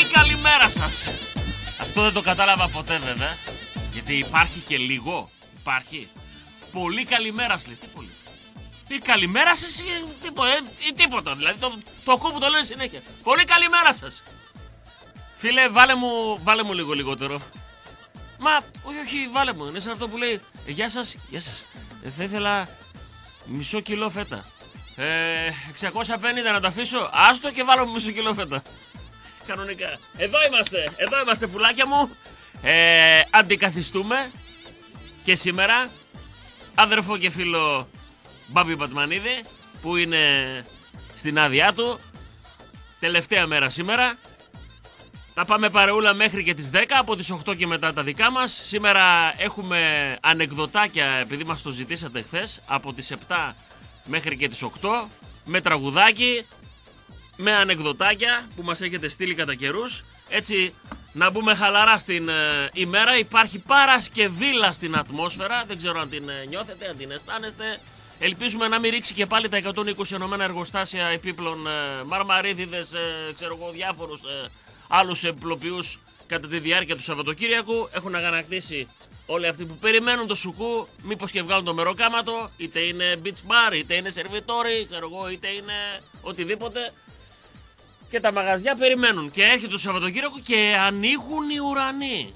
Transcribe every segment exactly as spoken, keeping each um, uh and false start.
Πολύ καλημέρα σας. Αυτό δεν το κατάλαβα ποτέ βέβαια. Γιατί υπάρχει και λίγο. Υπάρχει. Πολύ καλημέρα σας λέει. Τι πολύ. Τι καλημέρα σας ή τίποτα, ή τίποτα. Δηλαδή το, το ακούω που το λένε συνέχεια. Πολύ καλημέρα σας. Φίλε, βάλε μου, βάλε μου λίγο λιγότερο. Μα, όχι, όχι, βάλε μου. Είναι σαν αυτό που λέει ε, γεια σας, γεια σας. Ε, θα ήθελα μισό κιλό φέτα. Ε, εξακόσια πενήντα να το αφήσω. Άστο και βάλω μου μισό κιλό φέτα. Κανονικά. Εδώ είμαστε, εδώ είμαστε πουλάκια μου. Ε, αντικαθιστούμε και σήμερα αδερφό και φίλο Μπάμπη Πατμανίδη που είναι στην άδειά του. Τελευταία μέρα σήμερα. Θα πάμε παρεούλα μέχρι και τις δέκα, από τις οκτώ και μετά τα δικά μας. Σήμερα έχουμε ανεκδοτάκια, επειδή μας το ζητήσατε χθες, από τις επτά μέχρι και τις οκτώ, με τραγουδάκι, με ανεκδοτάκια που μας έχετε στείλει κατά καιρούς. Έτσι, να μπούμε χαλαρά στην ε, ημέρα. Υπάρχει Παρασκευήλα στην ατμόσφαιρα, δεν ξέρω αν την ε, νιώθετε, αν την αισθάνεστε. Ελπίζουμε να μην ρίξει και πάλι τα εκατόν είκοσι ενωμένα εργοστάσια επίπλων ε, μαρμαρίδιδες, ε, ξέρω εγώ, διάφορους ε, άλλους επλοποιούς κατά τη διάρκεια του Σαββατοκύριακου. Έχουν αγανακτήσει όλοι αυτοί που περιμένουν το σουκού, μήπως και βγάλουν το μεροκάματο, είτε είναι beach bar, είτε είναι σερβιτόρι, ξέρω εγώ, είτε είναι οτιδήποτε. Και τα μαγαζιά περιμένουν και έρχεται το Σαββατοκύριακο και ανοίγουν οι ουρανοί.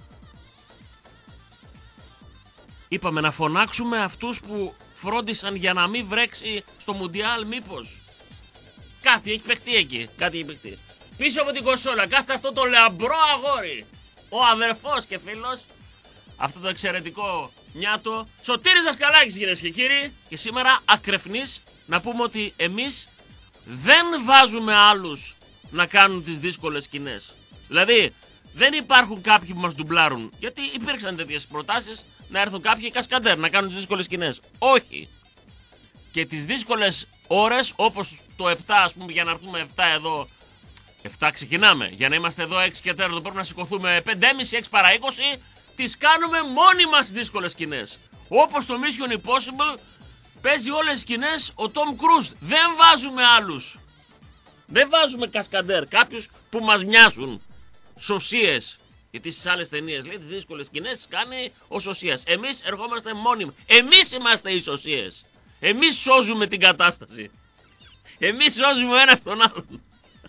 Είπαμε να φωνάξουμε αυτούς που φρόντισαν για να μην βρέξει στο Μουντιάλ, μήπως. Κάτι έχει παιχτεί εκεί, κάτι έχει παιχτεί. Πίσω από την κονσόλα κάθεται αυτό το λαμπρό αγόρι, ο αδερφός και φίλος, αυτό το εξαιρετικό νιάτο, Σωτήρης Δασκαλάκης, κυρίες και κύριοι. Και σήμερα ακρεφνής να πούμε ότι εμείς δεν βάζουμε άλλους να κάνουν τις δύσκολες σκηνές. Δηλαδή δεν υπάρχουν κάποιοι που μας ντουμπλάρουν, γιατί υπήρξαν τέτοιες προτάσεις να έρθουν κάποιοι κασκαντέρ να κάνουν τις δύσκολες σκηνές. Όχι. Και τις δύσκολες ώρες, όπως το επτά, ας πούμε, για να έρθουμε επτά εδώ, επτά ξεκινάμε, για να είμαστε εδώ έξι και τέσσερα πρέπει να σηκωθούμε πέντε και μισή, έξι παρά είκοσι, τις κάνουμε μόνοι μας δύσκολες σκηνές. Όπως το Mission Impossible παίζει όλες τις σκηνές ο Tom Cruise. Δεν βάζουμε άλλους. Δεν βάζουμε κασκαντέρ, κάποιους που μας μοιάζουν. Σωσίες. Γιατί στις άλλες ταινίες λέει τις δύσκολες σκηνές τις κάνει ο Σωσίας. Εμείς ερχόμαστε μόνοι. Εμείς είμαστε οι Σωσίες. Εμείς σώζουμε την κατάσταση. Εμείς σώζουμε ο ένας τον άλλον.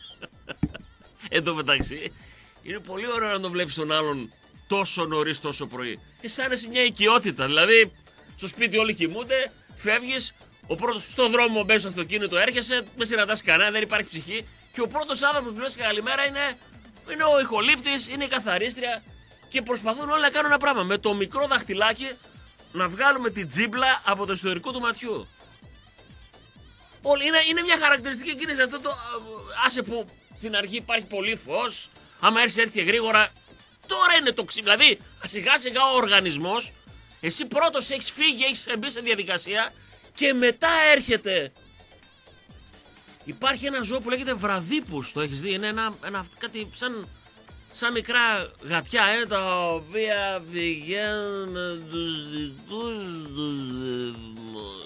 Εν τω μεταξύ, είναι πολύ ωραίο να τον βλέπεις τον άλλον τόσο νωρίς, τόσο πρωί. Αισθάνεσαι μια οικειότητα. Δηλαδή, στο σπίτι όλοι κοιμούνται, φεύγεις, ο πρώτος στον δρόμο μπαίνεις στο αυτοκίνητο, έρχεσαι, δεν συναντάς κανένα, δεν υπάρχει ψυχή. Και ο πρώτος άνθρωπος που λες καλημέρα είναι, είναι ο ηχολήπτης, είναι η καθαρίστρια. Και προσπαθούν όλοι να κάνουν ένα πράγμα. Με το μικρό δαχτυλάκι να βγάλουμε την τζίμπλα από το ιστορικό του ματιού. Όλοι, είναι, είναι μια χαρακτηριστική κίνηση αυτό το. Άσε που στην αρχή υπάρχει πολύ φως. Άμα έρθει, έρθει γρήγορα. Τώρα είναι το ξύ. Δηλαδή, σιγά σιγά ο οργανισμός, εσύ πρώτος έχεις φύγει, έχεις μπει σε διαδικασία και μετά έρχεται. Υπάρχει ένα ζώο που λέγεται βραδίπους. Το έχεις δει? Είναι ένα, ένα κάτι σαν, σαν μικρά γατιά, ε, τα οποία πηγαίνουν τους δικούς τους ρυθμούς.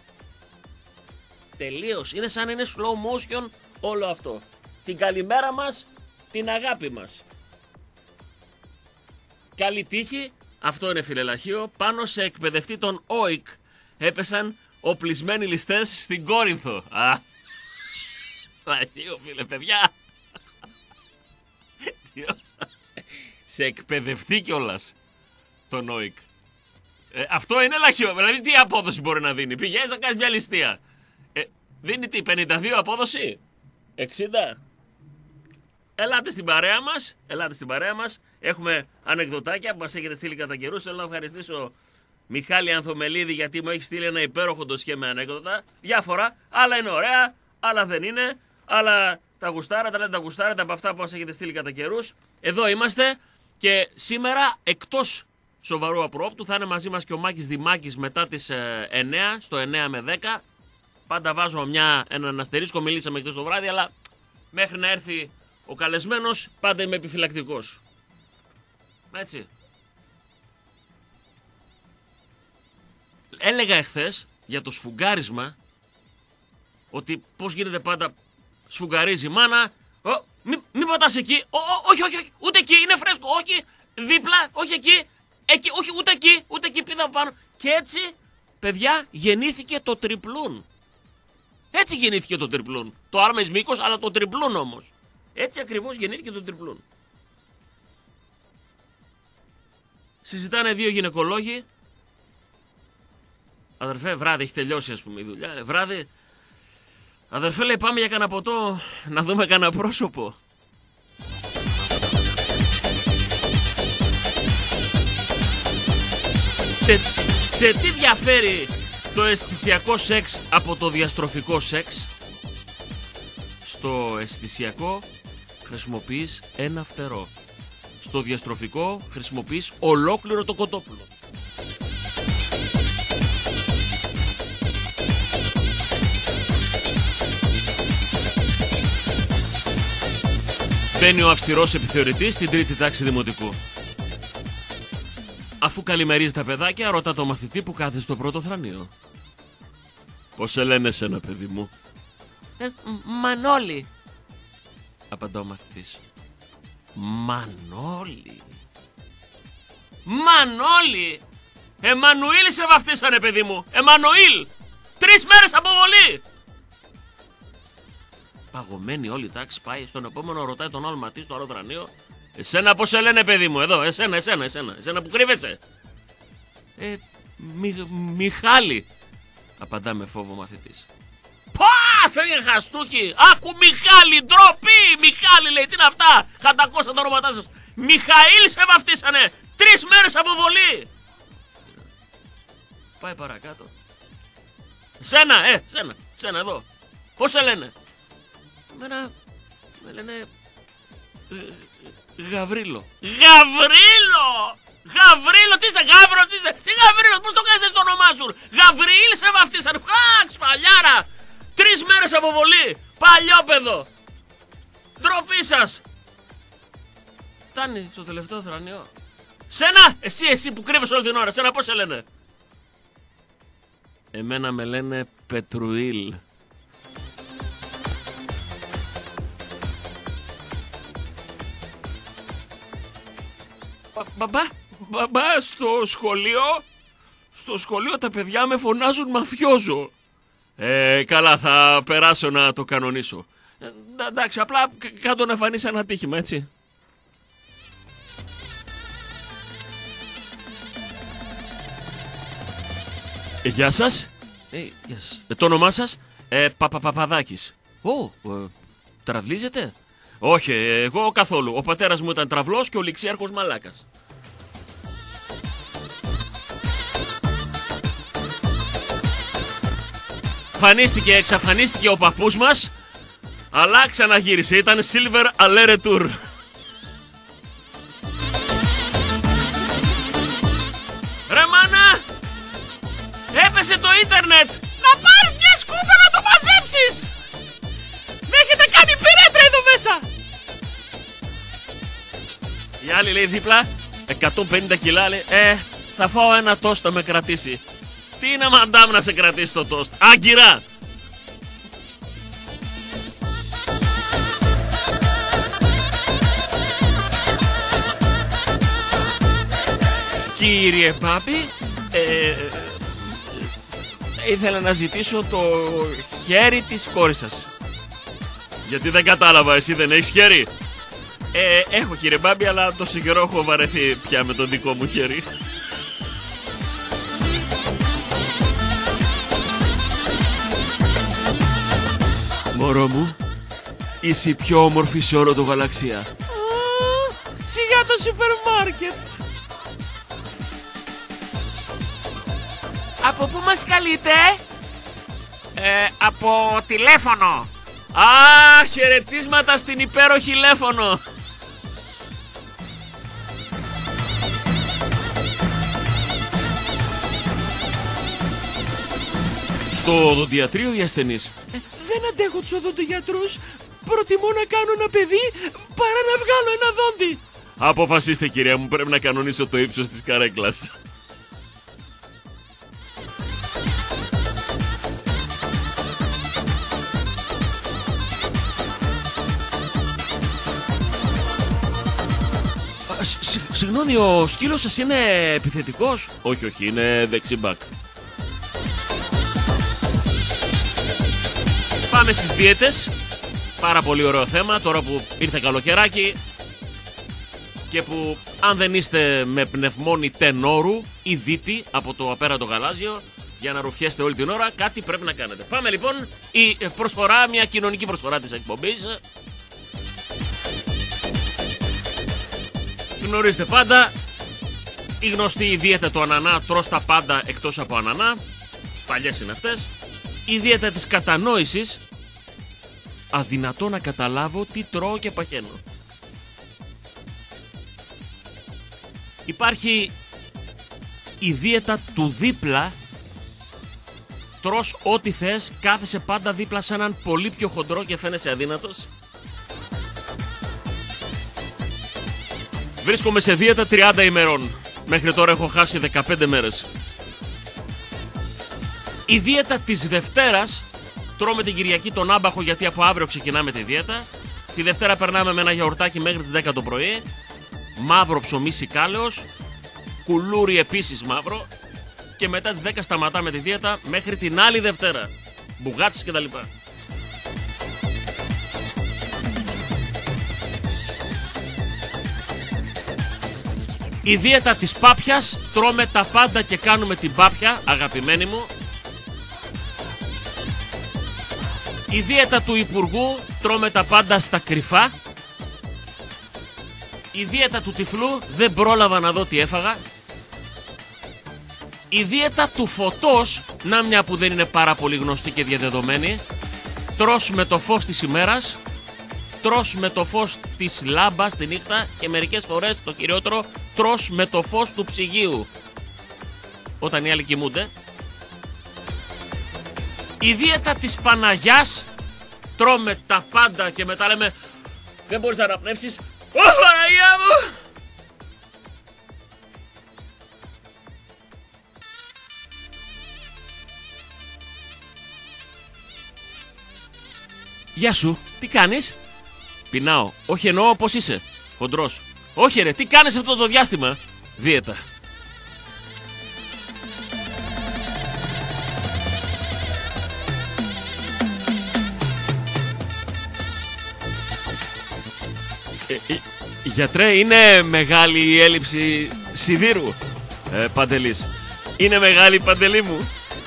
Τελείως. Είναι σαν είναι slow motion όλο αυτό. Την καλημέρα μας, την αγάπη μας. Καλή τύχη. Αυτό είναι φιλελαχείο. Πάνω σε εκπαιδευτή των ΟΙΚ έπεσαν οπλισμένοι ληστές στην Κόρινθο. Α, λαχείο φίλε παιδιά. Σε εκπαιδευτή κιόλας τον ΟΙΚ. Ε, αυτό είναι λαχείο. Δηλαδή τι απόδοση μπορεί να δίνει? Πηγαίνεις να κάνεις μια ληστεία. Ε, δίνει τι, πενήντα δύο απόδοση? εξήντα? Ελάτε στην παρέα μας, ελάτε στην παρέα μας. Έχουμε ανεκδοτάκια που μας έχετε στείλει κατά καιρούς. Θέλω να ευχαριστήσω Μιχάλη Ανθομελίδη γιατί μου έχει στείλει ένα υπέροχο ντοσιέ με ανέκδοτα. Διάφορα, άλλα είναι ωραία, άλλα δεν είναι. Άλλα τα γουστάρετε, άλλα δεν τα γουστάρετε από αυτά που μας έχετε στείλει κατά καιρούς. Εδώ είμαστε και σήμερα εκτός σοβαρού απρόπτου θα είναι μαζί μας και ο Μάκης Δημάκης μετά τις εννιά, στο εννιά με δέκα. Πάντα βάζω μια, έναν αστερίσκο, μιλήσαμε χτες το βράδυ, αλλά μέχρι να έρθει ο καλεσμένος πάντα είμαι επιφυλακτικός. Έτσι. Έλεγα εχθές για το σφουγγάρισμα ότι πώς γίνεται πάντα σφουγγαρίζει η μάνα, ο, Μην μη πατάς εκεί. Ο, ο, όχι, όχι, όχι, ούτε εκεί, είναι φρέσκο. Όχι, δίπλα, όχι εκεί. Εκεί, όχι, ούτε εκεί, ούτε εκεί, πήδα πάνω. Και έτσι, παιδιά, γεννήθηκε το τριπλούν. Έτσι γεννήθηκε το τριπλούν. Το άλμα εις μήκος, αλλά το τριπλούν όμως. Έτσι ακριβώς γεννήθηκε το τριπλούν. Συζητάνε δύο γυναικολόγοι. Αδερφέ, βράδυ, έχει τελειώσει ας πούμε η δουλειά. Βράδυ, αδερφέ, λέει, πάμε για κανένα ποτό να δούμε κανένα πρόσωπο. Σε, σε τι διαφέρει το αισθησιακό σεξ από το διαστροφικό σεξ? Στο αισθησιακό χρησιμοποιείς ένα φτερό. Στο διαστροφικό χρησιμοποιείς ολόκληρο το κοτόπουλο. Μπαίνει ο αυστηρός επιθεωρητής στην τρίτη τάξη δημοτικού. Αφού καλημερίζει τα παιδάκια, ρωτά το μαθητή που κάθεται στο πρώτο θρανείο. Πώς σε λένε εσένα, παιδί μου? Ε, Μανώλη, απαντά ο μαθητής. Μανώλη. Μανώλη. Εμμανουήλ σε βαφτίσανε, παιδί μου. Εμμανουήλ. Τρεις μέρες αποβολή. Παγωμένη όλη η τάξη πάει στον επόμενο, ρωτάει τον άλλο μαθητή στο άλλο θρανείο. Εσένα πώς σε λένε, παιδί μου? Εδώ, εσένα, εσένα, εσένα. Εσένα που κρύβεσαι. Ε, μι, Μιχάλη, απαντά με φόβο ο μαθητής. Πα, φεύγε χαστούκι. Άκου, Μιχάλη, ντροπή. Μιχάλη, λέει, τι είναι αυτά? Χαντακώστα τα ονόματά σας. Μιχαήλ σε βαφτίσανε. Τρεις μέρες αποβολή. Πάει παρακάτω. Σένα, ε, σένα, σένα εδώ. Πώς σε λένε? Εμένα με λένε ε, Γαβρίλο. Γαβρίλο! Γαβρίλο, τι είσαι, Γάβρο, τι είσαι? Τι Γαβρίλο, πώς το κάνεις το όνομά σου? Γαβριήλ σε βαφτίσανε. Χαξ, σφαλιάρα. Τρεις μέρες αποβολή. Παλιόπαιδο. Ντροπή σας. Φτάνει στο τελευταίο θρανείο. Σένα, εσύ, εσύ που κρύβεσαι όλη την ώρα, σένα πώς σε λένε? Εμένα με λένε Πετρουήλ. Μπαμπά, μπαμπά, στο σχολείο, στο σχολείο τα παιδιά με φωνάζουν μαφιόζο. Ε, καλά, θα περάσω να το κανονίσω. Ε, εντάξει, απλά κάτω να φανείς ένα ατύχημα, έτσι. Ε, γεια σας. Ε, γεια σας. Ε, το όνομά σας? Ε, Παπαπαπαδάκης. Ω, ε, τραυλίζετε? Όχι, εγώ καθόλου. Ο πατέρας μου ήταν τραυλός και ο ληξίαρχος μαλάκας. Φανίστηκε, εξαφανίστηκε ο παππούς μας, αλλά ξαναγύρισε. Ήταν Silver Aller Tour. Ρε μάνα, έπεσε το ίντερνετ. Να πάρεις μια σκούπα να το μαζέψεις. Με έχετε κάνει πυρέτρα εδώ μέσα. Η άλλη λέει δίπλα, εκατόν πενήντα κιλά, λέει, ε, θα φάω ένα τόστ να με κρατήσει. Τι είναι μαντάμ να σε κρατήσει το τόστ? Άγκυρα. Κύριε Πάπη, ε, ε, ήθελα να ζητήσω το χέρι της κόρης σας. Γιατί δεν κατάλαβα, εσύ δεν έχεις χέρι? Ε, έχω κύριε Μπάμπη, αλλά το καιρό έχω βαρεθεί πια με το δικό μου χέρι. Μωρό μου, είσαι η πιο όμορφη σε όλο το γαλαξία. Σιγά το σούπερ μάρκετ. Από πού μας καλείτε? Ε, από τηλέφωνο. Α, χαιρετίσματα στην υπέροχη Λέφωνο. Στο οδοντιατρίο οι ασθενείς. Ε, δεν αντέχω τους οδοντογιατρούς. Προτιμώ να κάνω ένα παιδί παρά να βγάλω ένα δόντι. Αποφασίστε κυρία μου, πρέπει να κανονίσω το ύψος της καρέκλας. Συγγνώμη, ο σκύλος σας είναι επιθετικός? Όχι, όχι, είναι δεξιμπακ. Πάμε στις δίαιτες. Πάρα πολύ ωραίο θέμα τώρα που ήρθε καλοκαιράκι και που αν δεν είστε με πνευμόνι τενόρου ή δίτη από το απέραντο γαλάζιο για να ρουφιέστε όλη την ώρα, κάτι πρέπει να κάνετε. Πάμε λοιπόν, η προσφορά, μια κοινωνική προσφορά της εκπομπής. Γνωρίζετε πάντα, η γνωστή δίαιτα του ανανά, τρως τα πάντα εκτός από ανανά. Παλιές είναι αυτές. Η δίαιτα της κατανόησης, αδυνατό να καταλάβω τι τρώω και παχαίνω. Υπάρχει η δίαιτα του δίπλα, τρως ό,τι θες, κάθεσαι πάντα δίπλα σε έναν πολύ πιο χοντρό και φαίνεσαι αδύνατος. Βρίσκομαι σε δίαιτα τριάντα ημερών. Μέχρι τώρα έχω χάσει δεκαπέντε μέρες. Η δίαιτα της Δευτέρας, τρώμε την Κυριακή τον άμπαχο γιατί από αύριο ξεκινάμε τη δίαιτα. Τη Δευτέρα περνάμε με ένα γιαουρτάκι μέχρι τις δέκα το πρωί. Μαύρο ψωμί σικάλεως. Κουλούρι επίσης μαύρο. Και μετά τις δέκα σταματάμε τη δίαιτα μέχρι την άλλη Δευτέρα. Μπουγάτσες κτλ. Η δίαιτα της πάπιας, τρώμε τα πάντα και κάνουμε την πάπια, αγαπημένοι μου. Η δίαιτα του Υπουργού, τρώμε τα πάντα στα κρυφά. Η δίαιτα του τυφλού, δεν πρόλαβα να δω τι έφαγα. Η δίαιτα του φωτός, να μια που δεν είναι πάρα πολύ γνωστή και διαδεδομένη. Τρως με το φως της ημέρας, τρως με το φως της λάμπας τη νύχτα και μερικές φορές το κυριότερο, τρως με το φως του ψυγείου όταν οι άλλοι κοιμούνται. Η δίαιτα της Παναγιάς, τρώμε τα πάντα και μετά λέμε δεν μπορείς να αναπνεύσεις. Ω Παναγιά μου! Γεια σου, τι κάνεις? Πεινάω. Όχι, εννοώ πώς είσαι. Χοντρός. Όχι ρε, τι κάνεις αυτό το διάστημα? Δίαιτα. Ε, ε, γιατρέ, είναι μεγάλη η έλλειψη σιδήρου? Ε, Παντελής. Είναι μεγάλη η Παντελή μου.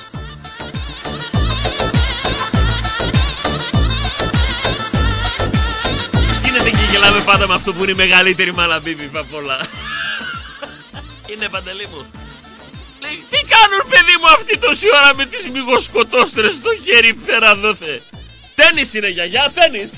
Γελάμε πάντα με αυτό που είναι η μεγαλύτερη μαλαμπίβη απ' όλα. Είναι Παντελή μου. Λέει, τι κάνουν παιδί μου αυτή τόση ώρα με τις μυγοσκοτώστρες στο χέρι πέρα δόθε? Τένις είναι γιαγιά, τένις.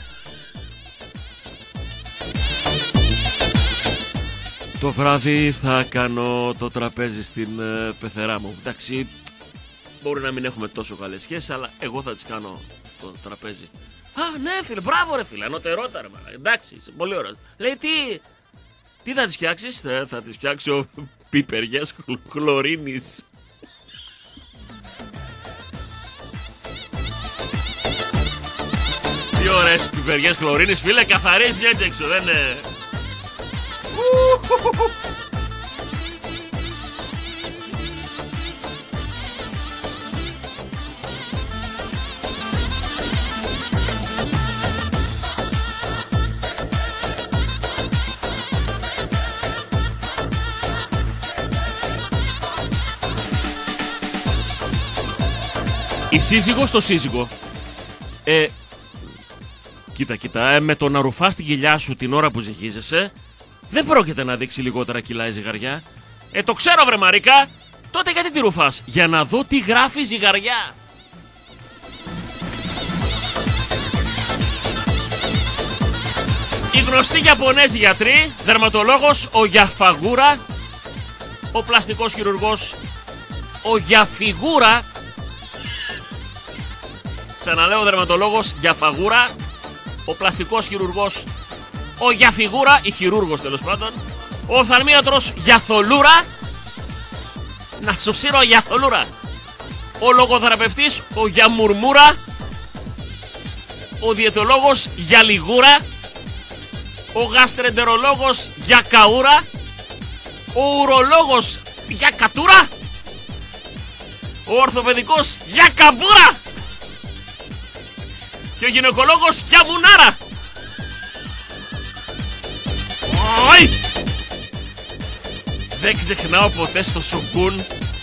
Το βράδυ θα κάνω το τραπέζι στην ε, πεθερά μου. Εντάξει, μπορεί να μην έχουμε τόσο καλές σχέσεις, αλλά εγώ θα τις κάνω το τραπέζι. Α, ναι, φίλε, μπράβο, ρε φίλε, ανωτερότα, ρε, εντάξει, είσαι πολύ ωραίο. Λέει, τι, τι θα τις φτιάξεις? Ε, θα τις φτιάξω πιπεριές χλωρίνης. Τι ωραίες πιπεριές χλωρίνης, φίλε, καθαρής μια και έξω, δεν είναι. Η σύζυγος στο σύζυγο. Ε, κοίτα, κοίτα, ε, με το να ρουφάς την κοιλιά σου την ώρα που ζυγίζεσαι, δεν πρόκειται να δείξει λιγότερα κιλά η ζυγαριά. Ε, το ξέρω βρε Μαρίκα. Τότε γιατί τη ρουφάς? Για να δω τι γράφει η ζυγαριά. Οι γνωστοί Ιαπωνέζοι γιατροί, δερματολόγος ο Γιαφαγούρα, ο πλαστικός χειρουργός ο Γιαφιγούρα. Ξαναλέω, δερματολόγος Γιαφαγούρα, ο πλαστικός χειρουργός ο Γιαφιγούρα, ή χειρούργος τέλος πάντων, ο οφθαλμίατρος Γιαθολούρα, να σου σύρω Γιαθολούρα, ο λογοθεραπευτής ο Γιαμουρμούρα, ο διαιτολόγος Γιαλιγούρα, ο γαστρεντερολόγος για καούρα, ο ουρολόγος για κατούρα, ο ορθοπαιδικός για καμπούρα και ο γυναικολόγος για μουνάρα. Ωι! Δεν ξεχνάω ποτέ στο Σουγκούν,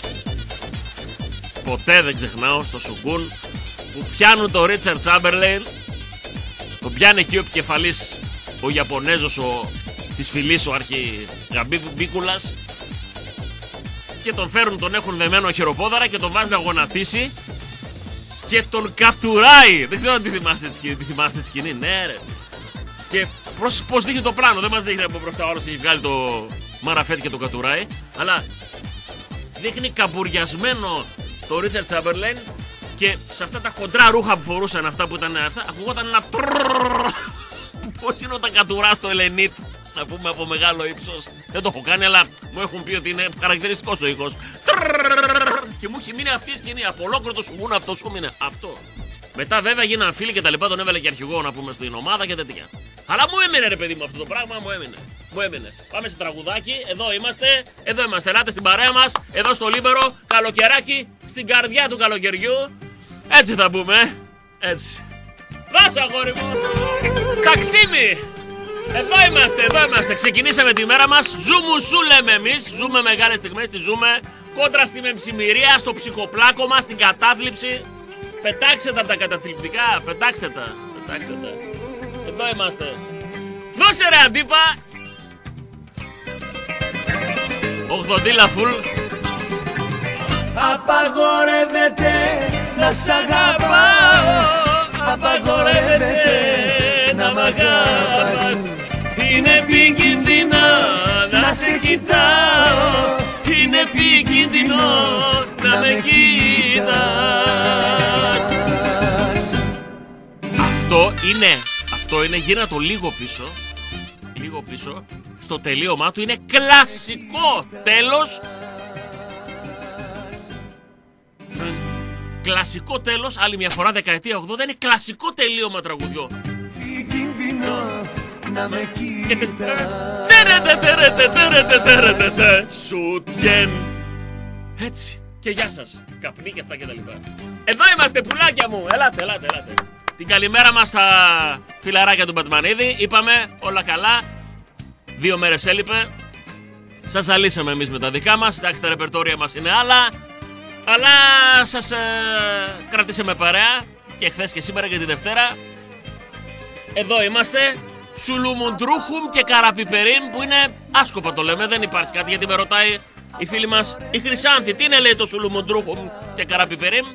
ποτέ δεν ξεχνάω στο Σουγκούν που πιάνουν τον Ρίτσαρντ Τσάμπερλεϊν, τον πιάνει εκεί ο επικεφαλής, ο Ιαπωνέζος ο, της φυλής, ο αρχηγαμπίκουλας, και τον φέρουν, τον έχουν δεμένο χειροπόδαρα και τον βάζουν να γονατίσει και τον κατουράει. Δεν ξέρω αν τη θυμάστε τη σκηνή, τη θυμάστε τη σκηνή, ναι ρε. Και πώς, πώς δείχνει το πλάνο, δεν μας δείχνει από μπροστά, όλος έχει βγάλει το μαραφέτ και το κατουράει, αλλά δείχνει καμπουριασμένο το Ρίτσαρντ Τσάμπερλεϊν και σε αυτά τα χοντρά ρούχα που φορούσαν, αυτά που ήταν αυτά, ακουγόταν ένα τρρρρρρρρρρ. Πώς είναι όταν κατουράς το Ελενίτ, να πούμε, από μεγάλο ύψος. Δεν το έχω κάνει, αλλά μου έχουν πει ότι είναι χαρακτηριστικός το ήχος. Και μου έχει μείνει αυτή η σκηνή, από ολόκληρο το Σουγκούν αυτό σου μείνει αυτό. Μετά βέβαια γίναν φίλοι και τα λοιπά, τον έβαλε και αρχηγό, να πούμε, στην ομάδα και τέτοια. Αλλά μου έμεινε ρε παιδί μου αυτό το πράγμα, μου έμεινε. Μου έμεινε. Πάμε σε τραγουδάκι, εδώ είμαστε, εδώ είμαστε. Ελάτε στην παρέα μας, εδώ στο Λίμπερο, καλοκαιράκι, στην καρδιά του καλοκαιριού. Έτσι θα πούμε, έτσι. Δώσε αγόρι μου, ταξίμι. Εδώ είμαστε, εδώ είμαστε. Ξεκινήσαμε τη μέρα μας, ζούμου σου λέμε εμείς. Ζούμε μεγάλες στιγμές, τη ζούμε κόντρα στη μεμψημυρία, στο ψυχοπλάκωμα, στην κατάθλιψη. Πετάξτε τα τα καταθλιπτικά, πετάξτε τα, πετάξτε τα. Εδώ είμαστε. Δώσε ρε αντίπα. Ογδοντίλα φουλ. Απαγορεύεται να σ' αγαπάω, απαγορεύεται να μ' αγαπάς. Είναι επικίνδυνο να σε κοιτάω, είναι επικίνδυνο να με κοιτάς. Αυτό είναι, αυτό είναι, γύρνα το λίγο πίσω, λίγο πίσω, στο τελείωμά του είναι κλασικό τέλος. Κλασικό τέλος, άλλη μια φορά, δεκαετία ογδόντα, είναι κλασικό τελείωμα τραγουδιό. Να με Σουτιέν. Έτσι. Και γεια σας. Καπνί και αυτά και τα λοιπά. Εδώ είμαστε πουλάκια μου. Ελάτε, ελάτε, ελάτε. Την καλημέρα μας στα φιλαράκια του Μπατμανίδη. Είπαμε όλα καλά. Δύο μέρες έλειπε. Σας ζαλίσαμε εμείς με τα δικά μας. Εντάξει, τα ρεπερτόρια μας είναι άλλα. Αλλά σας ε, κρατήσαμε παρέα. Και χθες και σήμερα και τη Δευτέρα. Εδώ είμαστε. Σουλουμουντρούχουμ και καραπιπερίν, που είναι άσκοπα το λέμε, δεν υπάρχει κάτι, γιατί με ρωτάει η φίλη μας η Χρυσάνθη, τι είναι λέει το σουλουμουντρούχουμ και καραπιπερίν.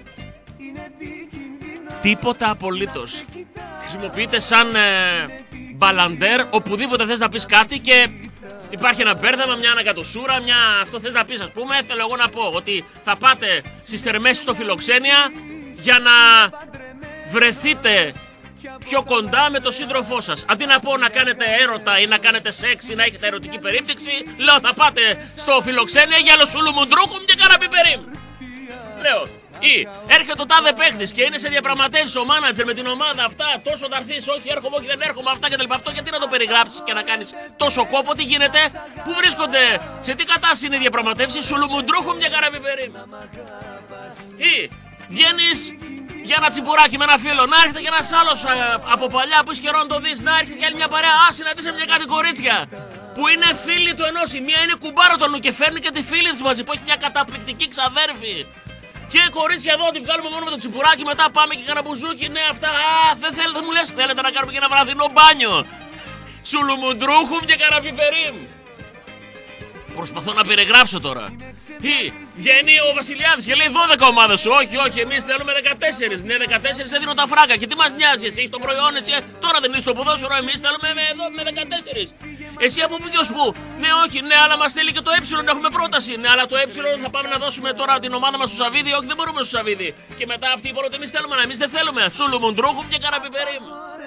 Τίποτα απολύτως. Χρησιμοποιείται σαν ε, μπαλαντέρ οπουδήποτε θες να πεις κάτι και υπάρχει ένα μπέρδεμα, μια ανακατοσούρα, μια αυτό θες να πεις, ας πούμε. Θέλω εγώ να πω ότι θα πάτε στις θερμές στο Φιλοξένια για να βρεθείτε πιο κοντά με τον σύντροφό σας. Αντί να πω να κάνετε έρωτα ή να κάνετε σεξ ή να έχετε ερωτική περίπτωση, λέω θα πάτε στο Φιλοξένια για λοσουλουμουντρούχουμ και καραπιπερίμ. Λέω, ή έρχεται ο τάδε παίχτης και είναι σε διαπραγματεύσεις ο μάνατζερ με την ομάδα, αυτά, τόσο θα έρθεις, όχι έρχομαι, όχι δεν έρχομαι, αυτά και τα λοιπά. Αυτό γιατί να το περιγράψεις και να κάνεις τόσο κόπο, τι γίνεται, πού βρίσκονται, σε τι κατάσταση είναι οι διαπραγματεύσεις, σουλουμουντρούχουμ και καραπιπερίμ. Ή βγαίνεις για ένα τσιμπουράκι με ένα φίλο, να έρχεται και ένας άλλος ε, από παλιά που είσαι καιρό να το δεις, να έρχεται και άλλη μια παρέα, α, συναντήσαμε μια κάτι κορίτσια που είναι φίλοι του ενός, η μία είναι κουμπάρο του νου και φέρνει και τη φίλη της μαζί που έχει μια καταπληκτική ξαδέρφη. Και κορίτσια εδώ τη βγάλουμε μόνο με το τσιμπουράκι, μετά πάμε και κάνα μπουζούκι, ναι αυτά, α, δεν θέλετε, μου λες, θέλετε να κάνουμε και ένα βραδινό μπάνιο. Σουλουμουντρούχουμ και καραπιπερίμ. Προσπαθώ να περιγράψω τώρα. Ή βγαίνει ο Βασιλιάδης και λέει δώδεκα ομάδες σου. Όχι, όχι, εμείς θέλουμε δεκατέσσερα. Ναι, δεκατέσσερα δεν δίνω τα φράγκα. Και τι μας νοιάζει, εσύ έχεις το προϊόν, εσύ. Τώρα δεν είσαι στο ποδόσφαιρο, εμείς θέλουμε με, εδώ, με δεκατέσσερα. Εσύ από πού και ως πού. Ναι, όχι, ναι, αλλά μας θέλει και το ε, έχουμε πρόταση. Ναι, αλλά το ε θα πάμε να δώσουμε τώρα την ομάδα μας στο Σαββίδι. Όχι, δεν μπορούμε στο Σαββίδι. Και μετά αυτοί είπαν ότι εμείς θέλουμε, εμείς δεν θέλουμε. Σουλουμουντρούχουμ και καραπιπερίμ.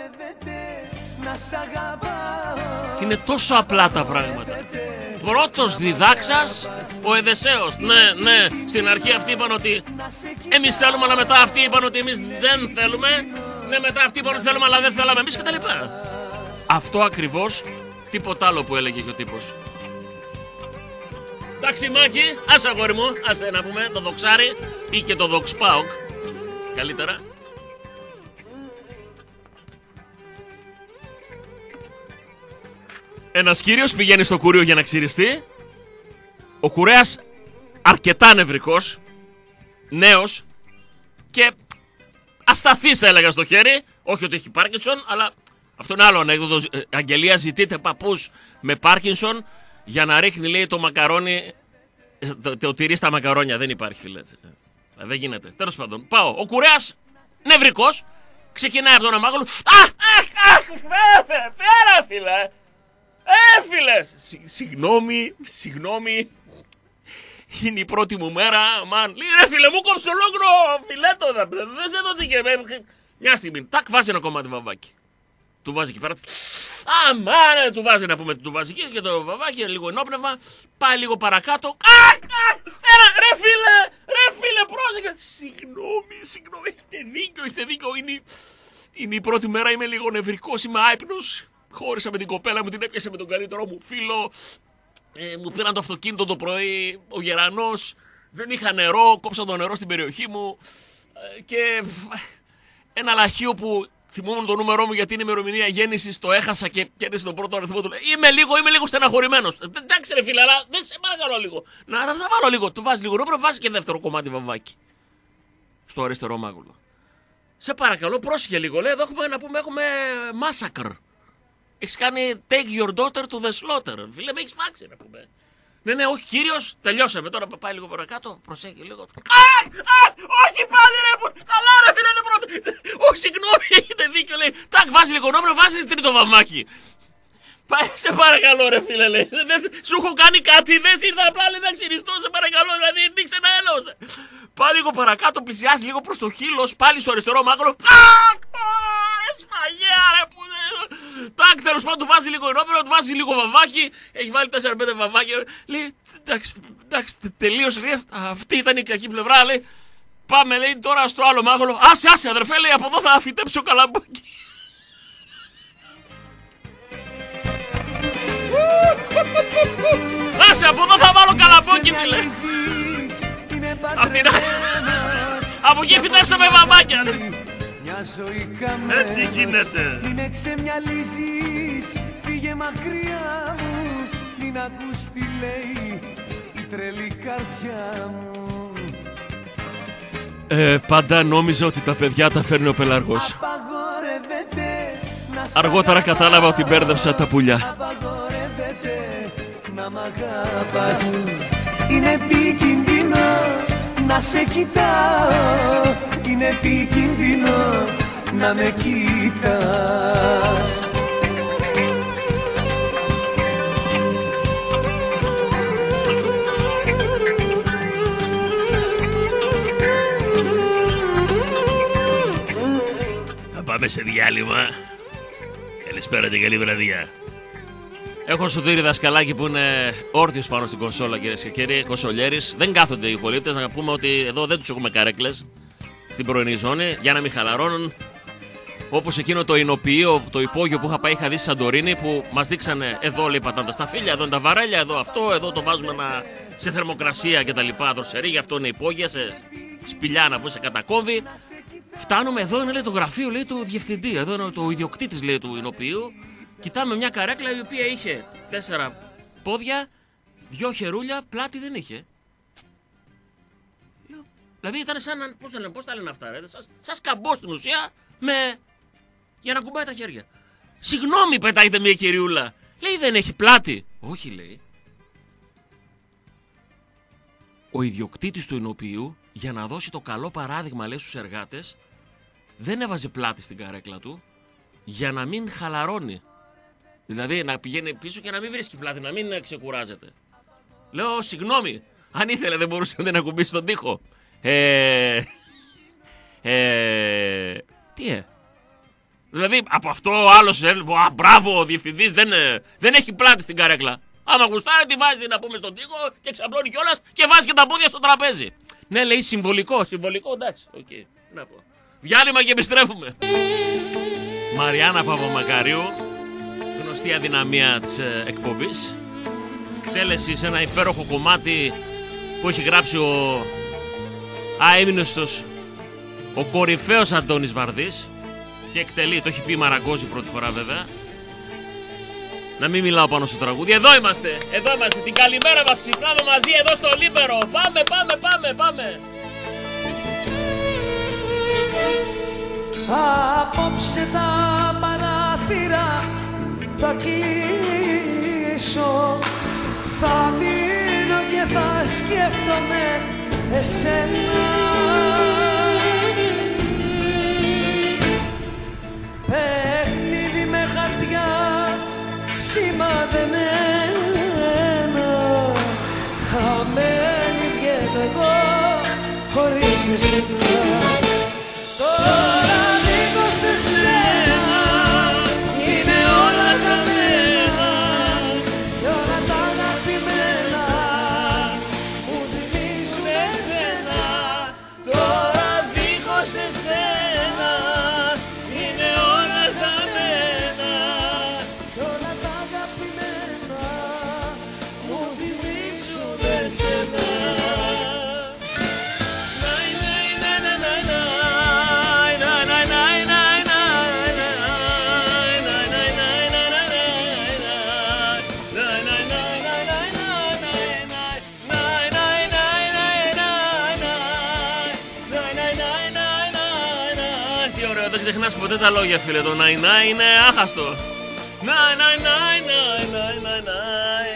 Είναι τόσο απλά τα πράγματα. Πρώτος διδάξας ο Εδεσαίος. Ναι, ναι, στην αρχή αυτοί είπαν ότι εμείς θέλουμε, αλλά μετά αυτοί είπαν ότι εμείς δεν θέλουμε. Ναι, μετά αυτοί είπαν ότι θέλουμε, αλλά δεν θέλαμε εμείς κτλ. Αυτό ακριβώς, τίποτα άλλο που έλεγε και ο τύπος. Ταξιμάκι, άσε αγόρι μου, άσε να πούμε το δοξάρι ή και το δοξπάοκ. Καλύτερα. Ένας κύριος πηγαίνει στο κουρίο για να ξυριστεί. Ο κουρέας αρκετά νευρικός, νέος και ασταθής θα έλεγα στο χέρι. Όχι ότι έχει Πάρκινσον, αλλά αυτό είναι άλλο ανέκδοτο. Αγγελία, ζητείτε παππούς με Πάρκινσον για να ρίχνει, λέει, το μακαρόνι, το, το τυρί στα μακαρόνια. Δεν υπάρχει, φίλε. Δεν γίνεται. Τέλος πάντων, πάω. Ο κουρέας νευρικός ξεκινάει από τον αμάγολο. Αχ, αχ, αχ, φέρε, φέρε, φίλε. Ε, φίλε! Συγγνώμη, συγγνώμη. Είναι η πρώτη μου μέρα, μαν. Λέει, ρε φίλε, μου κόψε ολόκληρο φιλέτο. Δεν σε δόθηκε. Μια στιγμή, τάκ, βάζει ένα κομμάτι βαμβάκι. Του βάζει εκεί πέρα. Αμάνε, του βάζει να πούμε, του βάζει εκεί και το βαμβάκι, λίγο ενόπνευμα. Πάει λίγο παρακάτω. Αχ, αχ, ένα, ρε φίλε, ρε φίλε, πρόσεχε. Συγγνώμη, συγγνώμη, έχετε δίκιο, έχετε δίκιο. Είναι, είναι η πρώτη μέρα, είμαι λίγο νευρικός, είμαι άϊπνος. Χώρισα με την κοπέλα μου, την έπιασε με τον καλύτερό μου φίλο. Ε, μου πήραν το αυτοκίνητο το πρωί, ο γερανός. Δεν είχα νερό, κόψα το νερό στην περιοχή μου. Ε, και ένα λαχείο που θυμόμουν το νούμερό μου γιατί είναι ημερομηνία γέννησης, το έχασα και κέρδισε τον πρώτο αριθμό του. Είμαι λίγο, είμαι λίγο στεναχωρημένος. Εντάξει ρε φίλε, αλλά δεν σε παρακαλώ λίγο. Να, να, να βάλω λίγο, του βάζει λίγο νούμερο, βάζει και δεύτερο κομμάτι βαμβάκι. Στο αριστερό μάγουλο. Σε παρακαλώ, πρόσεχε λίγο. Λέει, εδώ έχουμε να πούμε, έχουμε massacre. Έχεις κάνει take your daughter to the slaughter. Φίλε, με έχεις φάξει να πούμε. Ναι, ναι, όχι κύριος, τελειώσαμε. Τώρα πάει λίγο παρακάτω, προσέχει λίγο. Αχ, αχ, όχι πάλι ρε, που... καλά ρε φίλε, είναι πρώτο. Όχι, συγγνώμη, έχετε δίκιο, λέει. Τάκ, βάζει λίγο νόμιο, βάζει τρίτο βαμμάκι. Πάει, σε παρακαλώ ρε φίλε, λέει. Σου έχω κάνει κάτι, δεν ήρθα απλά να ξυριστώ, σε παρακαλώ, δηλαδή δείξε ένα έλεος. Πάει λίγο παρακάτω, πλησιάζει λίγο προς το χείλος, πάλι στο αριστερό μάγουλο. Αχ, σφαγέα ρε που... Τάκ, τέλος πάντων, του βάζει λίγο ενόπνευμα, του βάζει λίγο βαμβάκι. Έχει βάλει τέσσερα πέντε βαμβάκια. Λέει, εντάξει, εντάξει, τελείωσε. Λέει, αυτή ήταν η κακή πλευρά. Λέει, πάμε, λέει, τώρα στο άλλο μάγουλο. Άσε, άσε, αδερφέ, λέει, από εδώ θα φυτέψω καλαμπάκι. Άσε, από εδώ θα βάλω καλαμπάκι, φίλε. Αυτή είναι. Από εκεί φυτέψαμε βαμβάκια. Ε, τι γίνεται. Μην εξεμιαλίζεις, φύγε μακριά μου. Μην ακούς τι λέει η τρελή καρδιά μου. Ε, πάντα νόμιζα ότι τα παιδιά τα φέρνει ο πελαργός. Αργότερα κατάλαβα ότι μπέρδεψα τα πουλιά. Απαγορεύεται να μ' αγαπάς. Είναι επικίνδυνο να σε κοιτάω. Είναι επικίνδυνο να με κοιτάς. Θα πάμε σε διάλειμμα. Καλησπέρα και καλή βραδιά. Έχω Σωτήρη δασκαλάκι που είναι όρθιος πάνω στην κονσόλα, κυρίες και κύριοι, κονσολιέρης. Δεν κάθονται οι πολίτες, να πούμε ότι εδώ δεν τους έχουμε καρέκλες στην πρωινή ζώνη για να μην χαλαρώνουν. Όπως εκείνο το εινοποιείο, το υπόγειο που είχα πάει, είχα δει στη Σαντορίνη, που μας δείξανε εδώ λέει πατάτα στα φύλλα, εδώ είναι τα βαρέλια, εδώ αυτό, εδώ το βάζουμε να... σε θερμοκρασία κτλ. Δροσερή, γι' αυτό είναι υπόγεια, σε σπηλιά να πούμε, σε κατακόμβη. Φτάνουμε εδώ, είναι λέει, το γραφείο λέει, του διευθυντή, εδώ είναι το ιδιοκτήτης λέει, του εινοποιείου. Κοιτάμε μια καρέκλα η οποία είχε τέσσερα πόδια, δυο χερούλια, πλάτη δεν είχε. Δηλαδή ήταν σαν, πώς τα λένε, πώς τα λένε αυτά, ρε, σαν, σαν σκαμπό στην ουσία, με... για να κουμπάει τα χέρια. Συγγνώμη, πετάγεται μια κυριούλα. Λέει, δεν έχει πλάτη. Όχι, λέει. Ο ιδιοκτήτης του εινοποιείου, για να δώσει το καλό παράδειγμα, λέει, στους εργάτες, δεν έβαζε πλάτη στην καρέκλα του, για να μην χαλαρώνει. Δηλαδή να πηγαίνει πίσω και να μην βρίσκει πλάτη, να μην ξεκουράζεται. Λέω, συγγνώμη, αν ήθελε δεν μπορούσε να ακουμπήσει τον τοίχο. Ε... Ε... Τι ε... Δηλαδή από αυτό ο άλλος έλεγε, α, μπράβο, ο διευθυντής δεν, δεν έχει πλάτη στην καρέκλα. Άμα γουστάρει τη βάζει να πούμε στον τοίχο και ξαπλώνει κιόλας και βάζει και τα πόδια στο τραπέζι. Ναι, λέει συμβολικό, συμβολικό, εντάξει, οκ. Okay. Να πω. Διάλειμμα και επιστρέφουμε. Μαριάννα Παπαμακαρίου, γνωστή αδυναμία της ε, εκπομπής. Εκτέλεση σε ένα υπέροχο κομμάτι που έχει γράψει ο αείμνηστος, ο κορυφαίος Αντώνης Βαρδής, και εκτελεί, το έχει πει η Μαραγκόζη πρώτη φορά βέβαια. Να μην μιλάω πάνω στο τραγούδι. Εδώ είμαστε, εδώ είμαστε, την καλημέρα μας ξυπνάμε μαζί εδώ στο Λίμπερο. Πάμε, πάμε, πάμε, πάμε. Απόψε τα παράθυρα θα κλείσω, θα μείνω και θα σκέφτομαι εσένα. Παιχνίδι με χαρτιά σημαδεμένα, χαμένη βγαίνω εγώ χωρίς εσένα. Τώρα δίχως εσένα είναι όλα χαμένα κι όλα τα αγαπημένα μου θυμίζουν εσένα. Τώρα δίχως εσένα είναι όλα χαμένα κι όλα τα αγαπημένα μου θυμίζουν εσένα. Δεν ξεχνάς ποτέ τα λόγια, φίλε. Το νάι νάι είναι άχαστο. Νάι νάι νάι νάι νάι νάι νάι.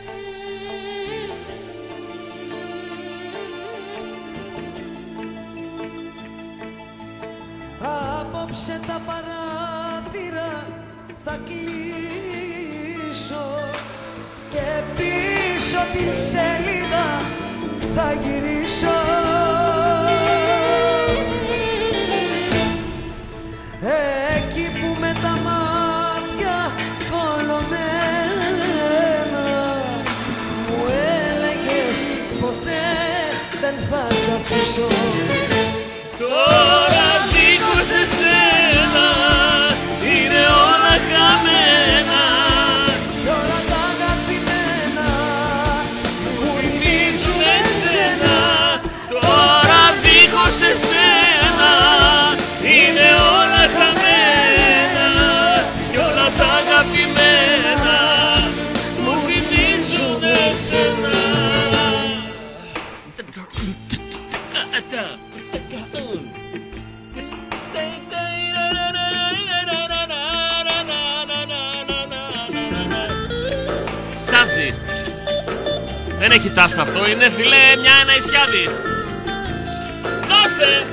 Απόψε τα παράθυρα θα κλείσω και πίσω την σελίδα θα γυρίσω. Εκεί που με τα μάτια θολωμένα μου έλεγες ποτέ δεν θα σ' αφήσω. Τώρα δίχως εσένα είναι όλα χαμένα κι όλα τα αγαπημένα μου θυμίζουν εσένα. Τώρα δίχως εσένα είναι όλα χαμένα κι όλα τα αγαπημένα μου θυμίζουν εσένα. Σάζι. Δεν έχει τάστα αυτό, είναι φίλε μια ένα ισιάδι. Δώσε!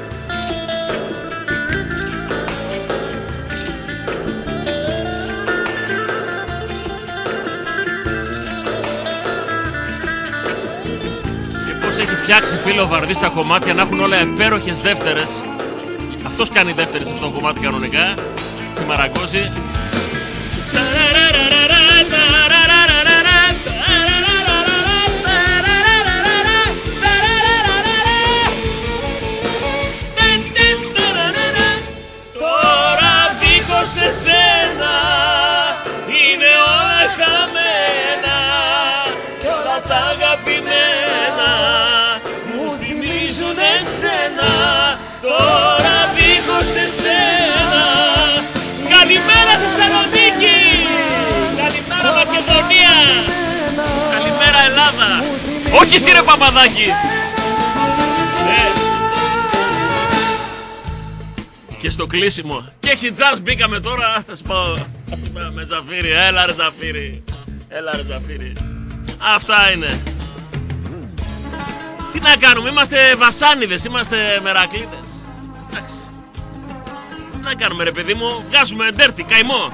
Και πώς έχει φτιάξει, φίλε, ο Βαρδής τα κομμάτια να έχουν όλα υπέροχες δεύτερες. Αυτός κάνει δεύτερες αυτό το κομμάτι κανονικά. Στη Μαραγκόζη. Σε σένα είναι όλα χαμένα κι όλα τα αγαπημένα μου θυμίζουν εσένα. Τώρα δίχως εσένα. Καλημέρα Θεσσαλονίκη! Καλημέρα Μακεδονία! Καλημέρα Ελλάδα! Όχι εσύ ρε Παπαδάκη! Και στο κλείσιμο. Και έχει τζαζ, μπήκαμε τώρα. Θα σου πω. Με Ζαφύρι. Έλα ρε Ζαφύρι. Έλα ρε Ζαφύρι. Αυτά είναι. Τι να κάνουμε, είμαστε βασάνιδες, είμαστε μερακλείδες. Εντάξει. Τι να κάνουμε ρε παιδί μου, βγάζουμε ντέρτι, καημό.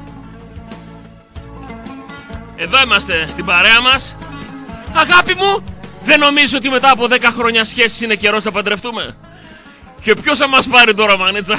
Εδώ είμαστε στην παρέα μας. Αγάπη μου, δεν νομίζω ότι μετά από δέκα χρόνια σχέσεις είναι καιρός να παντρευτούμε? Και ποιος θα μας πάρει τώρα, μανίτσα?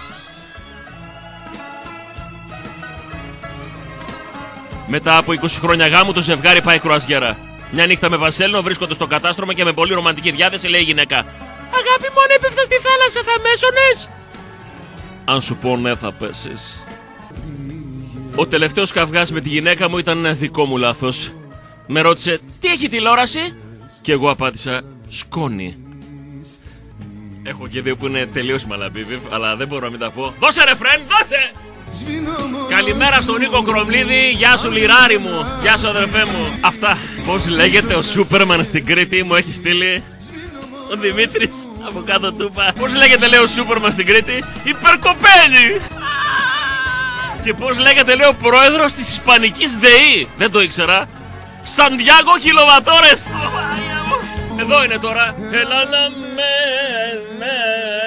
Μετά από είκοσι χρόνια γάμου το ζευγάρι πάει κρουαζιέρα. Μια νύχτα με Βασέλινο βρίσκονται στο κατάστρωμα και με πολύ ρομαντική διάθεση λέει η γυναίκα: αγάπη μου, αν έπεφτα στη θάλασσα θα μέσωνες? Αν σου πω ναι θα πέσεις. Ο τελευταίος καυγάς με τη γυναίκα μου ήταν δικό μου λάθος. Με ρώτησε τι έχει τηλεόραση και εγώ απάντησα σκόνη. Έχω και δύο που είναι τελείως μαλαμπίβιβ, αλλά δεν μπορώ να μην τα πω. Δώσε ρε φρέν, δώσε! Καλημέρα στον Νίκο Κρομλίδη, γεια σου λιράρι μου, γεια σου αδερφέ μου. Αυτά. Πώς λέγεται ο Σούπερμαν στην Κρήτη, μου έχει στείλει ο Δημήτρης από κάτω τούπα. Πώς λέγεται λέει ο Σούπερμαν στην Κρήτη, υπερκοπέλη. Και πώς λέγεται λέει ο πρόεδρος της Ισπανικής ΔΕΗ, δεν το ήξερα. Σαντιάγκο Χιλοβατόρες. Εδώ είναι τώρα. Έλα να με, με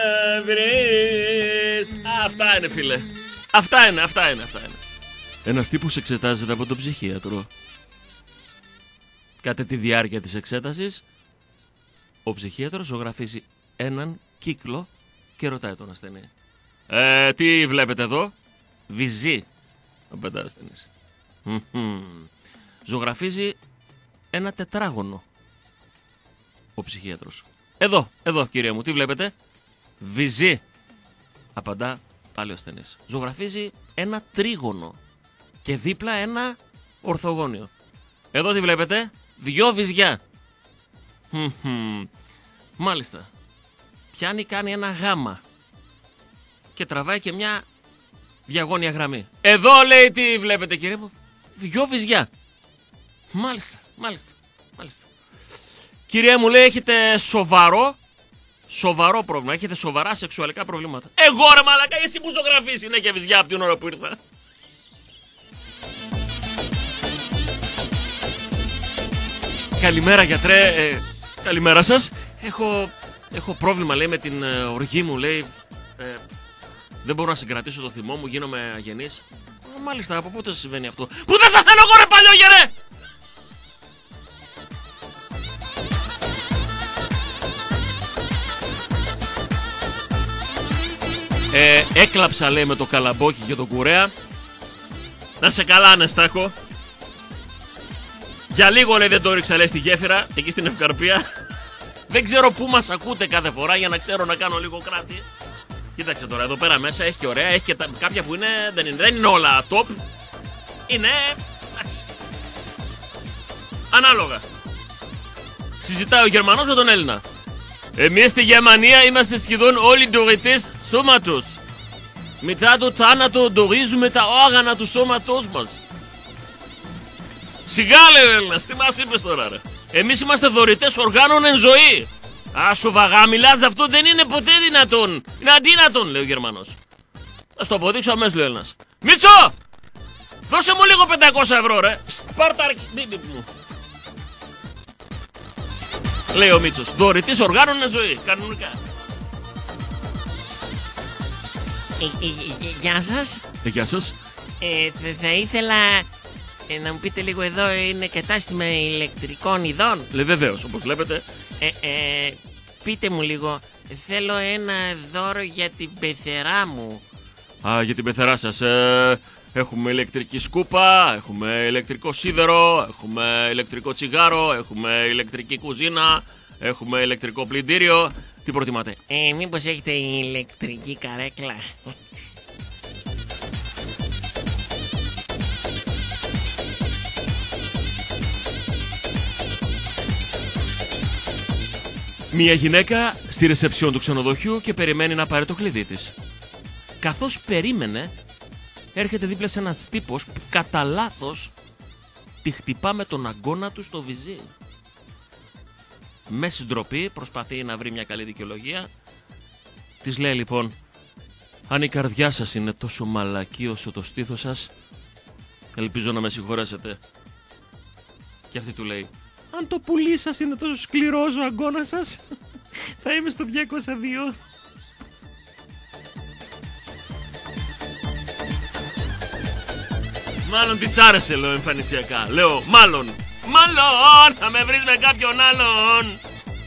βρεις. Αυτά είναι φίλε. Αυτά είναι, αυτά είναι, αυτά είναι. Ένας τύπος εξετάζεται από τον ψυχίατρο. Κατά τη διάρκεια της εξέτασης, ο ψυχίατρος ζωγραφίζει έναν κύκλο και ρωτάει τον ασθενή. Ε, τι βλέπετε εδώ? Βυζί. Απαντά ασθενής. Ζωγραφίζει ένα τετράγωνο. Ο ψυχίατρος. Εδώ, εδώ κυρία μου, τι βλέπετε? Βυζί. Απαντά πάλι ο ασθενής. Ζωγραφίζει ένα τρίγωνο και δίπλα ένα ορθογώνιο. Εδώ τι βλέπετε? Δυο βυζιά. Μάλιστα. Πιάνει, κάνει ένα γάμα και τραβάει και μια διαγώνια γραμμή. Εδώ λέει τι βλέπετε κύριε μου? Δυο βυζιά. Μάλιστα, μάλιστα, μάλιστα. Κυρία μου λέει έχετε σοβαρό Σοβαρό πρόβλημα, έχετε σοβαρά σεξουαλικά προβλήματα. Εγώ ρε μαλακά, εσύ που ζωγραφείς είναι και βυζιά από την ώρα που ήρθα. Καλημέρα γιατρέ, ε, καλημέρα σας. Έχω, έχω πρόβλημα λέει με την ε, οργή μου λέει. ε, Δεν μπορώ να συγκρατήσω το θυμό μου, γίνομαι αγενής. ε, Μάλιστα, από πότε συμβαίνει αυτό? Που δεν θα θέλω εγώ ρε παλιόγερε! Ε, έκλαψα λέει με το καλαμπόκι και το κουρέα. Να σε καλά Ανεστάκο. Για λίγο λέει δεν το ρίξα λέει στη γέφυρα, εκεί στην Ευκαρπία. Δεν ξέρω πού μας ακούτε κάθε φορά για να ξέρω να κάνω λίγο κράτη. Κοίταξε τώρα εδώ πέρα μέσα έχει και ωραία, έχει και τα, κάποια που είναι, δεν είναι, δεν είναι όλα top. Είναι, εντάξει, ανάλογα. Συζητάει ο Γερμανός με τον Έλληνα. Εμείς στη Γερμανία είμαστε σχεδόν όλοι δωρητές σώματος. Μετά το θάνατο δωρίζουμε τα όργανα του σώματός μας. Σιγά λέει ο Έλληνας, τι μας είπες τώρα ρε? Εμείς είμαστε δωρητές οργάνων εν ζωή. Α, σοβαρά μιλάς, αυτό δεν είναι ποτέ δυνατόν. Είναι αδύνατον λέει ο Γερμανός. Θα στο αποδείξω αμέσως λέει ο Έλληνας. Μίτσο! Δώσε μου λίγο πεντακόσια ευρώ ρε. Πάρτα αρκετή μου. Λέει ο Μίτσος, δωρητής οργάνων είναι ζωή, κανονικά. Ε, ε, ε, γεια σας. Ε, γεια σας. Ε, θα, θα ήθελα ε, να μου πείτε λίγο εδώ, είναι κατάστημα ηλεκτρικών ειδών? Λέει βεβαίως, όπως βλέπετε. Ε, ε, πείτε μου λίγο, θέλω ένα δώρο για την πεθερά μου. Α, για την πεθερά σας. Ε, έχουμε ηλεκτρική σκούπα, έχουμε ηλεκτρικό σίδερο, έχουμε ηλεκτρικό τσιγάρο, έχουμε ηλεκτρική κουζίνα, έχουμε ηλεκτρικό πλυντήριο. Τι προτιμάτε? Ε, μήπως έχετε ηλεκτρική καρέκλα? Μια γυναίκα στη ρεσεψιόν του ξενοδοχείου και περιμένει να πάρει το κλειδί της. Καθώς περίμενε, έρχεται δίπλα σε ένας τύπος που κατά λάθος τη χτυπά με τον αγκώνα του στο βυζί. Με συντροπή προσπαθεί να βρει μια καλή δικαιολογία. Της λέει λοιπόν, αν η καρδιά σας είναι τόσο μαλακή όσο το στήθος σας, ελπίζω να με συγχωρέσετε. Και αυτή του λέει, αν το πουλί σας είναι τόσο σκληρός ο αγκώνας σας, θα είμαι στο διακόσια δύο. Μάλλον της άρεσε, λέω εμφανισιακά. Λέω, μάλλον. Μάλλον, θα με βρεις με κάποιον άλλον.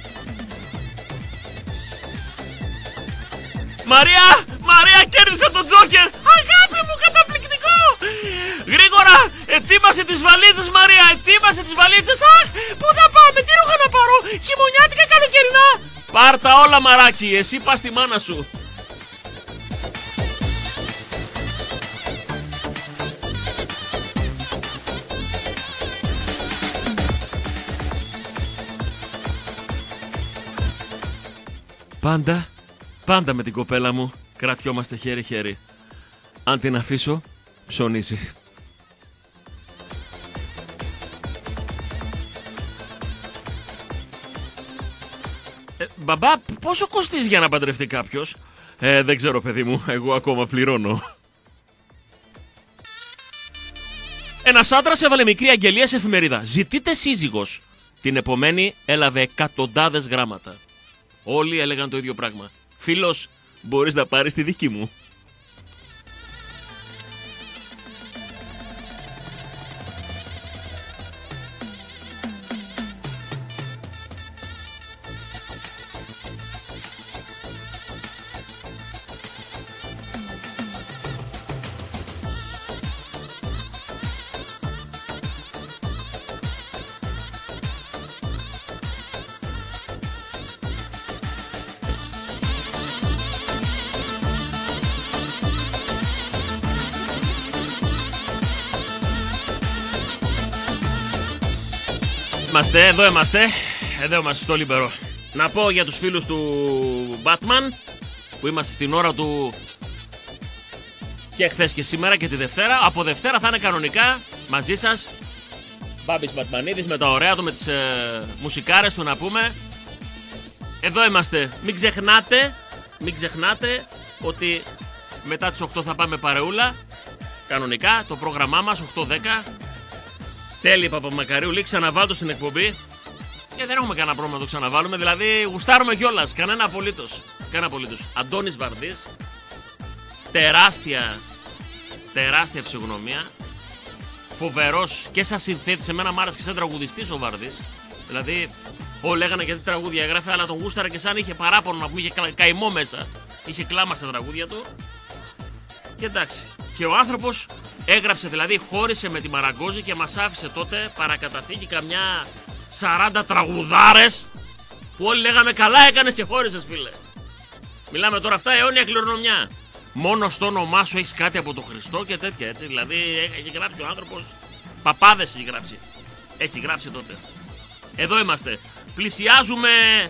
Μαρία, Μαρία, κέρδισα τον Τζόκερ. Αγάπη μου, καταπληκτικό. Γρήγορα, ετοίμασε τις βαλίτσες, Μαρία, ετοίμασε τις βαλίτσες. Αχ, πού θα πάμε, τι ρούχα να πάρω, χειμωνιάτικα, καλοκαιρινά? Πάρτα όλα, μαράκι, εσύ πας στη μάνα σου. Πάντα, πάντα με την κοπέλα μου κρατιόμαστε χέρι-χέρι. Αν την αφήσω, ψωνίζει. Ε, μπαμπά, πόσο κοστίζει για να παντρευτεί κάποιος? Ε, δεν ξέρω παιδί μου, εγώ ακόμα πληρώνω. Ένας άντρας έβαλε μικρή αγγελία σε εφημερίδα. Ζητείτε σύζυγος. Την επομένη έλαβε εκατοντάδες γράμματα. Όλοι έλεγαν το ίδιο πράγμα. Φίλος, μπορείς να πάρεις τη δική μου? Είμαστε, εδώ είμαστε, εδώ είμαστε στο Λίμπερο. Να πω για τους φίλους του Batman που είμαστε στην ώρα του και χθες και σήμερα και τη Δευτέρα. Από Δευτέρα θα είναι κανονικά μαζί σας Μπάμπης Μπατμανίδης με τα ωραία του, με τις ε, μουσικάρες του να πούμε. Εδώ είμαστε, μην ξεχνάτε, μην ξεχνάτε ότι μετά τις οκτώ θα πάμε παρεούλα. Κανονικά το πρόγραμμά μας οκτώ δέκα. Τέλει Παπαμακαρίου, λέει ξαναβάλω στην εκπομπή. Και δεν έχουμε κανένα πρόβλημα να το ξαναβάλουμε. Δηλαδή γουστάρουμε κιόλας. Κανένα απολύτως. Κανένα απολύτως. Αντώνης Βαρδής. Τεράστια. Τεράστια φυσιογνωμία. Φοβερός και σαν συνθέτης. Εμένα μ' άρεσε και σαν τραγουδιστής ο Βαρδής. Δηλαδή, όλοι λέγανε γιατί τραγούδια έγραφε, αλλά τον γούσταρα και σαν είχε παράπονο να πούμε, είχε καημό μέσα. Είχε κλάμα στα τραγούδια του. Και εντάξει. Και ο άνθρωπος έγραψε, δηλαδή χώρισε με τη Μαραγκόζη και μας άφησε τότε παρακαταθήκη καμιά σαράντα τραγουδάρες που όλοι λέγαμε καλά έκανες και χώρισες φίλε. Μιλάμε τώρα αυτά αιώνια κληρονομιά. Μόνο στο όνομά σου έχεις κάτι από τον Χριστό και τέτοια έτσι. Δηλαδή έχει γράψει ο άνθρωπος, παπάδες έχει γράψει. Έχει γράψει τότε. Εδώ είμαστε. Πλησιάζουμε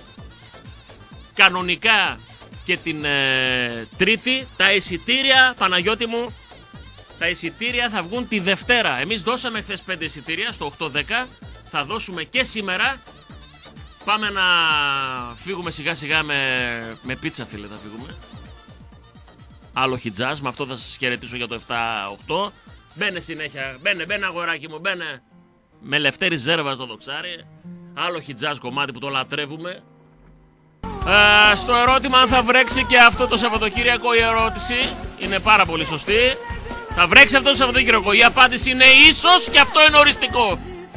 κανονικά και την ε, Τρίτη. Τα εισιτήρια, Παναγιώτη μου, τα εισιτήρια θα βγουν τη Δευτέρα. Εμείς δώσαμε χθες πέντε εισιτήρια στο οκτώ δέκα. Θα δώσουμε και σήμερα. Πάμε να φύγουμε σιγά σιγά με, με πίτσα φίλε, θα φύγουμε. Άλλο χιτζάζ, με αυτό θα σας χαιρετήσω για το επτά οκτώ. Μπαίνε συνέχεια, μπαίνε, μπαίνε αγοράκι μου, μπαίνε. Με Λευτέρη Ζέρβα στο δοξάρι. Άλλο χιτζάζ κομμάτι που το λατρεύουμε. Ε, στο ερώτημα αν θα βρέξει και αυτό το Σαββατοκύριακο, η ερώτηση είναι πάρα πολύ σωστή. Θα βρέξει αυτό το Σαββατοκύριακο. Η απάντηση είναι ίσως και αυτό είναι οριστικό.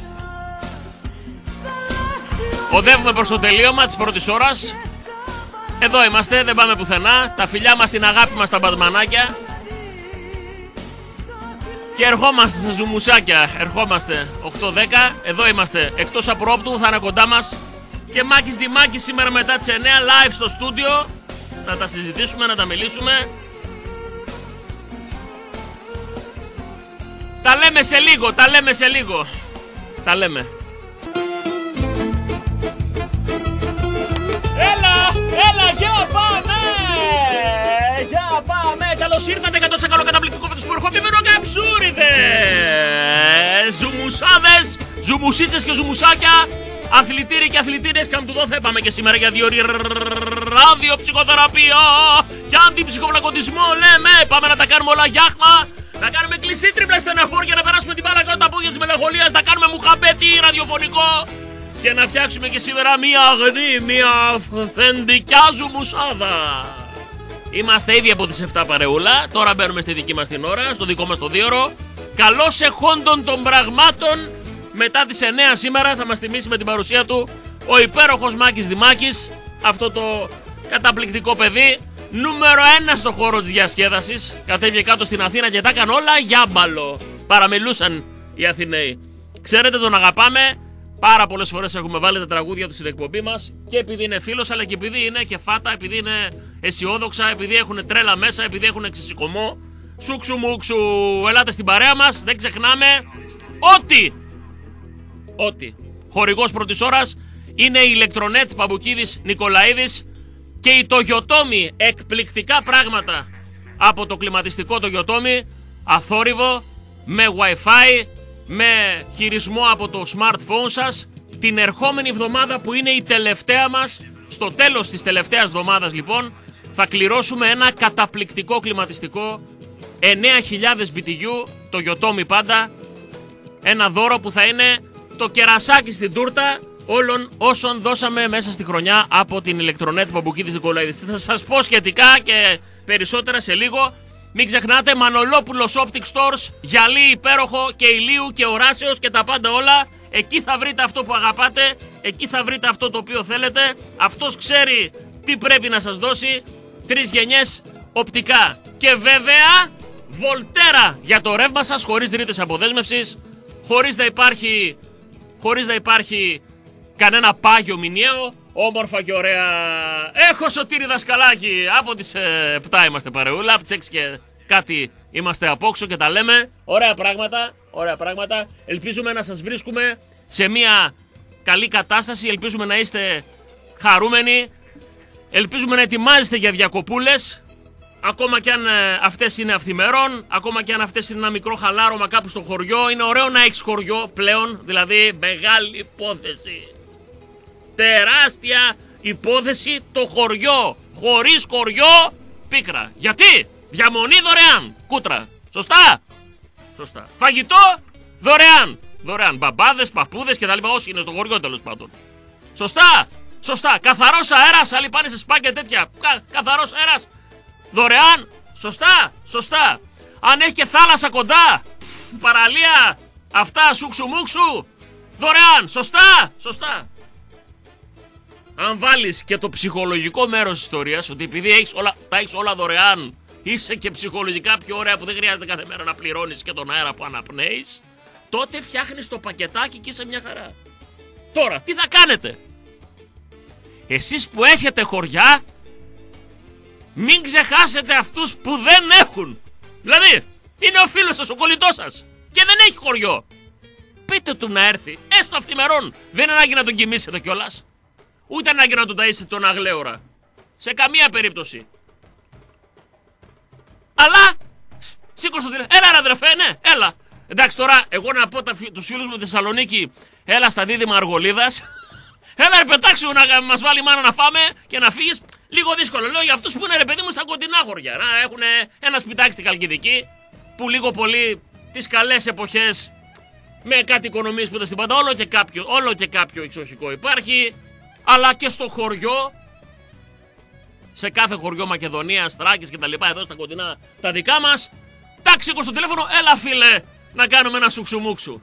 Οδεύουμε προς το τελείωμα της πρώτης ώρας. Εδώ είμαστε, δεν πάμε πουθενά. Τα φιλιά μας, την αγάπη μας, τα μπατμανάκια. Και ερχόμαστε στα ζουμουσάκια. Ερχόμαστε οκτώ δέκα. Εδώ είμαστε. Εκτός απρόπτου θα είναι κοντά μας και Μάκης Δημάκης σήμερα μετά τις εννιά live στο στούντιο. Να τα συζητήσουμε, να τα μιλήσουμε. Τα λέμε σε λίγο, τα λέμε σε λίγο. Τα λέμε. Έλα, έλα, για πάμε! Για πάμε! Καλώς ήρθατε κατά το τσακαλό καταπληκτικό με τους προχωρημένους καψούριδες! Ζουμουσάδες, ζουμουσίτσες και ζουμουσάκια, αθλητήροι και αθλητήρες, καμπουδό θα πάμε και σήμερα για δύο ραδιοψυχοθεραπεία και αντιψυχοβλακωτισμό λέμε! Πάμε να τα κάνουμε όλα γιάχμα, να κάνουμε κλειστή τρίπλα στεναχώρια, να περάσουμε την μπάλα κάτω τα πόδια της μελαγχολίας, να κάνουμε μουχαμπέτι ραδιοφωνικό και να φτιάξουμε και σήμερα μία αγνή, μία αυθεντικιά ζουμουσάδα. Είμαστε ήδη από τις επτά παρεούλα, τώρα μπαίνουμε στη δική μας την ώρα, στο δικό μας το δίωρο. Καλώς εχόντων των πραγμάτων, μετά τις εννιά σήμερα θα μας τιμήσει με την παρουσία του ο υπέροχος Μάκης Δημάκης, αυτό το καταπληκτικό παιδί, νούμερο ένα στο χώρο της διασκέδασης. Κατέβηκε κάτω στην Αθήνα και τα έκανε όλα γιάμπαλο. Παραμιλούσαν οι Αθηναίοι. Ξέρετε, τον αγαπάμε. Πάρα πολλές φορές έχουμε βάλει τα τραγούδια του στην εκπομπή μας και επειδή είναι φίλος, αλλά και επειδή είναι και φάτα, επειδή είναι αισιόδοξα, επειδή έχουν τρέλα μέσα, επειδή έχουν ξεσηκωμό. Σούξου μουξου, ελάτε στην παρέα μας. Δεν ξεχνάμε ότι, ότι χορηγός πρώτης ώρας είναι η Ηλεκτρονέτ Παμπουκίδης Νικολαίδης Και η Toyotomi, εκπληκτικά πράγματα από το κλιματιστικό Toyotomi, αθόρυβο, με Wi-Fi, με χειρισμό από το smartphone σας. Την ερχόμενη εβδομάδα που είναι η τελευταία μας, στο τέλος της τελευταίας εβδομάδας λοιπόν, θα κληρώσουμε ένα καταπληκτικό κλιματιστικό εννέα χιλιάδες μπι τι γιου, Toyotomi πάντα. Ένα δώρο που θα είναι το κερασάκι στην τούρτα όλων όσων δώσαμε μέσα στη χρονιά από την Ηλεκτρονέτ Παμπουκίδης Νικολαίδης. Θα σας πω σχετικά και περισσότερα σε λίγο. Μην ξεχνάτε, Μανολόπουλος Optic Stores, γυαλί υπέροχο και ηλίου και οράσεως και τα πάντα όλα. Εκεί θα βρείτε αυτό που αγαπάτε, εκεί θα βρείτε αυτό το οποίο θέλετε. Αυτός ξέρει τι πρέπει να σας δώσει. Τρεις γενιές οπτικά. Και βέβαια, Volterra για το ρεύμα σας, χωρίς ρήτες αποδέσμευσης, χωρίς να υπάρχει, χωρίς να υπάρχει κανένα πάγιο μηνιαίο, όμορφα και ωραία. Έχω Σωτήρη δασκαλάκι, από τις ε, επτά είμαστε παρεούλα, από τις έξι και κάτι είμαστε απόξω και τα λέμε. Ωραία πράγματα, ωραία πράγματα. Ελπίζουμε να σας βρίσκουμε σε μια καλή κατάσταση, ελπίζουμε να είστε χαρούμενοι, ελπίζουμε να ετοιμάζεστε για διακοπούλες. Ακόμα κι αν ε, αυτές είναι αυθημερών, ακόμα κι αν αυτές είναι ένα μικρό χαλάρωμα κάπου στο χωριό, είναι ωραίο να έχεις χωριό πλέον, δηλαδή μεγάλη υπόθεση. Τεράστια υπόθεση το χωριό. Χωρίς χωριό, πίκρα. Γιατί? Διαμονή δωρεάν. Κούτρα. Σωστά. Σωστά. Φαγητό δωρεάν. Δωρεάν. Μπαμπάδες, παππούδες και τα λοιπά. Όσοι είναι στο χωριό τέλος πάντων. Σωστά. Σωστά. Καθαρός αέρας. Άλλοι πάνε σε σπα και τέτοια. Κα, καθαρός αέρας. Δωρεάν. Σωστά. Σωστά. Αν έχει και θάλασσα κοντά. Πφ, παραλία. Αυτά σούξου μουξου. Δωρεάν. Σωστά. Σωστά. Αν βάλεις και το ψυχολογικό μέρος της ιστορίας, ότι επειδή έχεις όλα, τα έχεις όλα δωρεάν, είσαι και ψυχολογικά πιο ωραία που δεν χρειάζεται κάθε μέρα να πληρώνεις και τον αέρα που αναπνέεις, τότε φτιάχνεις το πακετάκι και είσαι μια χαρά. Τώρα, τι θα κάνετε? Εσείς που έχετε χωριά, μην ξεχάσετε αυτούς που δεν έχουν. Δηλαδή, είναι ο φίλος σας, ο κολλητός σας και δεν έχει χωριό. Πείτε του να έρθει, έστω αυθημερών. Δεν είναι ανάγκη να τον κοιμήσετε κιόλας. Ούτε ανάγκη να τον ταΐσετε τον αγλέωρα. Σε καμία περίπτωση. Αλλά σήκωσε το τηλέφωνο. Έλα ρε αδερφέ, ναι, έλα. Εντάξει τώρα, εγώ να πω τους φίλους μου Θεσσαλονίκη, έλα στα δίδυμα Αργολίδας. Έλα ρε πετάξου να μας βάλει μάνα να φάμε και να φύγεις. Λίγο δύσκολο. Λέω για αυτούς που είναι ρε παιδί μου στα κοντινά χωριά. Να έχουν ένα σπιτάκι στην Καλκιδική που λίγο πολύ τις καλές εποχές με κάτι οικονομίες που δεν στην πάντα. Όλο και κάποιο, όλο και κάποιο εξοχικό υπάρχει. Αλλά και στο χωριό, σε κάθε χωριό Μακεδονία, Στράκης και τα λοιπά, εδώ στα κοντινά τα δικά μας. Τάξε στο τηλέφωνο, έλα φίλε, να κάνουμε ένα σουξουμούξου.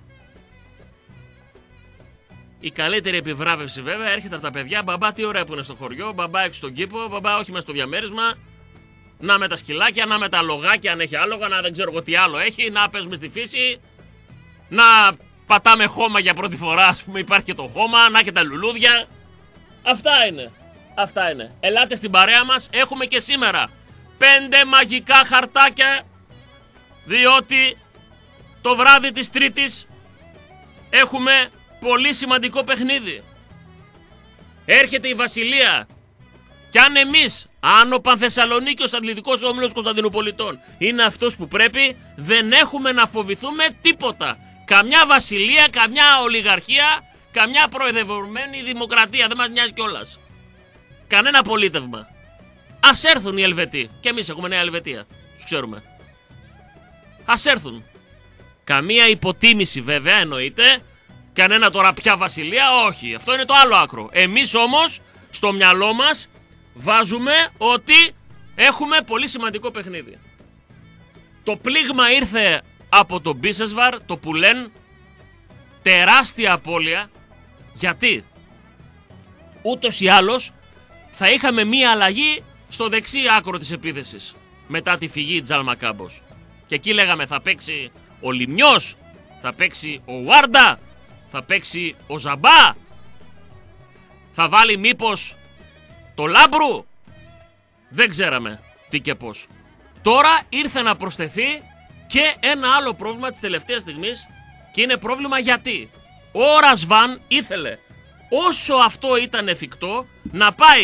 Η καλύτερη επιβράβευση βέβαια έρχεται από τα παιδιά. Μπαμπά, τι ωραία που είναι στο χωριό. Μπαμπά έξω στον κήπο. Μπαμπά, όχι μέσα στο διαμέρισμα. Να με τα σκυλάκια, να με τα λογάκια, αν έχει άλογα, να δεν ξέρω εγώ τι άλλο έχει. Να παίζουμε στη φύση. Να πατάμε χώμα για πρώτη φορά, ας πούμε, υπάρχει και το χώμα. Να και τα λουλούδια. Αυτά είναι. Αυτά είναι. Ελάτε στην παρέα μας. Έχουμε και σήμερα πέντε μαγικά χαρτάκια. Διότι το βράδυ της Τρίτης έχουμε πολύ σημαντικό παιχνίδι. Έρχεται η Βασιλεία. Κι αν εμείς, αν ο Πανθεσσαλονίκιος Αθλητικός Όμιλος Κωνσταντινουπολιτών είναι αυτός που πρέπει, δεν έχουμε να φοβηθούμε τίποτα. Καμιά βασιλεία, καμιά ολιγαρχία, καμιά προεδρευμένη δημοκρατία. Δεν μας νοιάζει κιόλας. Κανένα πολίτευμα. Ας έρθουν οι Ελβετοί. Και εμείς έχουμε Νέα Ελβετία. Τους ξέρουμε. Ας έρθουν. Καμία υποτίμηση βέβαια εννοείται. Κανένα τώρα πια βασιλεία. Όχι. Αυτό είναι το άλλο άκρο. Εμείς όμως στο μυαλό μας βάζουμε ότι έχουμε πολύ σημαντικό παιχνίδι. Το πλήγμα ήρθε από το Μπίσεσβαρ, το Πουλέν. Τεράστια απώλεια. Γιατί? Ούτως ή άλλως θα είχαμε μία αλλαγή στο δεξί άκρο της επίθεσης μετά τη φυγή Τζαλμακάμπος. Και εκεί λέγαμε θα παίξει ο Λιμιός, θα παίξει ο Βάρντα, θα παίξει ο Ζαμπά, θα βάλει μήπως το Λάμπρου. Δεν ξέραμε τι και πώς. Τώρα ήρθε να προσθεθεί και ένα άλλο πρόβλημα της τελευταίας στιγμής. Και είναι πρόβλημα γιατί ο Ρασβάν ήθελε, όσο αυτό ήταν εφικτό, να πάει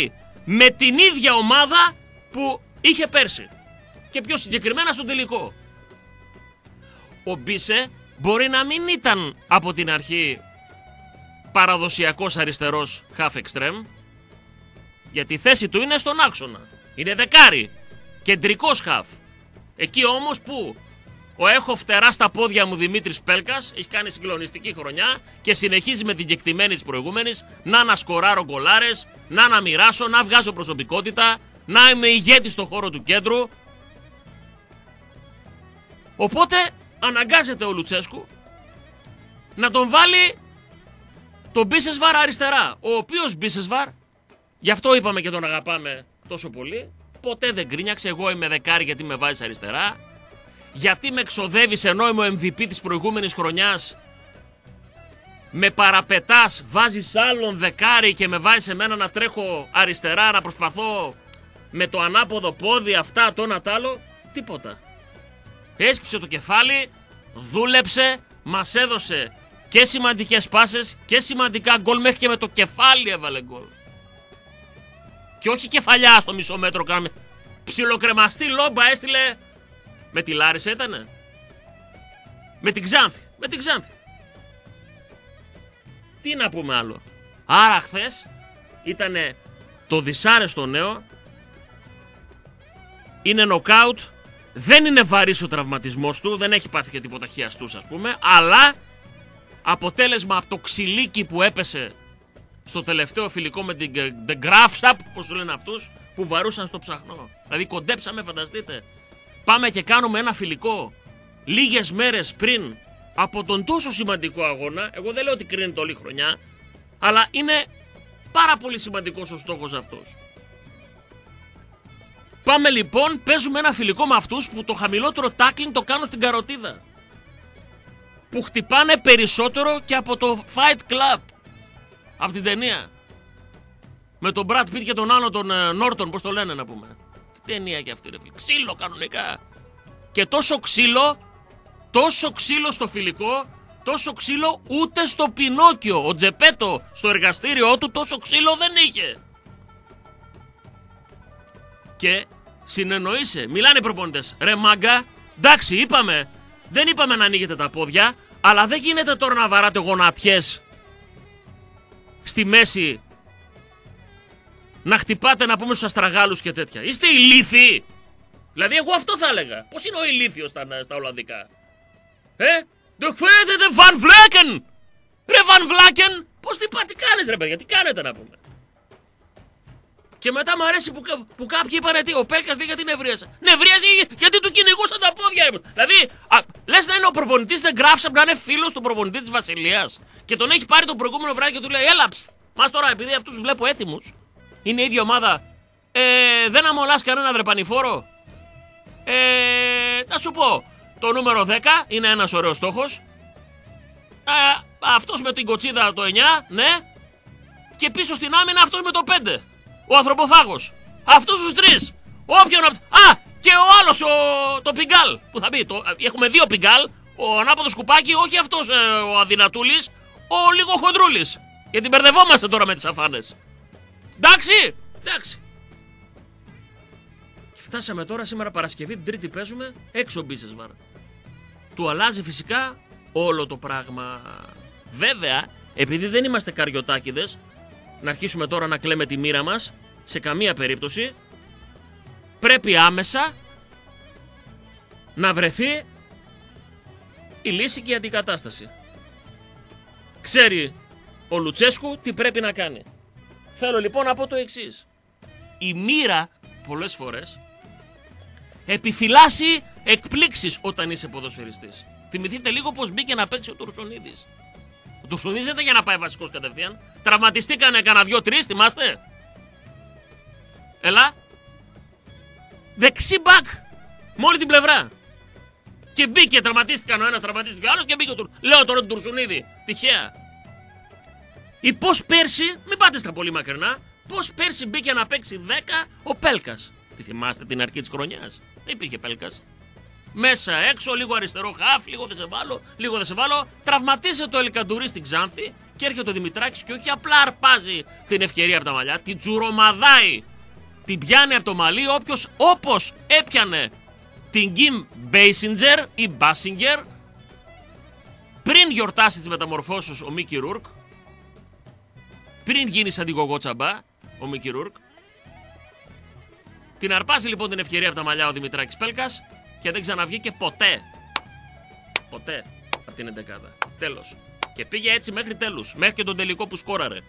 με την ίδια ομάδα που είχε πέρσι. Και πιο συγκεκριμένα στο τελικό. Ο Μπίσε μπορεί να μην ήταν από την αρχή παραδοσιακός αριστερός half extreme, γιατί η θέση του είναι στον άξονα. Είναι δεκάρι, κεντρικός half. Εκεί όμως που ο έχω φτερά στα πόδια μου Δημήτρης Πέλκας έχει κάνει συγκλονιστική χρονιά και συνεχίζει με την κεκτημένη της προηγούμενης να ανασκοράρω γκολάρες, να αναμοιράσω, να βγάζω προσωπικότητα, να είμαι ηγέτης στον χώρο του κέντρου. Οπότε αναγκάζεται ο Λουτσέσκου να τον βάλει τον Μπίσεσβαρ αριστερά, ο οποίος Μπίσεσβαρ, γι' αυτό είπαμε και τον αγαπάμε τόσο πολύ, ποτέ δεν γκρίνιαξε. Εγώ είμαι δεκάρι γιατί με βάζεις αριστερά, γιατί με εξοδεύεις ενώ είμαι ο εμ βι πι της προηγούμενης χρονιάς, με παραπετάς, βάζεις άλλον δεκάρι και με βάζεις εμένα να τρέχω αριστερά, να προσπαθώ με το ανάποδο πόδι αυτά το ένα τ' άλλο. Τίποτα. Έσκυψε το κεφάλι, δούλεψε, μας έδωσε και σημαντικές πάσες και σημαντικά γκολ, μέχρι και με το κεφάλι έβαλε γκολ. Και όχι κεφαλιά στο μισό μέτρο κάναμε. Ψιλοκρεμαστή λόμπα έστειλε. Με τη Λάρισα ήτανε. Με την Ξάνθη. Με την Ξάνθη. Τι να πούμε άλλο. Άρα χθες ήτανε το δυσάρεστο νέο. Είναι νοκάουτ. Δεν είναι βαρύς ο τραυματισμός του. Δεν έχει πάθει και τίποτα χιαστούς ας πούμε. Αλλά αποτέλεσμα από το ξυλίκι που έπεσε στο τελευταίο φιλικό με την The Grafschap, πώς το λένε αυτούς, που βαρούσαν στο ψαχνό. Δηλαδή κοντέψαμε, φανταστείτε. Πάμε και κάνουμε ένα φιλικό λίγες μέρες πριν από τον τόσο σημαντικό αγώνα. Εγώ δεν λέω ότι κρίνεται όλη η χρονιά, αλλά είναι πάρα πολύ σημαντικός ο στόχος αυτός. Πάμε λοιπόν, παίζουμε ένα φιλικό με αυτούς που το χαμηλότερο tackling το κάνουν στην καροτίδα. Που χτυπάνε περισσότερο και από το Fight Club. Από την ταινία. Με τον Brad Pitt και τον άλλο τον Norton, πώς το λένε να πούμε. Τι ταινία και αυτή ρε φίλε. Ξύλο κανονικά. Και τόσο ξύλο, τόσο ξύλο στο φιλικό, τόσο ξύλο ούτε στο Πινόκιο. Ο Τζεπέτο στο εργαστήριό του τόσο ξύλο δεν είχε. Και συνεννοείσαι, μιλάνε οι προπονητές. Ρε μάγκα, εντάξει είπαμε, δεν είπαμε να ανοίγετε τα πόδια, αλλά δεν γίνεται τώρα να βαράτε γονατιές στη μέση, να χτυπάτε να πούμε στους αστραγάλους και τέτοια. Είστε ηλίθιοι. Δηλαδή εγώ αυτό θα έλεγα. Πώς είναι ο ηλίθιος στα, στα Ολλανδικά. Ε, το φαίνεται Βαν Βλάκεν. Ρε Βαν Βλάκεν, πώς τι, τι κάνεις ρε παιδιά, τι κάνετε να πούμε. Και μετά μου αρέσει που, που κάποιοι είπαν τι, ο Πέλκας λέει γιατί νευρίασε. Νευρίασε γιατί του κυνηγούσαν τα πόδια. Δηλαδή, α, λες να είναι ο προπονητής δεν γράψε να είναι φίλος του προπονητή της Βασιλείας. Και τον έχει πάρει τον προηγούμενο βράδυ και του λέει έλα ψ, μας τώρα επειδή αυτούς βλέπω έτοιμους. Είναι η ίδια ομάδα. Ε, δεν αμολάς κανένα δρεπανηφόρο. Ε, να σου πω, το νούμερο δέκα είναι ένας ωραίος στόχος. Ε, αυτός με την κοτσίδα το εννιά, ναι. Και πίσω στην άμυνα αυτός με το πέντε. Ο ανθρωποφάγος. Αυτούς τους τρεις. Όποιον. Α! Και ο άλλος, ο... το Πιγκάλ. Που θα πει. Το... Έχουμε δύο Πιγκάλ. Ο ανάποδος κουπάκι, όχι αυτός ε, ο αδυνατούλης. Ο λίγο χοντρούλης. Γιατί μπερδευόμαστε τώρα με τις αφάνες. Εντάξει! Εντάξει. Και φτάσαμε τώρα σήμερα Παρασκευή, την Τρίτη παίζουμε. Έξω Μπίσεσβαρ. Του αλλάζει φυσικά όλο το πράγμα. Βέβαια, επειδή δεν είμαστε καριωτάκηδες, να αρχίσουμε τώρα να κλαίμε τη μοίρα μας, σε καμία περίπτωση, πρέπει άμεσα να βρεθεί η λύση και η αντικατάσταση. Ξέρει ο Λουτσέσκου τι πρέπει να κάνει. Θέλω λοιπόν να πω το εξής. Η μοίρα πολλές φορές επιφυλάσσει εκπλήξεις όταν είσαι ποδοσφαιριστής. Θυμηθείτε λίγο πως μπήκε να παίξει ο Τουρσονίδης. Ο Τουρσονίδης δεν ήταν για να πάει βασικός κατευθείαν. Τραυματιστήκανε κανένα δυο-τρεις, θυμάστε. Έλα. Δεξί μπακ. Με όλη την πλευρά. Και μπήκε, τραυματίστηκαν ο ένας, τραυματίστηκε ο άλλος και μπήκε ο Τουρσονίδης. Λέω τώρα τον Τουρσονίδη. Τυχαία. Ή πως πέρσι, μην πάτε στα πολύ μακρινά, πως πέρσι μπήκε να παίξει δέκα ο Πέλκας. Τι θυμάστε την αρχή της χρονιάς. Δεν υπήρχε Πέλκας. Μέσα έξω, λίγο αριστερό χαφ, λίγο δεν σε βάλω, λίγο δεν σε βάλω. Τραυματίζεται το Ελκαντουρί στην Ξάνθη και έρχεται ο Δημητράκης και όχι απλά αρπάζει την ευκαιρία από τα μαλλιά, την τσουρομαδάει την πιάνει από το μαλλί όποιος, όπως έπιανε την Kim Basinger ή Basinger πριν γιορτάσει τις μεταμορφώσεις ο Μίκι Ρούρκ, πριν γίνει σαν την Γογό Τσαμπά ο Μίκι Ρούρκ. Την αρπάζει λοιπόν την ευκαιρία από τα μαλλιά ο Δημητράκης Πέλκας και δεν ξαναβγήκε ποτέ. Ποτέ από την εντεκάδα. Τέλος. Και πήγε έτσι μέχρι τέλους, μέχρι και τον τελικό που σκόραρε.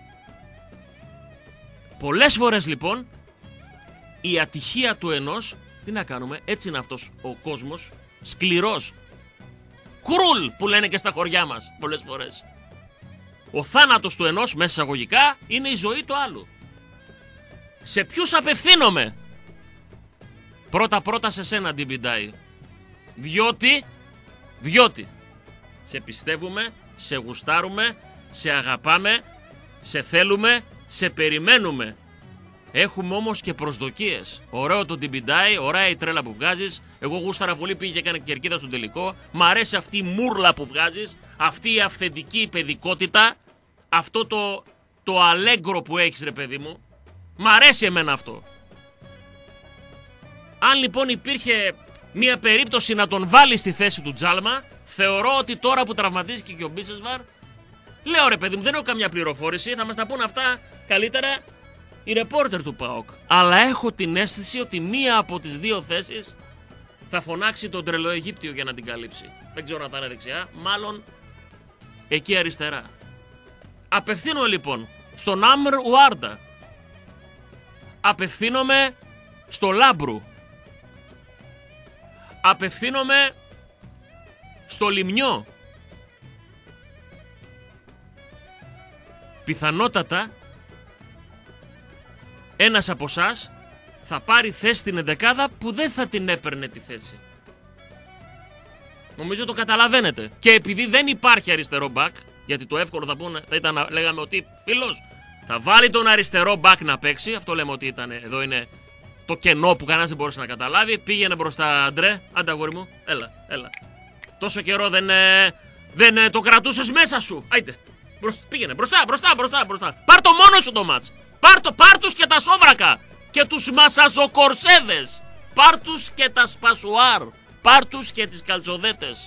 Πολλές φορές λοιπόν η ατυχία του ενός, τι να κάνουμε, έτσι είναι αυτός ο κόσμος, σκληρός. Κρούλ που λένε και στα χωριά μας πολλές φορές. Ο θάνατος του ενός, μέσα εισαγωγικά, είναι η ζωή του άλλου. Σε ποιους απευθύνομαι? Πρώτα πρώτα σε σένα, Ντιμπιντάι. Διότι, διότι σε πιστεύουμε, σε γουστάρουμε, σε αγαπάμε, σε θέλουμε, σε περιμένουμε. Έχουμε όμως και προσδοκίες. Ωραίο το Ντιμπιντάι, ωραία η τρέλα που βγάζεις. Εγώ γούσταρα πολύ, πήγε και έκανε κερκίδα στο τελικό. Μ' αρέσει αυτή η μούρλα που βγάζεις, αυτή η αυθεντική παιδικότητα, αυτό το, το αλέγκρο που έχεις, ρε παιδί μου. Μ' αρέσει εμένα αυτό. Αν λοιπόν υπήρχε μια περίπτωση να τον βάλει στη θέση του Τζάλμα, θεωρώ ότι τώρα που τραυματίστηκε και ο Μπίσεσβαρ, λέω ρε παιδί μου, δεν έχω καμιά πληροφόρηση, θα μας τα πούν αυτά καλύτερα οι ρεπόρτερ του ΠΑΟΚ. Αλλά έχω την αίσθηση ότι μία από τις δύο θέσεις θα φωνάξει τον τρελό Αιγύπτιο για να την καλύψει. Δεν ξέρω αν θα είναι δεξιά, μάλλον εκεί αριστερά. Απευθύνω λοιπόν στον Άμρ Ουάρντα. Απευθύνομαι στο Λάμπρου. Απευθύνομαι στο Λιμνιό. Πιθανότατα ένας από εσάς θα πάρει θέση στην εντεκάδα που δεν θα την έπαιρνε τη θέση. Νομίζω το καταλαβαίνετε. Και επειδή δεν υπάρχει αριστερό μπακ, γιατί το εύκολο θα, πούνε, θα ήταν να λέγαμε ότι φίλος θα βάλει τον αριστερό μπακ να παίξει. Αυτό λέμε ότι ήταν, εδώ είναι το κενό που κανένας δεν μπορούσε να καταλάβει. Πήγαινε μπροστά, Αντρέ, άντε αγόρι μου, έλα, έλα. Τόσο καιρό δεν, ε, δεν ε, το κρατούσες μέσα σου. Άιτε, μπροσ, πήγαινε μπροστά, μπροστά, μπροστά, μπροστά. Πάρ' το μόνο σου το μάτς. Πάρ' το, πάρ' τους και τα σόβρακα και τους μασαζοκορσέδες. Πάρ' τους και τα σπασουάρ. Πάρ' τους και τις καλτσοδέτες.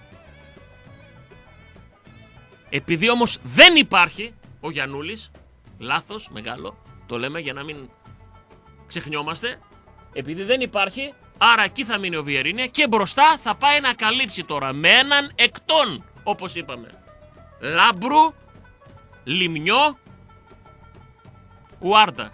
Επειδή όμως δεν υπάρχει ο Γιαννούλης, λάθος μεγάλο, το λέμε για να μην ξεχνιόμαστε, επειδή δεν υπάρχει, άρα εκεί θα μείνει ο Βιερίνια και μπροστά θα πάει να καλύψει τώρα με έναν εκτών, όπως είπαμε. Λάμπρου, Λιμνιό, Ουάρντα.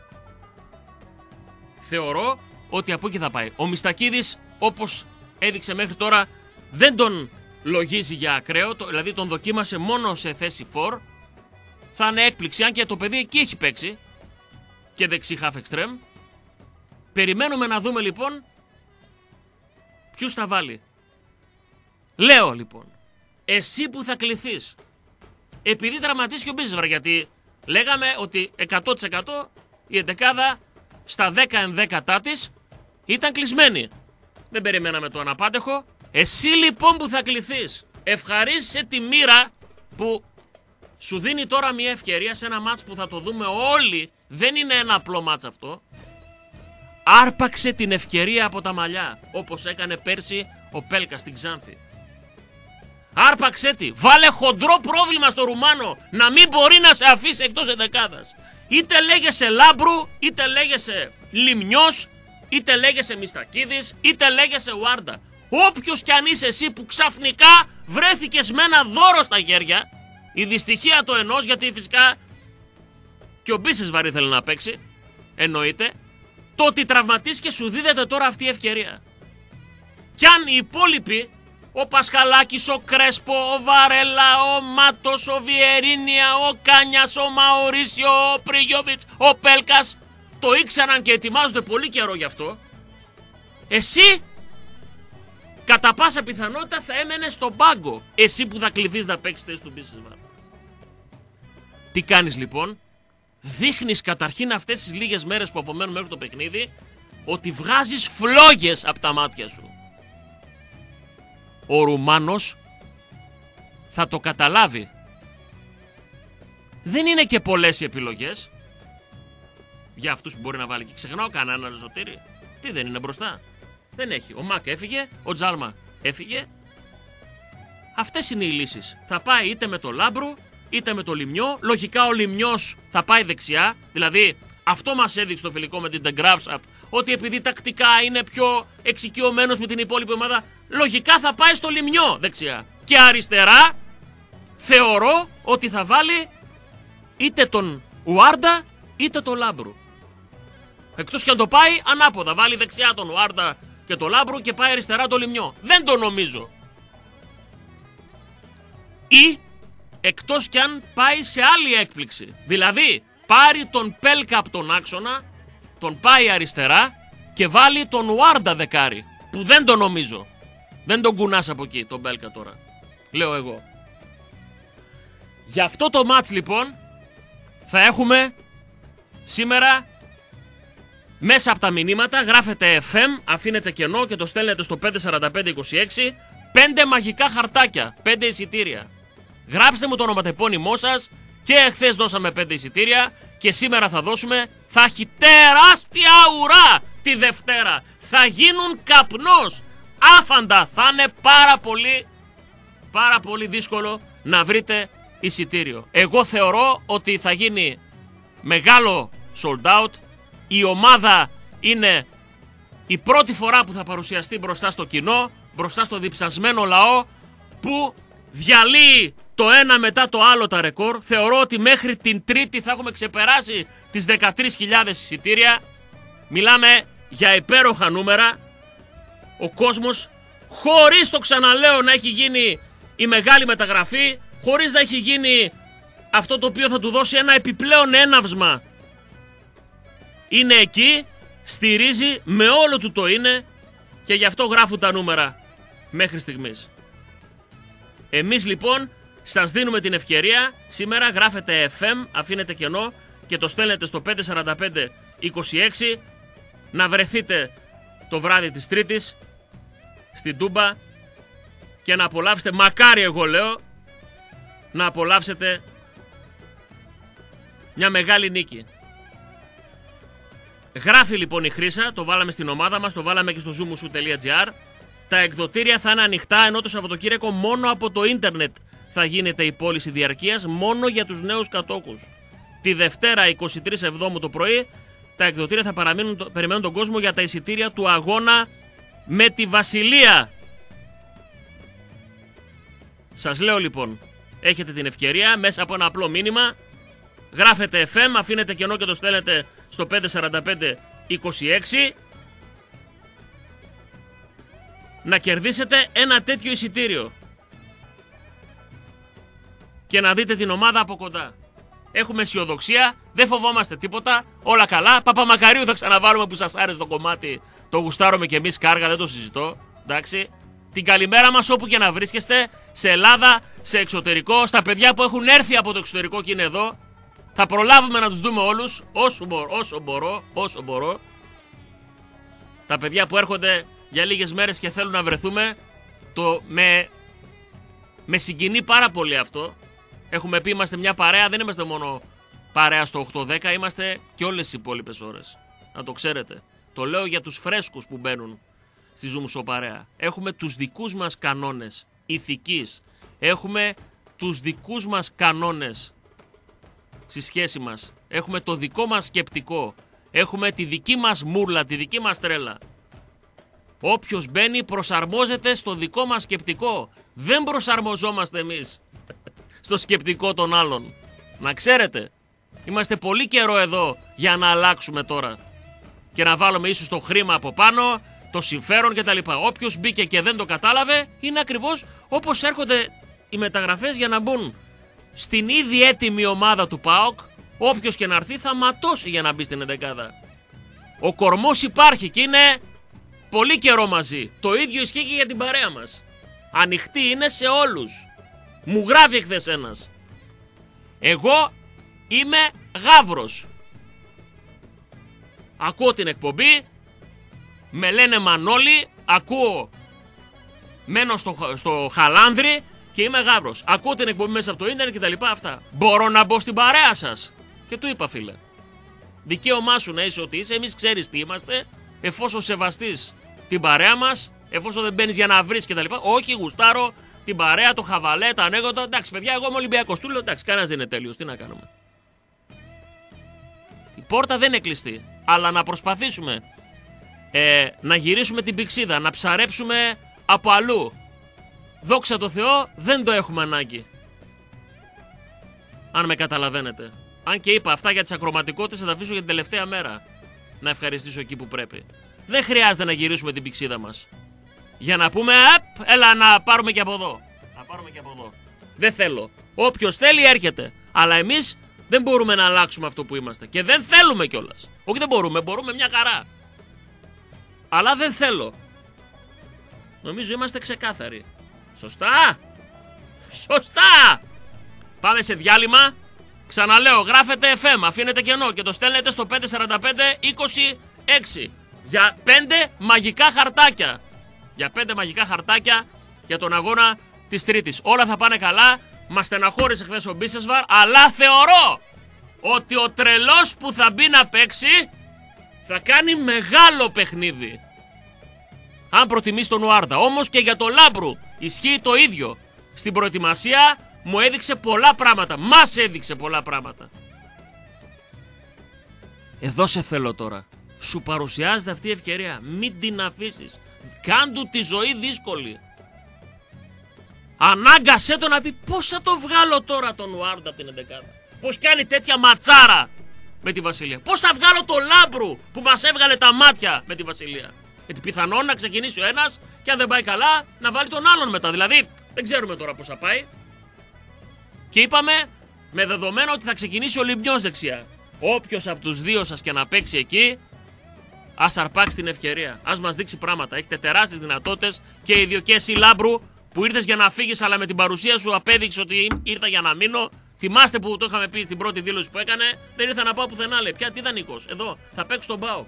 Θεωρώ ότι από εκεί θα πάει. Ο Μιστακίδης, όπως έδειξε μέχρι τώρα, δεν τον λογίζει για ακραίο, δηλαδή τον δοκίμασε μόνο σε θέση φορ. Θα είναι έκπληξη, αν και το παιδί εκεί έχει παίξει και δεξί half extreme. Περιμένουμε να δούμε λοιπόν ποιους θα βάλει. Λέω λοιπόν, εσύ που θα κληθείς, επειδή τραυματίστηκε ο Μπίσεσβαρ, γιατί λέγαμε ότι εκατό τοις εκατό η εντεκάδα στα δέκα ενδέκατά της ήταν κλεισμένη. Δεν περιμέναμε το αναπάντεχο. Εσύ λοιπόν που θα κληθείς, ευχαρίστησε τη μοίρα που σου δίνει τώρα μια ευκαιρία σε ένα μάτς που θα το δούμε όλοι. Δεν είναι ένα απλό μάτς αυτό. Άρπαξε την ευκαιρία από τα μαλλιά, όπως έκανε πέρσι ο Πέλκας στην Ξάνθη. Άρπαξε τη. Βάλε χοντρό πρόβλημα στο Ρουμάνο να μην μπορεί να σε αφήσει εκτός εντεκάδας. Είτε λέγεσαι Λάμπρου, είτε λέγεσαι Λιμνιός, είτε λέγεσαι Μιστακίδης, είτε λέγεσαι Ουάρντα. Όποιος κι αν είσαι εσύ που ξαφνικά βρέθηκες με ένα δώρο στα χέρια, η δυστυχία του ενός, γιατί φυσικά και ο Μπίσεσβαρ ήθελε να παίξει, εννοείται, το ότι τραυματίστηκε σου δίδεται τώρα αυτή η ευκαιρία. Κι αν οι υπόλοιποι, ο Πασχαλάκης, ο Κρέσπο, ο Βαρέλα, ο Μάτος, ο Βιερίνια, ο Κάνιας, ο Μαουρίσιο, ο Πριγιόβιτς, ο Πέλκας, το ήξεραν και ετοιμάζονται πολύ καιρό γι' αυτό, εσύ κατά πάσα πιθανότητα θα έμενε στον πάγκο, εσύ που θα κληθείς να παίξεις θέση του Μπίσεσβαρ. Τι κάνεις λοιπόν? Δείχνεις καταρχήν αυτές τις λίγες μέρες που απομένουν μέχρι το παιχνίδι ότι βγάζεις φλόγες από τα μάτια σου. Ο Ρουμάνος θα το καταλάβει. Δεν είναι και πολλές οι επιλογές. για αυτούς που μπορεί να βάλει. Και ξεχνάω κανένα άλλο Σωτήρη. Τι δεν είναι μπροστά. Δεν έχει. Ο Μακ έφυγε, ο Τζάλμα έφυγε. Αυτές είναι οι λύσεις. Θα πάει είτε με το Λάμπρου, είτε με το Λιμιό. Λογικά ο Λιμιός θα πάει δεξιά. Δηλαδή αυτό μας έδειξε το φιλικό με την De Graafschap, ότι επειδή τακτικά είναι πιο εξοικειωμένος με την υπόλοιπη ομάδα, λογικά θα πάει στο Λιμιό δεξιά. Και αριστερά θεωρώ ότι θα βάλει είτε τον Ουάρντα είτε τον Λάμπρου. Εκτός και αν το πάει ανάποδα. Βάλει δεξιά τον Ουάρντα και τον Λάμπρου και πάει αριστερά το Λιμιό. Δεν το νομίζω. Ή εκτός κι αν πάει σε άλλη έκπληξη. Δηλαδή πάρει τον Πέλκα από τον άξονα, τον πάει αριστερά και βάλει τον Ουάρντα δεκάρι. Που δεν το νομίζω. Δεν τον κουνάς από εκεί τον Πέλκα τώρα. Λέω εγώ. Για αυτό το μάτς λοιπόν θα έχουμε σήμερα μέσα από τα μηνύματα, γράφετε εφ εμ, αφήνετε κενό και το στέλνετε στο πέντε τέσσερα πέντε είκοσι έξι, πέντε μαγικά χαρτάκια, πέντε εισιτήρια. Γράψτε μου το ονοματεπώνυμό σας και εχθές δώσαμε πέντε εισιτήρια και σήμερα θα δώσουμε, θα έχει τεράστια ουρά τη Δευτέρα. Θα γίνουν καπνός, άφαντα, θα είναι πάρα πολύ, πάρα πολύ δύσκολο να βρείτε εισιτήριο. Εγώ θεωρώ ότι θα γίνει μεγάλο sold out. Η ομάδα είναι η πρώτη φορά που θα παρουσιαστεί μπροστά στο κοινό, μπροστά στο διψασμένο λαό που διαλύει το ένα μετά το άλλο τα ρεκόρ. Θεωρώ ότι μέχρι την Τρίτη θα έχουμε ξεπεράσει τις δεκατρείς χιλιάδες εισιτήρια. Μιλάμε για υπέροχα νούμερα. Ο κόσμος, χωρίς, το ξαναλέω, να έχει γίνει η μεγάλη μεταγραφή, χωρίς να έχει γίνει αυτό το οποίο θα του δώσει ένα επιπλέον έναυσμα, είναι εκεί, στηρίζει με όλο του το είναι και γι' αυτό γράφουν τα νούμερα μέχρι στιγμής. Εμείς λοιπόν σας δίνουμε την ευκαιρία, σήμερα γράφετε εφ εμ, αφήνετε κενό και το στέλνετε στο πέντε τέσσερα πέντε είκοσι έξι να βρεθείτε το βράδυ της Τρίτης στην Τούμπα και να απολαύσετε, μακάρι εγώ λέω, να απολαύσετε μια μεγάλη νίκη. Γράφει λοιπόν η Χρύσα, το βάλαμε στην ομάδα μας, το βάλαμε και στο ζούμουσου τελεία τζι άρ. Τα εκδοτήρια θα είναι ανοιχτά, ενώ το Σαββατοκύριακο μόνο από το ίντερνετ θα γίνεται η πώληση διαρκείας, μόνο για τους νέους κατόχους. Τη Δευτέρα εικοστή τρίτη Εβδόμου το πρωί τα εκδοτήρια θα παραμείνουν, περιμένουν τον κόσμο για τα εισιτήρια του αγώνα με τη Βασιλεία. Σας λέω λοιπόν, έχετε την ευκαιρία μέσα από ένα απλό μήνυμα. Γράφετε εφ εμ, αφήνετε κενό και το στέλνετε στο πέντε τέσσερα πέντε είκοσι έξι να κερδίσετε ένα τέτοιο εισιτήριο και να δείτε την ομάδα από κοντά. Έχουμε αισιοδοξία, δεν φοβόμαστε τίποτα, όλα καλά. Παπαμακαρίου θα ξαναβάλουμε που σας άρεσε το κομμάτι, το γουστάρουμε και εμείς κάργα, δεν το συζητώ, εντάξει. Την καλημέρα μας όπου και να βρίσκεστε, σε Ελλάδα, σε εξωτερικό, στα παιδιά που έχουν έρθει από το εξωτερικό και είναι εδώ. Θα προλάβουμε να τους δούμε όλους, όσο μπορώ, όσο μπορώ, όσο μπορώ. Τα παιδιά που έρχονται για λίγες μέρες και θέλουν να βρεθούμε, το με, με συγκινεί πάρα πολύ αυτό. Έχουμε πει είμαστε μια παρέα, δεν είμαστε μόνο παρέα στο οκτώ δέκα, είμαστε και όλες τις υπόλοιπες ώρες. Να το ξέρετε. Το λέω για τους φρέσκους που μπαίνουν στη Ζουμουσο παρέα. Έχουμε τους δικούς μας κανόνες ηθικής. Έχουμε τους δικούς μας κανόνες στη σχέση μας. Έχουμε το δικό μας σκεπτικό. Έχουμε τη δική μας μούρλα, τη δική μας τρέλα. Όποιος μπαίνει προσαρμόζεται στο δικό μας σκεπτικό. Δεν προσαρμοζόμαστε εμείς στο σκεπτικό των άλλων. Να ξέρετε, είμαστε πολύ καιρό εδώ για να αλλάξουμε τώρα και να βάλουμε ίσως το χρήμα από πάνω, το συμφέρον κτλ. Όποιος μπήκε και δεν το κατάλαβε, είναι ακριβώς όπως έρχονται οι μεταγραφές για να μπουν στην ήδη έτοιμη ομάδα του ΠΑΟΚ. Όποιος και να έρθει θα ματώσει για να μπει στην εντεκάδα. Ο κορμός υπάρχει και είναι πολύ καιρό μαζί. Το ίδιο ισχύει και για την παρέα μας. Ανοιχτή είναι σε όλους. Μου γράφει εχθές ένας. Εγώ είμαι γάβρος. Ακούω την εκπομπή, με λένε Μανώλη, ακούω, μένω στο, στο Χαλάνδρι και είμαι γάβρος. Ακούω την εκπομπή μέσα από το ίντερνετ και τα λοιπά αυτά. Μπορώ να μπω στην παρέα σας? Και του είπα, φίλε, Δικαίωμά σου να είσαι ό,τι είσαι. Εμείς ξέρεις τι είμαστε. Εφόσον σεβαστείς την παρέα μας, εφόσον δεν μπαίνεις για να βρεις κτλ. Όχι, γουστάρω την παρέα, το χαβαλέ, τα ανέκδοτα. Εντάξει, παιδιά, εγώ είμαι Ολυμπιακός. Του λέω εντάξει, κανένας δεν είναι τέλειος. Τι να κάνουμε. Η πόρτα δεν είναι κλειστή. Αλλά να προσπαθήσουμε ε, να γυρίσουμε την πηξίδα, να ψαρέψουμε από αλλού. Δόξα τω Θεώ, δεν το έχουμε ανάγκη. Αν με καταλαβαίνετε. Αν και είπα αυτά για τις ακροματικότητες, θα τα αφήσω για την τελευταία μέρα. Να ευχαριστήσω εκεί που πρέπει. Δεν χρειάζεται να γυρίσουμε την πηξίδα μας. Για να πούμε, απ, έλα να πάρουμε και από εδώ. Να πάρουμε και από εδώ. Δεν θέλω. Όποιος θέλει έρχεται. Αλλά εμείς δεν μπορούμε να αλλάξουμε αυτό που είμαστε. Και δεν θέλουμε κιόλας. Όχι δεν μπορούμε, μπορούμε μια χαρά. Αλλά δεν θέλω. Νομίζω είμαστε ξεκάθαροι. Σωστά. Σωστά. Πάμε σε διάλειμμα. Ξαναλέω, γράφετε εφ εμ, αφήνετε κενό και το στέλνετε στο πέντε τέσσερα πέντε είκοσι έξι. Για πέντε μαγικά χαρτάκια. Για πέντε μαγικά χαρτάκια για τον αγώνα της Τρίτης. Όλα θα πάνε καλά. Μας στεναχώρησε χθες ο Μπίσεσβαρ, αλλά θεωρώ ότι ο τρελός που θα μπει να παίξει θα κάνει μεγάλο παιχνίδι. Αν προτιμήσει τον Ουάρντα. Όμως και για τον Λάμπρου ισχύει το ίδιο. Στην προετοιμασία μου έδειξε πολλά πράγματα. Μας έδειξε πολλά πράγματα. Εδώ σε θέλω τώρα. Σου παρουσιάζεται αυτή η ευκαιρία. Μην την αφήσεις. Κάντου τη ζωή δύσκολη. Ανάγκασέ το να πει πώς θα το βγάλω τώρα τον Ουάρντα από την εντεκάδα. Πώς κάνει τέτοια ματσάρα με τη Βασιλεία. Πώς θα βγάλω τον Λάμπρου που μας έβγαλε τα μάτια με τη Βασιλεία. Γιατί πιθανόν να ξεκινήσει ο ένας και αν δεν πάει καλά να βάλει τον άλλον μετά. Δηλαδή δεν ξέρουμε τώρα πώς θα πάει. Και είπαμε με δεδομένο ότι θα ξεκινήσει ο Λιμνιός δεξιά. Όποιος από τους δύο σας και να παίξει εκεί, ας αρπάξει την ευκαιρία. Ας μας δείξει πράγματα. Έχετε τεράστιες δυνατότητες και οι δύο, και εσύ Λάμπρου που ήρθες για να φύγεις, αλλά με την παρουσία σου απέδειξε ότι ήρθα για να μείνω. Θυμάστε που το είχαμε πει στην πρώτη δήλωση που έκανε, δεν ήρθα να πάω πουθενά. Λέει, πια τι ήταν Νίκος, εδώ θα παίξω τον ΠΑΟΚ.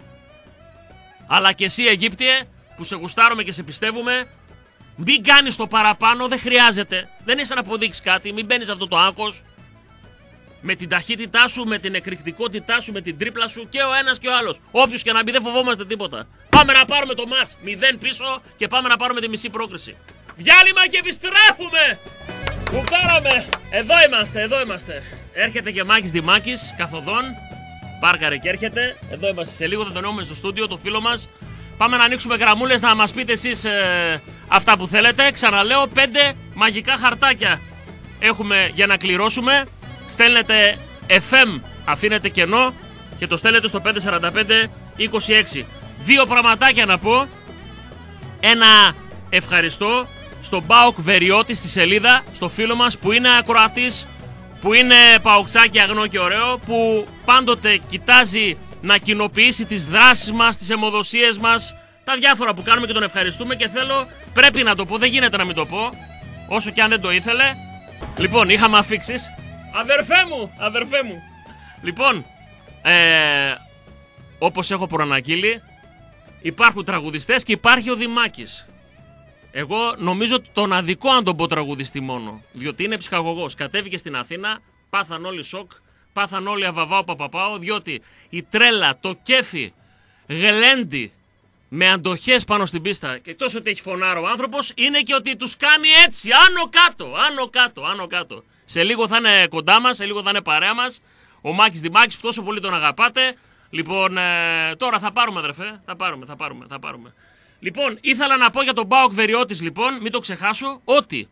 Αλλά και εσύ Αιγύπτιε που σε γουστάρουμε και σε πιστεύουμε, μην κάνεις το παραπάνω, δεν χρειάζεται. Δεν είσαι να αποδείξεις κάτι, μην μπαίνεις αυτό το άγχος. Με την ταχύτητά σου, με την εκρηκτικότητά σου, με την τρίπλα σου και ο ένας και ο άλλος. Όποιος και να μπει, δεν φοβόμαστε τίποτα. Πάμε να πάρουμε το μάτς. Μηδέν πίσω και πάμε να πάρουμε τη μισή πρόκριση. Διάλειμμα και επιστρέφουμε! Κουκάραμε! Εδώ είμαστε, εδώ είμαστε. Έρχεται και Μάκης Δημάκης, καθοδόν. Πάρκαρε και έρχεται. Εδώ είμαστε. Σε λίγο θα τον έχουμε στο στούντιο, το φίλο μας. Πάμε να ανοίξουμε γραμμούλες να μας πείτε εσείς ε, αυτά που θέλετε. Ξαναλέω, πέντε μαγικά χαρτάκια έχουμε για να κληρώσουμε. Στέλνετε εφ εμ, αφήνετε κενό και το στέλνετε στο πέντε τέσσερα πέντε είκοσι έξι. Δύο πραγματάκια να πω. Ένα ευχαριστώ στον ΠΑΟΚ Βεριώτη στη σελίδα, στο φίλο μας που είναι ακροατής, που είναι παοξάκι αγνό και ωραίο, που πάντοτε κοιτάζει να κοινοποιήσει τις δράσεις μας, τις αιμοδοσίες μας, τα διάφορα που κάνουμε και τον ευχαριστούμε και θέλω, πρέπει να το πω, δεν γίνεται να μην το πω, όσο και αν δεν το ήθελε. Λοιπόν, είχαμε αφίξεις. Αδερφέ μου, αδερφέ μου. Λοιπόν, ε, όπως έχω προαναγγείλει, υπάρχουν τραγουδιστές και υπάρχει ο Δημάκης. Εγώ νομίζω τον αδικό αν τον πω τραγουδιστή μόνο, διότι είναι ψυχαγωγός. Κατέβηκε στην Αθήνα, πάθαν όλοι σοκ, πάθαν όλοι αβαβάω παπαπάω, διότι η τρέλα, το κέφι, γλέντι με αντοχές πάνω στην πίστα και τόσο ότι έχει φωνάρο ο άνθρωπος, είναι και ότι τους κάνει έτσι, άνω κάτω, άνω κάτω, άνω κάτω. Σε λίγο θα είναι κοντά μας, σε λίγο θα είναι παρέα μας, ο Μάκης Δημάκης που τόσο πολύ τον αγαπάτε. Λοιπόν, ε, τώρα θα πάρουμε αδερφέ, θα πάρουμε, θα πάρουμε, θα πάρουμε. Λοιπόν, ήθελα να πω για τον ΠΑΟΚ Βεριώτης, λοιπόν, μην το ξεχάσω, ότι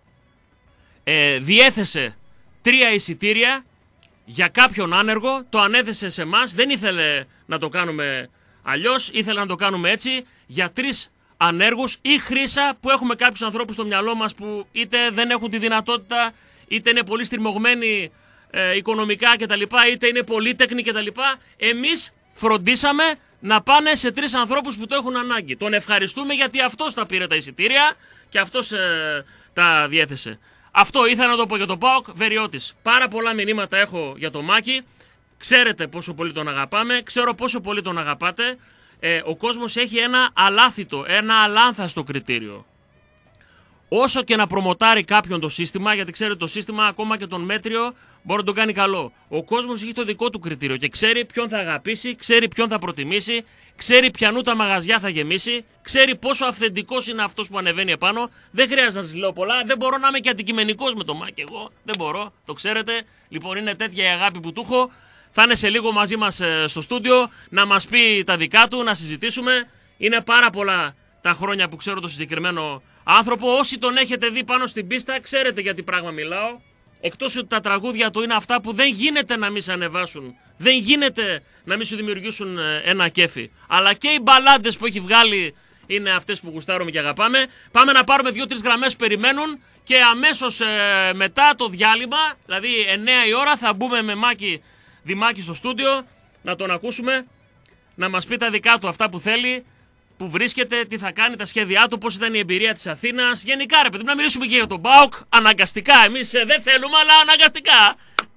ε, διέθεσε τρία εισιτήρια για κάποιον άνεργο, το ανέθεσε σε εμάς, δεν ήθελε να το κάνουμε αλλιώς, ήθελε να το κάνουμε έτσι, για τρεις ανέργους ή χρήσα που έχουμε κάποιους ανθρώπους στο μυαλό μας που είτε δεν έχουν τη δυνατότητα, είτε είναι πολύ στριμωγμένοι ε, οικονομικά κτλ, είτε είναι πολύτεκνοι κτλ. Εμείς φροντίσαμε να πάνε σε τρεις ανθρώπους που το έχουν ανάγκη. Τον ευχαριστούμε γιατί αυτός τα πήρε τα εισιτήρια και αυτός ε, τα διέθεσε. Αυτό ήθελα να το πω για τον ΠΑΟΚ Βεριώτης. Πάρα πολλά μηνύματα έχω για τον Μάκη. Ξέρετε πόσο πολύ τον αγαπάμε. Ξέρω πόσο πολύ τον αγαπάτε. Ε, ο κόσμος έχει ένα αλάθητο, ένα αλάνθαστο κριτήριο. όσο και να προμοτάρει κάποιον το σύστημα, γιατί ξέρετε το σύστημα ακόμα και τον μέτριο μπορεί να τον κάνει καλό. Ο κόσμος έχει το δικό του κριτήριο και ξέρει ποιον θα αγαπήσει, ξέρει ποιον θα προτιμήσει, ξέρει ποιανού τα μαγαζιά θα γεμίσει, ξέρει πόσο αυθεντικός είναι αυτός που ανεβαίνει επάνω. Δεν χρειάζεται να σας λέω πολλά, δεν μπορώ να είμαι και αντικειμενικός με το Μάκη εγώ, δεν μπορώ, το ξέρετε. Λοιπόν, είναι τέτοια η αγάπη που του έχω. Θα είναι σε λίγο μαζί μας στο στούντιο να μας πει τα δικά του, να συζητήσουμε. Είναι πάρα πολλά τα χρόνια που ξέρω το συγκεκριμένο άνθρωπο. Όσοι τον έχετε δει πάνω στην πίστα, ξέρετε για τι πράγμα μιλάω. Εκτός ότι τα τραγούδια του είναι αυτά που δεν γίνεται να μην σε ανεβάσουν. Δεν γίνεται να μην σου δημιουργήσουν ένα κέφι. Αλλά και οι μπαλάντες που έχει βγάλει είναι αυτές που γουστάρουμε και αγαπάμε. Πάμε να πάρουμε δύο-τρεις γραμμές που περιμένουν και αμέσως ε, μετά το διάλειμμα, δηλαδή εννιά η ώρα, θα μπούμε με Μάκη Δημάκη στο στούντιο να τον ακούσουμε, να μας πει τα δικά του αυτά που θέλει, που βρίσκεται, τι θα κάνει, τα σχέδιά του, πώς ήταν η εμπειρία της Αθήνας. Γενικά ρε παιδί, να μιλήσουμε και για τον ΠΑΟΚ. Αναγκαστικά, εμείς ε, δεν θέλουμε, αλλά αναγκαστικά.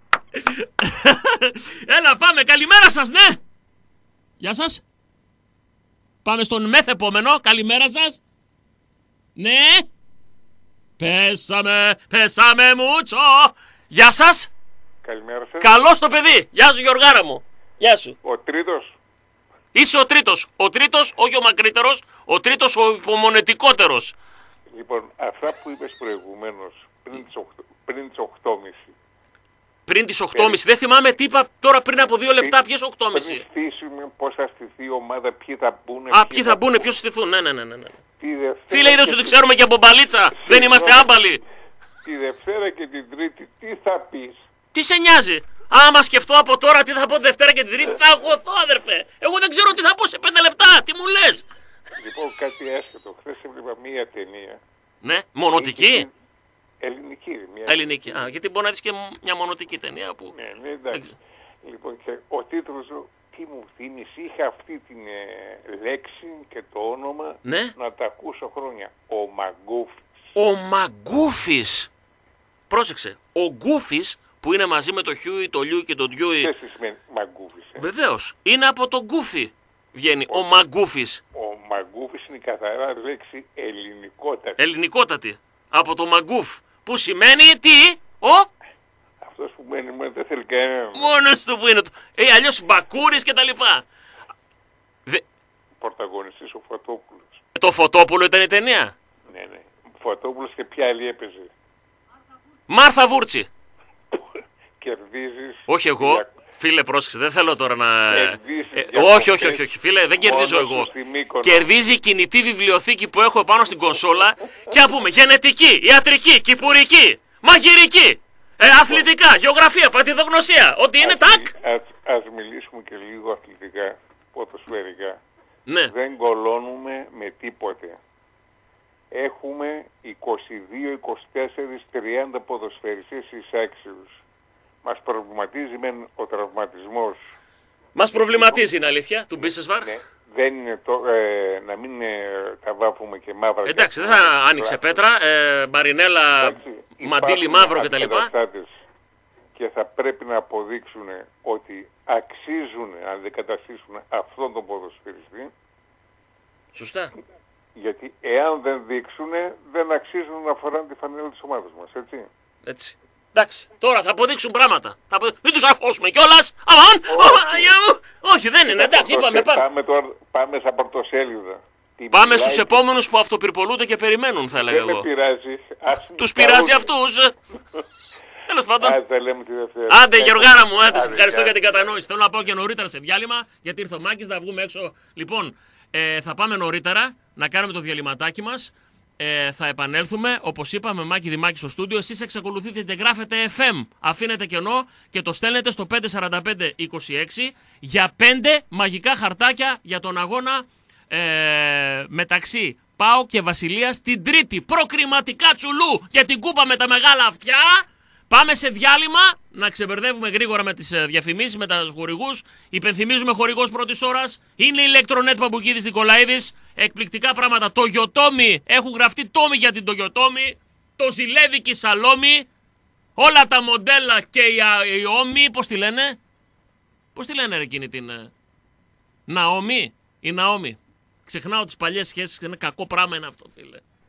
Έλα, πάμε, καλημέρα σας, ναι. Γεια σας. Πάμε στον μεθεπόμενο, καλημέρα σας. Ναι. Πέσαμε, πέσαμε μουτσο. Γεια σας. Καλημέρα σας. Καλώς το παιδί. Γεια σου Γιωργάρα μου. Γεια σου. Ο τρίτος. Είσαι ο τρίτος. Ο τρίτος, όχι ο μακρύτερος, ο τρίτος ο υπομονετικότερος. Λοιπόν, αυτά που είπες προηγουμένως, πριν τις, οκτώ, πριν τις οκτώ και μισή. Πριν τις οκτώ και μισή. Δεν θυμάμαι τι είπα τώρα πριν από δύο λεπτά. Ποιες οκτώ και μισή. Πριν στήσουμε πώς θα στηθεί η ομάδα, ποιοι θα μπουν. Α, ποιοι θα μπουν, ποιοι θα στηθούν. Ναι, ναι, ναι, ναι. Τη Δευτέρα. Φίλε, είδες ότι ξέρουμε και από μπαλίτσα. Δεν είμαστε άμπαλοι. Τη Δευτέρα και την Τρίτη, τι θα πεις. Τι σε νοιάζει. Άμα σκεφτώ από τώρα τι θα πω τη Δευτέρα και την Τρίτη, θα αγωθώ, αδερφέ. Εγώ δεν ξέρω τι θα πω σε πέντε λεπτά. Τι μου λες. Λοιπόν, κάτι άσχετο. Χθες έβλεπα μία ταινία. Ναι, μονοτική. Ελληνική. Μια... Ελληνική. Α, γιατί μπορεί να δεις και μια μονοτική ταινία που... Ναι, ναι, εντάξει. Λοιπόν, και ο τίτλος, τι μου θύμισε, είχα αυτή την ε, λέξη και το όνομα, ναι, να τα ακούσω χρόνια. Ο Μαγκούφης. Ο Μαγκούφης. Πρόσεξε. Ο Γκούφης που είναι μαζί με το Χιούι, το Λιούι και το Ντιούι. Τι σημαίνει Μαγκούφης. Ε? Βεβαίως. Είναι από τον Γκούφι. Βγαίνει ο, ο Μαγκούφης. Ο Μαγκούφης είναι η καθαρά λέξη ελληνικότατη. Ελληνικότατη. Από το Μαγκούφ. Που σημαίνει τι, ο... Αυτός που μένει μόνο δεν θέλει κανένα. Μόνος του που είναι. Ε, αλλιώς Μπακούρης και τα λοιπά. Δε... Πρωταγωνιστής ο Φωτόπουλος. Το Φωτόπουλο ήταν η ταινία. Ναι, ναι. Φωτόπουλος και ποια άλλη έπαιζε. Μάρθα Βούρτσι. Κερδίζεις... Όχι εγώ. Για... Φίλε, πρόσεξε, δεν θέλω τώρα να... Ε, όχι, όχι, όχι, όχι, φίλε, δεν κερδίζω εγώ. Κερδίζει η κινητή βιβλιοθήκη που έχω πάνω στην κονσόλα και να πούμε γενετική, ιατρική, κυπουρική, μαγειρική, ε, αθλητικά, γεωγραφία, πατιδογνωσία, ό,τι είναι, τάκ. Ας, ας μιλήσουμε και λίγο αθλητικά, ποδοσφαιρικά. Ναι. Δεν κολώνουμε με τίποτε. Έχουμε είκοσι δύο, είκοσι τέσσερα, τριάντα ποδοσφαιριστές εισάξιους. Μας προβληματίζει μεν ο τραυματισμός. Μας προβληματίζει, είναι αλήθεια, του Μπίσεσβαρ. Ναι, δεν είναι το, ε, να μην ε, τα βάφουμε και μαύρα. Εντάξει, δεν θα άνοιξε πέτρα, ε, μαρινέλα, εντάξει, μαντίλι μαύρο κτλ. Και θα πρέπει να αποδείξουν ότι αξίζουν να αντικαταστήσουν αυτόν τον ποδοσφαιριστή. Σωστά. Γιατί εάν δεν δείξουν, δεν αξίζουν να φοράνε τη φανέλα της ομάδας μας, έτσι. Έτσι. Εντάξει, τώρα θα αποδείξουν πράγματα. Θα αποδει... Μην τους αρχώσουμε κιόλας. Αμάν, αμάν, όχι δεν είναι, εντάξει, είπαμε πάμε. Πάμε, τώρα, πάμε στα πρωτοσέλιδα. Πάμε στους επόμενους που αυτοπυρπολούνται και περιμένουν, θα έλεγα εγώ. Δεν με πειράζει. Τους πειράζει αυτούς. Τέλος πάντων. Άντε, λέμε τη Δευτέρα. Άντε, Γεωργάρα μου, άντε, σε ευχαριστώ για την κατανόηση. Θέλω να πάω και νωρίτερα σε διάλειμμα, γιατί ήρθε ο Μάκης, θα βγούμε έξω. Λοιπόν, ε, θα πάμε νωρίτερα να κάνουμε το διαλυματάκι μας. Ε, θα επανέλθουμε, όπως είπαμε, Μάκη Δημάκη στο στούντιο. Εσείς εξακολουθείτε και γράφετε εφ εμ. Αφήνετε κενό και το στέλνετε στο πέντε τέσσερα πέντε είκοσι έξι για πέντε μαγικά χαρτάκια για τον αγώνα ε, μεταξύ ΠΑΟΚ και Βασιλείας την Τρίτη. Προκριματικά τσουλού για την κούπα με τα μεγάλα αυτιά. Πάμε σε διάλειμμα, να ξεμπερδεύουμε γρήγορα με τις διαφημίσεις, με τα χορηγούς. Υπενθυμίζουμε χορηγός πρώτης ώρας. Είναι η Electronet Παμπουκίδης Νικολαίδης. Εκπληκτικά πράγματα. Το Γιοτόμι, έχουν γραφτεί τόμι για την το Γιοτόμι. Το Ζηλέβικη Σαλόμι. Όλα τα μοντέλα και η, η Όμι, πώς τη λένε. Πώς τη λένε ρε εκείνη την... Ναόμι. Η Ναόμι. Ξεχνάω τις παλιές σχέσεις, είναι κακό πράγμα είναι αυτό φίλε.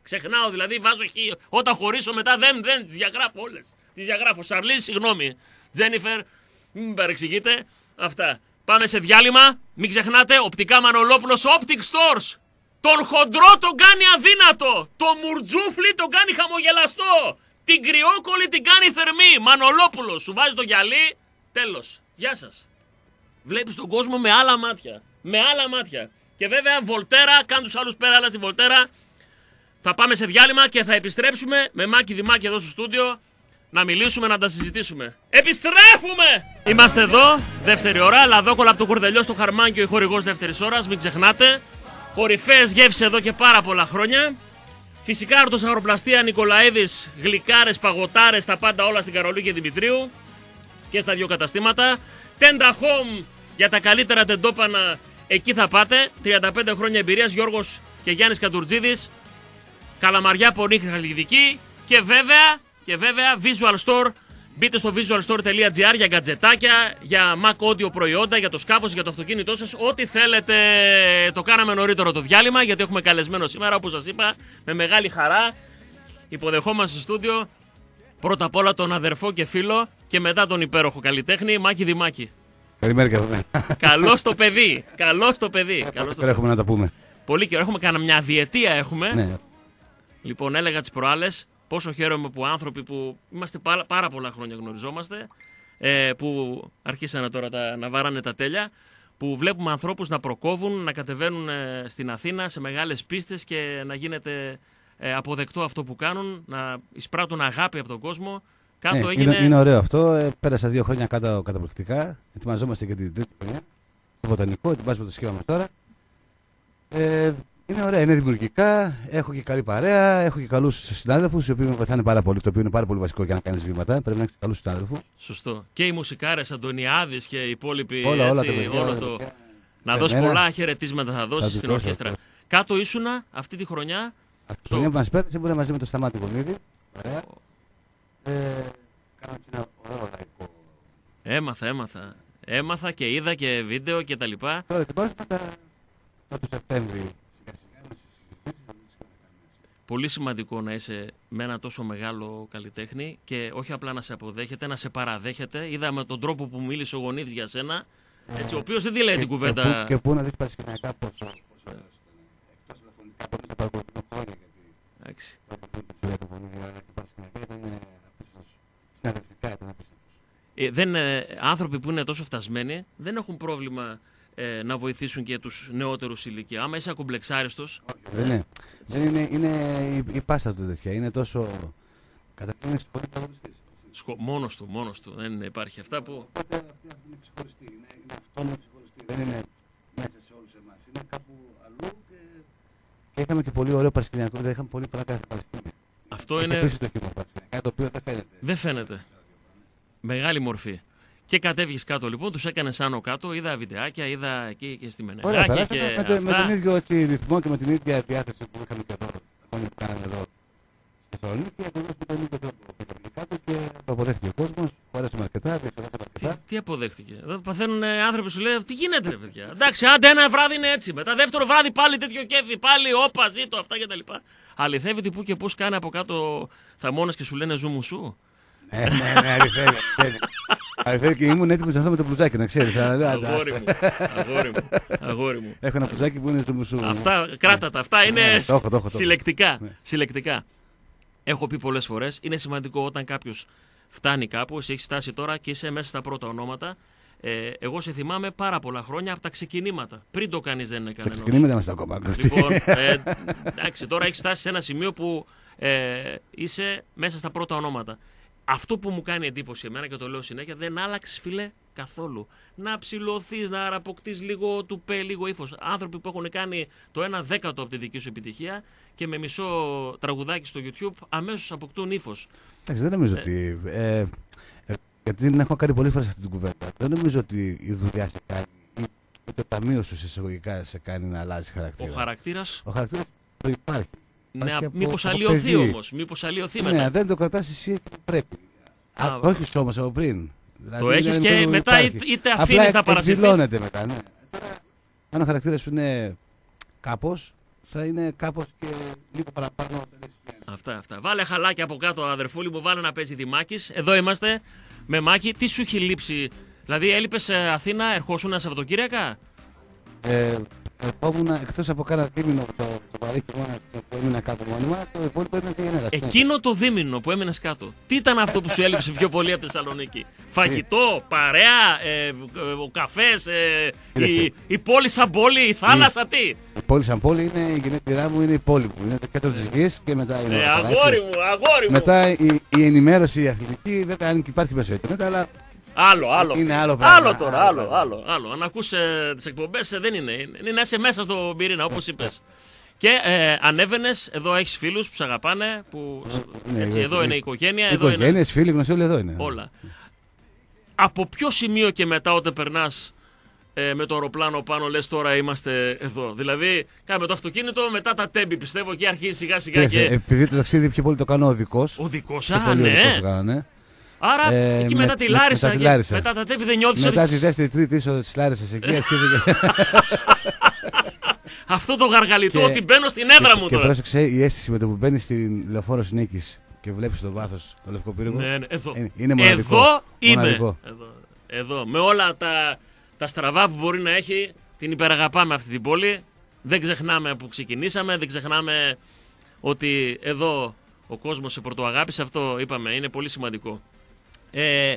Ξεχνάω δηλαδή, βάζω χ. Όταν χωρίσω μετά δεν, δεν τις διαγράφω όλες. Τις διαγράφω. Σαρλί, συγγνώμη. Τζένιφερ, μην με παρεξηγείτε. Αυτά. Πάμε σε διάλειμμα. Μην ξεχνάτε, οπτικά Μανολόπουλος, Optic Stores. Τον χοντρό τον κάνει αδύνατο. Το μουρτζούφλι τον κάνει χαμογελαστό. Την κρυόκολλη την κάνει θερμή. Μανολόπουλος, σου βάζει το γυαλί. Τέλος. Γεια σας. Βλέπεις τον κόσμο με άλλα μάτια. Με άλλα μάτια. Και βέβαια Βολτέρα, κάνε τους άλλους πέρα, αλλά στη Βολτέρα. Θα πάμε σε διάλειμμα και θα επιστρέψουμε με Μάκη Δημάκη εδώ στο στούντιο. Να μιλήσουμε, να τα συζητήσουμε. Επιστρέφουμε! Είμαστε εδώ, δεύτερη ώρα. Λαδόκολα από το Κορδελιό στο Χαρμάνκιο, η χορηγός δεύτερης ώρας. Μην ξεχνάτε. Κορυφαίες γεύσεις εδώ και πάρα πολλά χρόνια. Φυσικά αρτοσαγροπλαστεία Νικολαίδης, γλυκάρες, παγωτάρες, τα πάντα όλα στην Καρολή και Δημητρίου. Και στα δύο καταστήματα. Tenda Home για τα καλύτερα τεντόπανα, εκεί θα πάτε. τριάντα πέντε χρόνια εμπειρίας, Γιώργος και Γιάννης Καντουρτζίδης. Καλαμαριά, Πονίχνη, Χαλκιδική. Και βέβαια, και βέβαια Visual Store. Μπείτε στο visualstore.gr για γκατζετάκια, για Mac Audio προϊόντα, για το σκάφος, για το αυτοκίνητό σας. Ό,τι θέλετε. Το κάναμε νωρίτερο το διάλειμμα γιατί έχουμε καλεσμένο σήμερα, όπως σας είπα, με μεγάλη χαρά. Υποδεχόμαστε στο στούντιο πρώτα απ' όλα τον αδερφό και φίλο και μετά τον υπέροχο καλλιτέχνη Μάκη Δημάκη. Καλημέρα και από Καλώς το παιδί. Καλώς το παιδί. Καλώς το έχουμε να τα πούμε. Πολύ καιρό. Έχουμε κάνει μια διετία έχουμε. Ναι. Λοιπόν, έλεγα τις προάλλες πόσο χαίρομαι που άνθρωποι που είμαστε πάρα, πάρα πολλά χρόνια γνωριζόμαστε, ε, που αρχίσανε τώρα τα, να βάρανε τα τέλεια, που βλέπουμε ανθρώπους να προκόβουν, να κατεβαίνουν ε, στην Αθήνα σε μεγάλες πίστες και να γίνεται ε, αποδεκτό αυτό που κάνουν, να εισπράττουν αγάπη από τον κόσμο. Κάτω ναι, έγινε... είναι, είναι ωραίο αυτό. Ε, πέρασα δύο χρόνια κάτω καταπληκτικά. Ετοιμαζόμαστε και την τρίτη χρονιά. Στο βοτανικό, ετοιμάζουμε το σχήμα μας τώρα. Ε, είναι ωραία, είναι δημιουργικά. Έχω και καλή παρέα. Έχω και καλούς συνάδελφους οι οποίοι με βοηθάνε πάρα πολύ. Το οποίο είναι πάρα πολύ βασικό για να κάνεις βήματα. Πρέπει να έχεις καλούς συνάδελφους. Σωστό. Και οι μουσικάρες Αντωνιάδης και οι υπόλοιποι. Όλα, όλα, έτσι, παιδιά, όλο το... παιδιά. Να δώσει Εμένα... πολλά χαιρετίσματα θα δώσει στην δώσω, ορχήστρα. δώσω. Κάτω ήσουνα αυτή τη χρονιά. Αυτή τη χρονιά που μας πέρασε ήμουν μαζί με το Σταμάτη Γονίδη. Ωραία. Ε, κάνω ένα ωραίο λαϊκό. Έμαθα, έμαθα. Έμαθα και είδα και βίντεο και τα λοιπά. Τώρα ετοιμάζουμε τα... το Σεπτέμβρη. Σιγά σιγά Πολύ σημαντικό να είσαι με ένα τόσο μεγάλο καλλιτέχνη και όχι απλά να σε αποδέχεται, να σε παραδέχεται. Είδαμε τον τρόπο που μίλησε ο Γονίδης για σένα, έτσι, ο οποίος δεν λέει την κουβέντα. Και, και πού να δεις παρασκηνιακά πόσο, πόσο εκτός τηλεφωνικά μπορείς να παρακολουθούν χρόνια, γιατί Εντάξει. το Γονίδη και παρασκηνιακά ήταν απίστευτος. Συναδελφικά ήταν απίστευτος. Ε, δεν, ε, άνθρωποι που είναι τόσο φτασμένοι δεν έχουν πρόβλημα ε, να βοηθήσουν και τους νεότερους ηλικία. Άμα είσαι ακομπλεξάριστος. Δεν είναι. Δεν είναι, είναι η, η πάστα του τέτοια. Είναι τόσο. Καταρχήν είναι πολύ παγωνιστής. Σκο... Μόνος του, μόνος του. Δεν υπάρχει αυτά που. Οπότε αυτή είναι ξεχωριστή. Είναι, είναι αυτόνομη ξεχωριστή. Δεν είναι μέσα σε όλους εμάς. Είναι κάπου αλλού και. Και είχαμε και πολύ ωραίο παρασκηνιακό. Δηλαδή είχαμε πολύ πλάκα στην Παλαιστίνη. Αυτό είναι. Επίσης το κύμα παρασκηνιακά, το οποίο δεν φαίνεται. Δεν φαίνεται. Μεγάλη μορφή. Και κατέβηκες κάτω λοιπόν, τους έκανες άνω κάτω, είδα βιντεάκια, είδα εκεί και στη Μενεγάκη και με, αυτά. με τον ίδιο έτσι, ρυθμό και με την ίδια διάθεση που είχαμε και εδώ, που κάναμε εδώ στη Θεσσαλονίκη, ακριβώς με τον ίδιο τρόπο. Πήγαμε κάτω και το αποδέχτηκε ο κόσμος, χωρέσαμε αρκετά, διασκεδάσαμε αρκετά. Τι, τι αποδέχτηκε. Εδώ παθαίνουν άνθρωποι σου λέει, τι γίνεται ρε παιδιά. Εντάξει, άντε ένα βράδυ είναι έτσι. Μετά δεύτερο βράδυ πάλι τέτοιο κέφι, πάλι όπα, ζήτω αυτά κτλ. Αληθεύει ότι που και που κάνει από κάτω θαμώνες και σου λένε ζου μου σου. Ναι, ναι, ναι, αληθεύει. Αληθεύει και ήμουν έτοιμος αυτό με το μπλουζάκι, να ξέρεις. Αγόρι μου, αγόρι μου, αγόρι μου. Έχω ένα μπλουζάκι που είναι στο μουσού. Αυτά, κράτα τα, αυτά είναι Ναι, το έχω, το έχω, το έχω. συλλεκτικά. Ναι. Συλλεκτικά. Έχω πει πολλές φορές, είναι σημαντικό όταν κάποιος φτάνει κάπου, εσύ έχεις φτάσει τώρα και είσαι μέσα στα πρώτα ονόματα. Ε, εγώ σε θυμάμαι πάρα πολλά χρόνια από τα ξεκινήματα. Πριν το κάνεις δεν είναι Στα κανένας. ξεκινήματα είμαστε ακόμα. Λοιπόν, ε, εντάξει, τώρα έχεις φτάσει σε ένα σημείο που ε, είσαι μέσα στα πρώτα ονόματα. Αυτό που μου κάνει εντύπωση εμένα και το λέω συνέχεια, δεν άλλαξες φίλε καθόλου. Να ψηλωθείς, να αποκτείς λίγο τουπέ, λίγο ύφος. Άνθρωποι που έχουν κάνει το ένα δέκατο από τη δική σου επιτυχία και με μισό τραγουδάκι στο YouTube αμέσως αποκτούν ύφος. Εντάξει, δεν νομίζω Ε, ότι. Ε, ε, γιατί την έχω κάνει πολλές φορές αυτή την κουβέντα. Δεν νομίζω ότι η δουλειά σε κάνει ή το ταμείο σου εισαγωγικά σε κάνει να αλλάζει χαρακτήρα. Ο χαρακτήρας. Ο χαρακτήρας υπάρχει. Ναι, Υπάρχει από- μήπως από αλλοιωθεί παιδί. όμως. Μήπως αλλοιωθεί Ναι, μετά. δεν το κρατάς εσύ που πρέπει. Α, Α, το έχεις όμως από πριν. Δηλαδή, Το έχεις είναι και το μετά υπάρχει. είτε Απλά αφήνεις να παρασυρθείς. εκδηλώνεται μετά, ναι. Τώρα, αν ο χαρακτήρας σου είναι κάπως, θα είναι κάπως και λίγο παραπάνω. Αυτά, αυτά. Βάλε χαλάκι από κάτω, αδερφούλη μου, βάλε να παίζει Δημάκης. Εδώ είμαστε με Μάκη. Τι σου έχει λείψει, δηλαδή έλειπες σε Αθήνα, ερχόσουν Σαββατοκύριακα? Ε, ερχόμουν εκτός από κάνα δίμηνο το, το παραδείγμα που έμεινα κάτω μόνιμα, το υπόλοιπο έμεινα και γενέρα. Εκείνο το δίμηνο που έμεινες κάτω, τι ήταν αυτό που σου έλειψε πιο πολύ από Θεσσαλονίκη? Φαγητό, παρέα, ε, ο καφές, ε, η, η πόλη σαν πόλη, η θάλασσα, η, τι? Η πόλη σαν πόλη είναι η γενέτειρά μου, είναι η πόλη μου. Είναι το κέντρο της γης και μετά είναι. Ε, αγόρι μου, αγόρι μου. Μετά η, η ενημέρωση η αθλητική, βέβαια αν και υπάρχει μέσω ίντερνετ, αλλά. Άλλο, άλλο. Είναι άλλο πράγμα. Άλλο τώρα, άλλο, άλλο, άλλο, άλλο. Αν ακούς ε, τις εκπομπές ε, δεν είναι. Είναι να είσαι μέσα στο πυρήνα, όπως είπες. Και ε, ανέβαινες, εδώ έχεις φίλους που σε αγαπάνε, που Ναι, έτσι, ναι, εδώ ναι. είναι η οικογένεια, Οι εδώ είναι οικογένειες, φίλοι, γνωστοί, όλοι εδώ είναι. όλα. Από ποιο σημείο και μετά όταν περνάς ε, με το αεροπλάνο πάνω λες τώρα είμαστε εδώ? Δηλαδή κάμε το αυτοκίνητο, μετά τα τέμπη πιστεύω και αρχίζει σιγά σιγά Κοίταξε, και... επειδή το ταξίδι πιο πολύ το κάνω οδικός. Οδικός, πιο α, πολύ οδικός ναι. το κάνω, ναι. Άρα Ε, εκεί με- μετά τη με- Λάρισα μετά τη και Λάρισα. μετά τα τέμπη δεν νιώθεις Μετά ότι... τη δεύτερη, τρίτη είσοδο της Λάρισας εκεί αρχίζει και. Αυτό το γαργαλιτό Και- ότι μπαίνω στην έδρα μου Και τώρα. πρόσεξε η αίσθηση με το που μπαίνει στην λεωφόρο Νίκης και βλέπεις το βάθος το λευκό πύργο. Ναι, ναι, εδώ. Είναι- είναι μοναδικό. Εδώ είμαι. Μοναδικό. Εδώ, εδώ. Με όλα τα, τα στραβά που μπορεί να έχει, την υπεραγαπάμε αυτή την πόλη. Δεν ξεχνάμε που ξεκινήσαμε, δεν ξεχνάμε ότι εδώ ο κόσμος σε πρωτοαγάπησε. Αυτό είπαμε, είναι πολύ σημαντικό. Ε,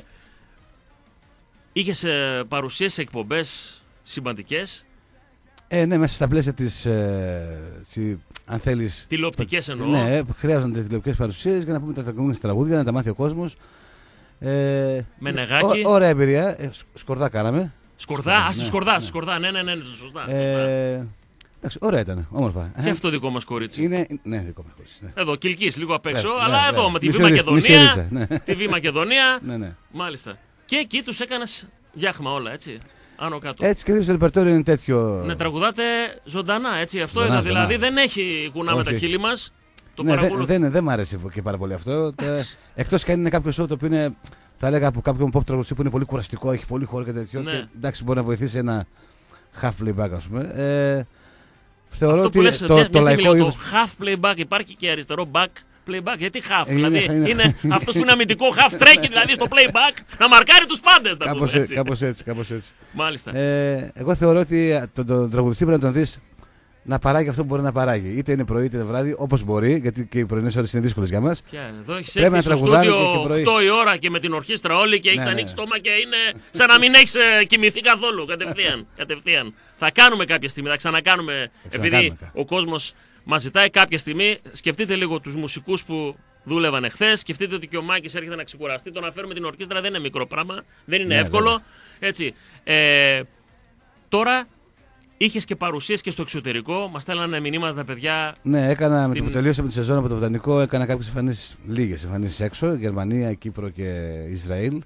είχες ε, παρουσίες σε εκπομπές σημαντικές, Ε, ναι, μέσα στα πλαίσια της. Ε, τσι- αν θέλεις. τηλεοπτικές εννοώ. Ναι, χρειάζονται τηλεοπτικές παρουσίες για να πούμε τα τραγούδια τραγούδια, να τα μάθει ο κόσμος. Ε, Με νεγάκι. ω- ωραία εμπειρία. Ε, σκ- σκορδά κάναμε. Σκορδά, α, ναι, στη Σκορδά, ναι. στη Σκορδά, ναι, ναι, ναι, ναι, σωστά. σωστά. Ε, εντάξει, ωραία ήταν, όμορφα. Και Ε, αυτό δικό μας κορίτσι. είναι, ναι, δικό μας κορίτσι, ναι. Εδώ, Κιλκής, λίγο απ' έξω, Ναι, αλλά ναι, εδώ ναι. με τη Μισή Β' ωρίτσα, μισή Μακεδονία. ωρίτσα, ναι. Τη Β' Μακεδονία. Ναι, ναι. Μάλιστα. Και εκεί τους έκανες γιάχμα όλα, έτσι. Άνω κάτω. Έτσι και το ρεπερτόριο είναι τέτοιο. Να τραγουδάτε ζωντανά, έτσι. Αυτό Ζωντανά, είδα. Δηλαδή ζωντανά. δεν έχει κουνάμε Όχι. τα χείλη μας. Το Ναι, δεν παρακολουθούμε. δεν, δεν μ' άρεσε και πάρα πολύ αυτό. Εκτός και αν είναι κάποιο show το οποίο είναι, θα έλεγα, από κάποιον pop τραγουδιστή που είναι πολύ κουραστικό, έχει πολύ χώρο και τέτοιο. Ναι. Και, εντάξει, μπορεί να βοηθήσει ένα half playback, ας πούμε. Ε, θεωρώ Αυτό ότι που λες, το, μια, το μια στιγμή λαϊκό λέω, είδος. το half playback υπάρχει και αριστερό back playback. Γιατί half, Είναι- δηλαδή είναι- είναι αυτός που είναι αμυντικό half τρέχει δηλαδή στο playback να μαρκάρει τους πάντες. Να Κάπως πούμε, έτσι, κάπως έτσι, κάπως έτσι. Μάλιστα. Ε, εγώ θεωρώ ότι τον, τον τραγουδιστή πρέπει να τον δεις να παράγει αυτό που μπορεί να παράγει. Είτε είναι πρωί είτε είναι βράδυ, όπως μπορεί, γιατί και οι πρωινές ώρες είναι δύσκολες για μας. Ποια, εδώ έχεις Πρέπει έρθει να στο τραγουδάνε στούντιο και- και πρωί. οκτώ η ώρα και με την ορχήστρα όλη και έχεις Ναι, ανοίξει ναι. στόμα και είναι σαν να μην έχεις ε, κοιμηθεί καθόλου. Κατευθείαν, κατευθείαν. Θα κάνουμε κάποια στιγμή, θα ξανακάνουμε. Επειδή ξανακάνουμε. ο κόσμος μας ζητάει κάποια στιγμή, σκεφτείτε λίγο τους μουσικούς που δούλευαν εχθές. Σκεφτείτε ότι και ο Μάκης έρχεται να ξεκουραστεί. Το να φέρουμε την ορχήστρα δεν είναι μικρό πράγμα. Δεν είναι Ναι, εύκολο. βέβαια. Έτσι. Ε, τώρα είχες και παρουσίες και στο εξωτερικό. Μας στέλνανε μηνύματα τα παιδιά. Ναι, έκανα με Στην- το που τελείωσα τη σεζόν από το Βοτανικό, έκανα κάποιες εμφανίσεις, λίγες εμφανίσεις έξω, Γερμανία, Κύπρο και Ισραήλ.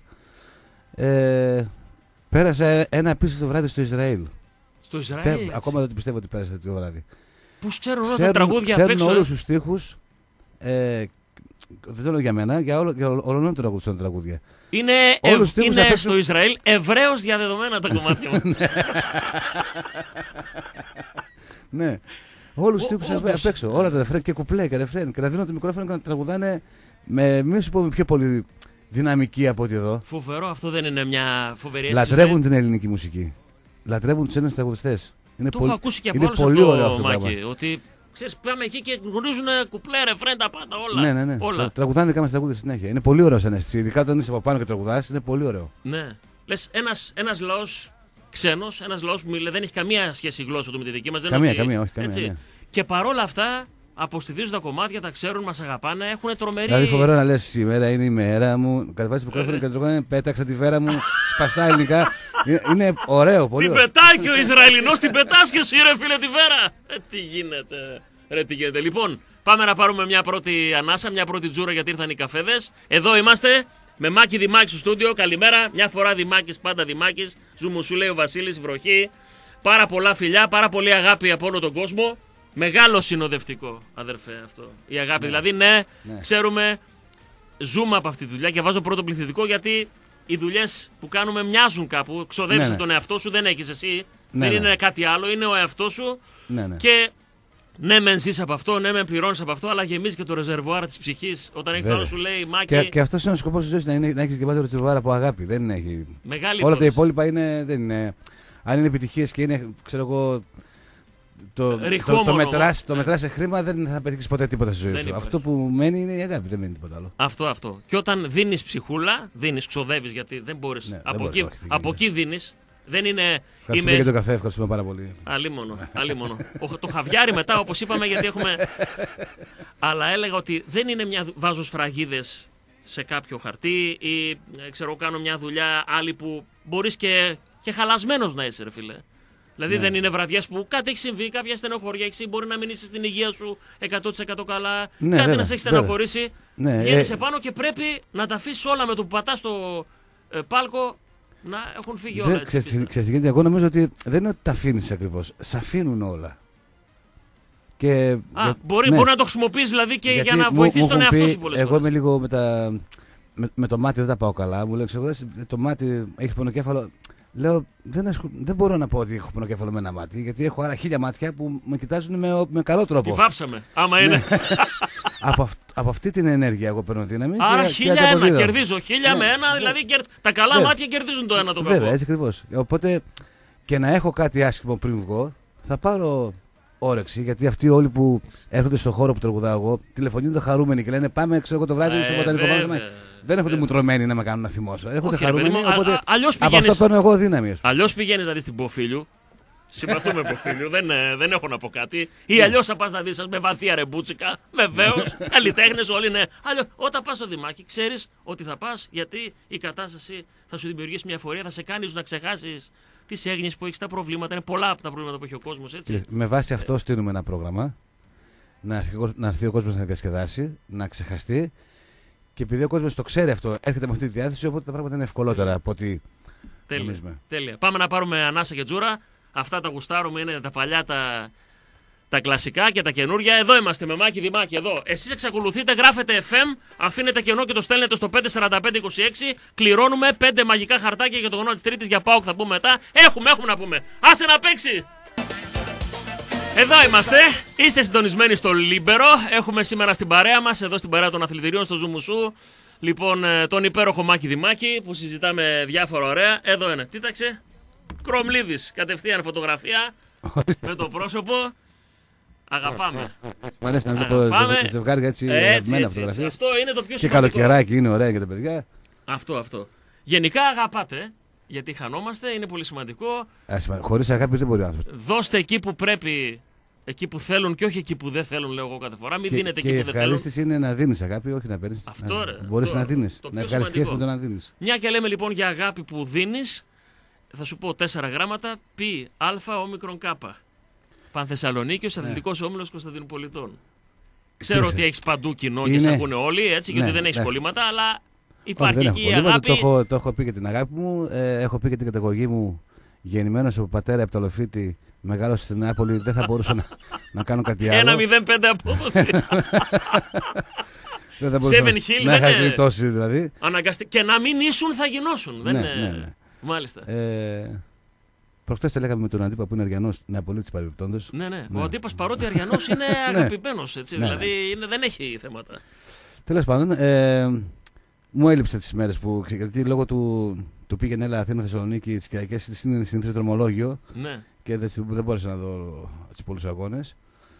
Ε, πέρασα ένα απίστευτο βράδυ στο Ισραήλ. Στο Ισραήλ. Θε- έτσι. ακόμα δεν το πιστεύω ότι πέρασα το βράδυ. Πώς ξέρουν όλα τα τραγούδια απ' ξέρουν έξω. όλους ε? τους στίχους, ε, δεν το λέω για μένα, για, όλο, για όλων των τραγουδιστών τραγούδια. Είναι, Όλους ευ... τους τύπους είναι απ' έξω. στο Ισραήλ ευρέως διαδεδομένα τα κομμάτια μας. Ναι. Όλους Ω, τους τύπους απ' όντως. απ' έξω. Όλα τα ρεφρέν και κουπλέ και ρεφρέν. Και να δίνω το μικρόφωνο και να τραγουδάνε με, μην σου πω, με πιο πολύ δυναμική από ό,τι εδώ. Φοβερό, αυτό δεν είναι μια φοβερή αίσθηση. Λατρεύουν την ελληνική μουσική. Λατρεύουν τους Έλληνες τραγουδιστές. Είναι Το πολύ, έχω ακούσει και από είναι άλλους πολύ αυτό, ωραίο αυτό το Μάκη. πράγμα. Ότι ξέρεις, πάμε εκεί και γνωρίζουν κουπλέ, ρεφρέν, τα πάντα όλα. Ναι, ναι, ναι. Όλα. Τρα- Τραγουδάνε δικά μας τραγούδια συνέχεια. Είναι πολύ ωραίο σαν αίσθηση. Ειδικά όταν είσαι από πάνω και τραγουδάς, είναι πολύ ωραίο. Ναι. Λες, ένας, ένας λαός ξένος, ένας λαός που μιλάει, δεν έχει καμία σχέση η γλώσσα του με τη δική μας. Δεν είναι Καμία, ότι- καμία, όχι, καμία, έτσι. ναι. Και παρόλα αυτά, αποστηδίζουν τα κομμάτια, τα ξέρουν, μας αγαπάνε, έχουν τρομερή... Δηλαδή φοβερό να λες σήμερα είναι η μέρα μου. Κατεβάζεις το μικρόφωνο και τραγουδάνε πέταξα τη βέρα μου σπαστά ελληνικά. Είναι, είναι ωραίο, πολύ Την ωραίο. πετάει και ο Ισραηλινός, την πετάς και εσύ ρε φίλε τη βέρα. Ε, τι γίνεται, ρε τι γίνεται. Λοιπόν, πάμε να πάρουμε μια πρώτη ανάσα, μια πρώτη τζούρα γιατί ήρθαν οι καφέδες. Εδώ είμαστε με Μάκη Δημάκη στο στούντιο. Καλημέρα, μια φορά Δημάκης, πάντα Δημάκης. Ζούμου σου λέει ο Βασίλης, βροχή. Πάρα πολλά φιλιά, πάρα πολύ αγάπη από όλο τον κόσμο. Μεγάλο συνοδευτικό, αδερφέ, αυτό. Η αγάπη. Δηλαδή, ναι, Ναι. ξέρουμε, ζούμε από αυτή τη δουλειά και βάζω πρώτο πληθυντικό γιατί οι δουλειές που κάνουμε μοιάζουν κάπου. Ξοδέψεις Ναι, ναι. τον εαυτό σου, δεν έχεις εσύ. Ναι, δεν ναι. είναι κάτι άλλο, είναι ο εαυτό σου. Ναι, ναι. Και Ναι, μεν ζεις από αυτό, ναι, μεν πληρώνεις από αυτό, αλλά γεμίζει και το ρεζερβουάρ της ψυχής. Όταν έχει τώρα σου λέει Μάκη. Και, και αυτό είναι ο σκοπός της ζωής, να, να έχεις γεμάτο ρεζερβουάρ από αγάπη. Δεν έχει. Μεγάλη Όλα υπόθεση. τα υπόλοιπα είναι, δεν είναι. Αν είναι επιτυχίες και είναι, ξέρω εγώ. Το, το, το, μετράς, το μετράς σε χρήμα, δεν θα πετύχεις ποτέ τίποτα στη ζωή Δεν σου. υπάρχει. Αυτό που μένει είναι η αγάπη, δεν μένει τίποτα άλλο. Αυτό, αυτό. Και όταν δίνεις ψυχούλα, δίνεις, ξοδεύεις γιατί δεν μπορείς. Ναι, από, δεν εκεί, μπορεί, όχι, από εκεί δίνεις. Δεν είναι. Ευχαριστούμε Είμαι... για τον καφέ, ευχαριστούμε πάρα πολύ. Αλίμονο, αλίμονο. Ο, το χαβιάρι μετά, όπως είπαμε, γιατί έχουμε. Αλλά έλεγα ότι δεν είναι μια. Βάζω σφραγίδες σε κάποιο χαρτί ή ε, ξέρω, κάνω μια δουλειά άλλη που μπορείς και, και χαλασμένος να είσαι, ρε φίλε. Δηλαδή Ναι. δεν είναι βραδιές που κάτι έχει συμβεί, κάποια στενοχωρία έχει, μπορεί να μην είσαι στην υγεία σου εκατό τοις εκατό καλά, Ναι, κάτι βέβαια, να σε έχει βέβαια. στενοχωρήσει. Ναι, Βγαίνεις ε, επάνω και πρέπει να τα αφήσεις όλα με το που πατάς στο ε, πάλκο να έχουν φύγει όλα. Δεν, έτσι, ξέρεις, τι- πίστα. ξέρεις τι γίνεται, εγώ νομίζω ότι δεν είναι ότι τα αφήνεις ακριβώς. Σ' αφήνουν όλα. Και, Α, για- μπορεί, ναι, μπορεί να το χρησιμοποιείς δηλαδή και γιατί για να μου- βοηθήσεις μου τον έχουν εαυτό πει, σου πολλές εγώ φορές. είμαι λίγο με, τα, με, με το μάτι δεν τα πάω καλά. Μου λέει, ξέρω, «Δες, το μάτι έχει πονοκέφαλο. Λέω, δεν, ασχολ- δεν μπορώ να πω ότι έχω πονοκέφαλο με ένα μάτι, γιατί έχω άλλα χίλια μάτια που με κοιτάζουν με, με καλό Τη τρόπο. βάψαμε, άμα είναι. από, αυ- από αυτή την ενέργεια εγώ παίρνω δύναμη. Άρα και- και χίλια ένα, ανταποδίδω. κερδίζω. Χίλια Ναι, με ένα, ναι. δηλαδή κερ- τα καλά Βέβαια. μάτια κερδίζουν το ένα το κακό. Βέβαια, έτσι ακριβώς. Οπότε και να έχω κάτι άσχημο πριν βγω, θα πάρω όρεξη, γιατί αυτοί όλοι που έρχονται στον χώρο που τραγουδάω εγώ, τηλεφωνούνται χαρούμενοι και λένε πάμε ξέρω εγώ το βράδυ Ε, στο Βοτανικό βέβαια, Μάγαζα. Δεν έρχονται βέβαια. μουτρωμένοι να με κάνουν να θυμώσω. Έρχονται Όχι, ρε παιδί χαρούμενοι, μου, α- οπότε α- αλλιώς από πηγαίνεις- αυτό παίρνω εγώ δύναμη. ας πούμε. Αλλιώς πηγαίνεις να δεις την Ποφίλιου. Συμπαθούμε Ποφίλιου, δεν, ε, δεν έχω να πω κάτι. Ναι. Ή αλλιώς θα πας να δεις σας με βαθία ρεμπούτσικα. Βεβαίως, καλλιτέχνες όλοι είναι. Αλλιώς, όταν πας στο Δημάκι, ξέρεις ότι θα πας γιατί η κατάσταση θα σου δημιουργήσει μια εφορία, θα σε κάνει να ξεχάσεις τις έγνοιες που έχεις, τα προβλήματα. Είναι πολλά από τα προβλήματα που έχει ο κόσμος, έτσι. Και με βάση αυτό στείλουμε ένα πρόγραμμα. Να έρθει, ο- να έρθει ο κόσμος να διασκεδάσει, να ξεχαστεί. Και επειδή ο κόσμος το ξέρει αυτό, έρχεται με αυτή τη διάθεση, οπότε τα πράγματα είναι ευκολότερα από ό,τι Τέλεια. νομίζουμε. Τέλεια. Πάμε να πάρουμε ανάσα και τζούρα. Αυτά τα γουστάρουμε, είναι τα παλιά τα, τα κλασικά και τα καινούργια. Εδώ είμαστε με Μάκη Δημάκη, εδώ. Εσείς εξακολουθείτε, γράφετε εφ εμ, αφήνετε κενό και το στέλνετε στο πέντε τέσσερα πέντε είκοσι έξι. Κληρώνουμε πέντε μαγικά χαρτάκια για το γονό της Τρίτης για ΠΑΟΚ, θα πούμε μετά. Έχουμε, έχουμε να πούμε. Άσε να παίξει! Εδώ είμαστε. Είστε συντονισμένοι στο Λίμπερο. Έχουμε σήμερα στην παρέα μας, εδώ στην παρέα των αθλητηρίων, στο Ζουμουσού. Λοιπόν, ε, τον υπέροχο Μάκη Δημάκη που συζητάμε διάφορα ωραία. Εδώ είναι. Κοίταξε. Κρομλίδης. Κατευθείαν φωτογραφία με το πρόσωπο. Αγαπάμε. Μ' αρέσει να βλέπω Αγαπάμε. ζευγ- ζευγάρια έτσι Έτσι, αγαπημένα έτσι, έτσι. φωτογραφίες. Αυτό είναι το πιο Και σημαντικό. καλοκαιράκι είναι ωραία για τα παιδιά. Αυτό, αυτό. Γενικά αγαπάτε. Γιατί χανόμαστε, είναι πολύ σημαντικό. Χωρί αγάπη δεν μπορεί ο άνθρωπο. Δώστε εκεί που πρέπει, εκεί που θέλουν και όχι εκεί που δεν θέλουν, λέω εγώ κάθε φορά. Μην δίνετε Και εκεί η που δεν θέλουν. ευχαρίστηση είναι να δίνει αγάπη, όχι να παίρνει. Αυτό, ρε, Μπορεί αυτό, να δίνει. το Να πιο ευχαριστιέσαι με σημαντικό. το να δίνει. Μια και λέμε λοιπόν για αγάπη που δίνει, θα σου πω τέσσερα γράμματα. Π, Α, όμικρον Κ. Πανθεσσαλονίκιος, Ναι. Αθλητικός Όμιλος Κωνσταντίνου Πολιτών. Ξέρω Κοίταξε. ότι έχει παντού κοινό και Είναι- σε ακούνε όλοι, έτσι, γιατί Ναι, δεν έχει εντάξει. κολλήματα, αλλά Όχι, υπάρχει δεν έχω εκεί η κολλήματα, αγάπη. Το έχω, το έχω πει και την αγάπη μου. Ε, έχω πει και την καταγωγή μου. Γεννημένος από πατέρα Επταλοφίτη, μεγάλος στην Νεάπολη, δεν θα μπορούσα να, να κάνω κάτι άλλο. Ένα μηδέν πέντε απόδοση. Δεν θα μπορούσα Seven να- Hill να δεν είχα είναι- γλιτώσει δηλαδή. Αναγκαστεί. Και να μην ήσουν θα γινώσουν. Δεν Ναι, είναι- ναι, ναι. Μάλιστα. Ε, Προχτές τα λέγαμε με τον Αντίπα που είναι Αριανός Νεαπολίτης παρεμπιπτόντως. Ναι, ναι. ναι. Ο Αντίπας παρότι Αριανός είναι Ναι. αγαπημένος. Έτσι, Ναι, δηλαδή είναι, δεν έχει θέματα. Τέλος πάντων, ε, μου έλειψε τις ημέρες που. Γιατί λόγω του, του πήγαινε έλα Αθήνα Θεσσαλονίκη, τις Κυριακές είναι συνήθως δρομολόγιο Ναι. και δεν, δεν μπόρεσα να δω τις πολλούς αγώνες.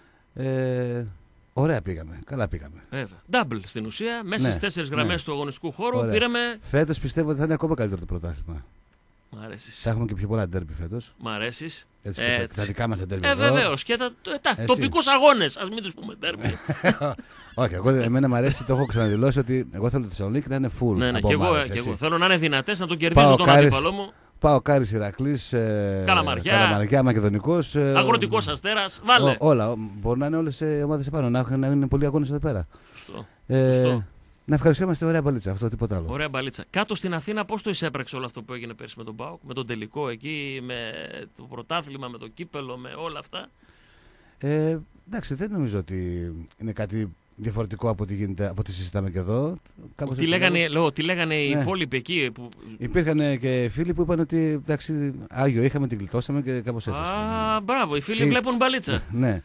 Ε, ωραία πήγαμε, καλά πήγαμε. Βέβαια. Double στην ουσία. Μέσα Ναι, στις τέσσερις ναι. γραμμές του αγωνιστικού χώρου Ωραία. πήραμε. Φέτος πιστεύω ότι θα είναι ακόμα καλύτερο το πρωτάθλημα. Μ' αρέσεις. Θα έχουμε και πιο πολλά ντέρμπι φέτος. Μ' αρέσεις. Έτσι, και τα, Έτσι. τα δικά μας τα ντέρμπι. Ε, εδώ. βεβαίως. Και τα, τα Έτσι. τοπικούς αγώνες. Ας μην τους πούμε τέρμι. Όχι, εγώ, εμένα μου αρέσει, το έχω ξαναδηλώσει ότι εγώ θέλω τη Θεσσαλονίκη να είναι full. Ναι, ναι, από και εγώ, ομάδες, και έτσι. εγώ. Θέλω να είναι δυνατές, να τον κερδίζω Πάω τον Κάρις. αντίπαλό μου. Πάω Κάρις Ηρακλής, ε, Καλαμαριά. Καλαμαριά Μακεδονικός. Ε, Αγροτικός Αστέρας. Βάλε. Ό, όλα. Μπορεί να είναι όλες οι ομάδες επάνω, να, έχουν, να είναι πολλοί αγώνες εδώ πέρα. Σωστό. Ε, Σωστό. να ευχαριστούμε ωραία μπαλίτσα, αυτό τίποτα άλλο. Ωραία μπαλίτσα. Κάτω στην Αθήνα πώς το εισέπραξε όλο αυτό που έγινε πέρσι με τον ΠΑΟΚ, με τον τελικό εκεί, με το πρωτάθλημα, με το κύπελο, με όλα αυτά. Ε, εντάξει, δεν νομίζω ότι είναι κάτι διαφορετικό από ό,τι, γίνεται, από ό,τι συζητάμε και εδώ. Κάπως Τι έτσι λέγανε, λέω. λέω, τι λέγανε οι Ναι. υπόλοιποι εκεί. Που... Υπήρχαν και φίλοι που είπαν ότι εντάξει, Άγιο είχαμε, την γλιτώσαμε και κάπως έτσι. ας πούμε. Α, μπράβο, οι φίλοι Φίλοι. βλέπουν μπαλίτσα. Ναι.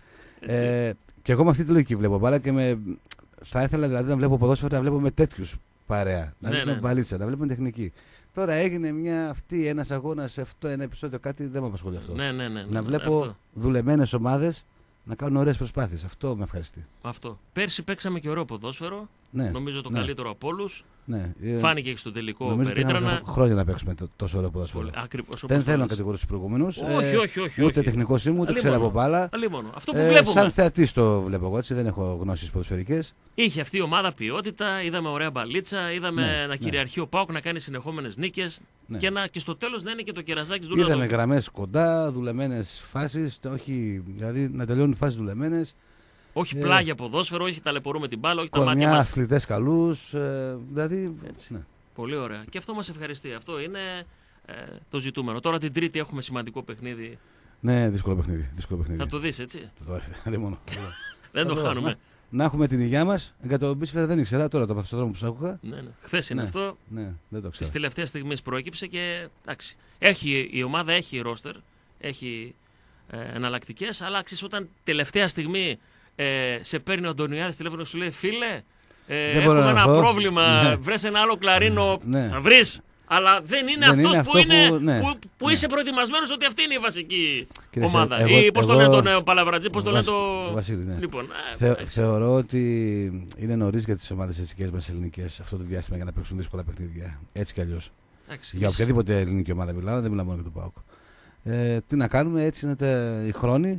Ε, και εγώ με αυτή τη λογική βλέπω μπάλα και με... θα ήθελα δηλαδή να βλέπω ποδόσφαιρο, να βλέπω με τέτοιους παρέα. Να Ναι, βλέπουμε ναι. μπαλίτσα, να βλέπουμε τεχνική. Τώρα έγινε μια αυτή, ένας αγώνας, αυτό, ένα επεισόδιο, κάτι δεν με απασχολεί αυτό. Ναι, ναι, ναι, ναι, Να ναι, βλέπω αυτό. δουλεμένες ομάδες να κάνουν ωραίες προσπάθειες. Αυτό με ευχαριστεί. Αυτό. Πέρσι παίξαμε και ωραίο ποδόσφαιρο. Ναι, Νομίζω το ναι, καλύτερο από όλους. ναι. Ε, Φάνηκε και στο τελικό νομίζω ότι περίτρανα. είχαμε χρόνια να παίξουμε το- τόσο ωραίο ποδόσφαιρο. Ακριβώς, όπως Δεν το θέλω να λες. κατηγορήσω τους προηγούμενους. Όχι, όχι, όχι, Ούτε όχι. τεχνικός είμαι, ούτε Αλλήμον. ξέρω από μπάλα. Αλλήμον. Αυτό που Ε, βλέπουμε. σαν θεατής το βλέπω εγώ, έτσι, δεν έχω γνώσεις ποδοσφαιρικές. Είχε αυτή η ομάδα ποιότητα, είδαμε ωραία μπαλίτσα, είδαμε Ναι, να ναι. κυριαρχεί ο ΠΑΟΚ, να κάνει συνεχόμενες νίκες Ναι. και, να, και στο τέλος να είναι και το κεραζάκι του Είδαμε λαού. γραμμές κοντά, δουλεμένες φάσεις, όχι, δηλαδή να τελειώνουν οι φάσεις δουλεμένες. Όχι Ε, πλάγια ποδόσφαιρο, όχι ταλαιπωρούμε την μπάλα, όχι τα μάτια Κορμιά, μας. αθλητές καλούς, ε, δηλαδή. Έτσι. Ναι. Πολύ ωραία. Και αυτό μας ευχαριστεί. Αυτό είναι ε, το ζητούμενο. Τώρα την Τρίτη έχουμε σημαντικό παιχνίδι. ναι, δύσκολο παιχνίδι. Δύσκολο παιχνίδι. Θα το δεις, έτσι. Το- δεν μόνο. Δεν το Εδώ, χάνουμε. Να, να έχουμε την υγειά μας. Για το Μπίσφαιρα δεν ήξερα, τώρα το πάθω στον δρόμο που σ' άκουγα. Ναι, ναι. Χθες είναι Ναι. αυτό. Ναι, δεν το Τη ξέρω. τελευταία στιγμή προέκυψε και εντάξει. Έχει, η ομάδα έχει ρόστερ, έχει ε, εναλλακτικέ, αλλά ξέρεις, όταν τελευταία στιγμή ε, σε παίρνει ο Αντωνιάδης τηλέφωνο και σου λέει φίλε, ε, Δεν μπορώ έχουμε να ένα έρθω. πρόβλημα. Ναι. Βρες ένα άλλο κλαρίνο. Ναι. Θα βρεις. Αλλά δεν είναι Δεν αυτός είναι που, αυτό είναι, που- ναι. που, που Ναι. είσαι προετοιμασμένος ότι αυτή είναι η βασική Κοίταξε, ομάδα. εγώ- Ή πώς το εγώ- λένε τον ε, Παλαβρατζή, πώς το λένε Βασ- το. Βασίλη, ναι. Λοιπόν, ε, Θε, εντάξει. θεωρώ ότι είναι νωρίς για τις ομάδες τις δικές μας ελληνικές αυτό το διάστημα για να παίξουν δύσκολα παιχνίδια. Έτσι κι αλλιώς. Εντάξει, Για είσαι- οποιαδήποτε ελληνική ομάδα μιλάω, δεν μιλάω μόνο για τον ΠΑΟΚ. Ε, τι να κάνουμε, έτσι είναι τα, οι χρόνοι.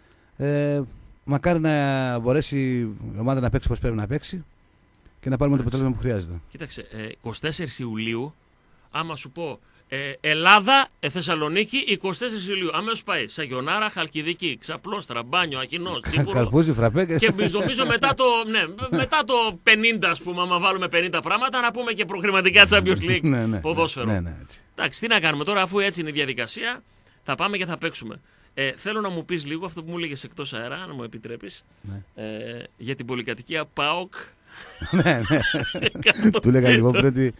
Ε, μακάρι να μπορέσει η ομάδα να παίξει όπως πρέπει να παίξει και να πάρουμε το Εντάξει. αποτέλεσμα που χρειάζεται. Κοίταξε, ε, εικοστή τέταρτη Ιουλίου, άμα σου πω ε, Ελλάδα, ε, Θεσσαλονίκη, εικοστή τέταρτη Ιουλίου. Αμέσως πάει Σαγιονάρα, Χαλκιδική, Ξαπλώστρα, Μπάνιο, Ακινός, Τσίπουρο. Καρπούζι, φραπέ και. Και νομίζω μετά το, ναι, μετά το πενήντα, ας πούμε, άμα βάλουμε πενήντα πράγματα, να πούμε και προκριματικά Champions League ναι, ναι, ποδόσφαιρο. Ναι, ναι, έτσι. Εντάξει, τι να κάνουμε τώρα, αφού έτσι είναι η διαδικασία, θα πάμε και θα παίξουμε. Ε, θέλω να μου πεις λίγο αυτό που μου έλεγες εκτός αέρα, αν μου επιτρέπεις, Ναι. ε, για την πολυκατοικία ΠΑΟΚ. ναι, ναι. Του έλεγα λοιπόν πριν ότι.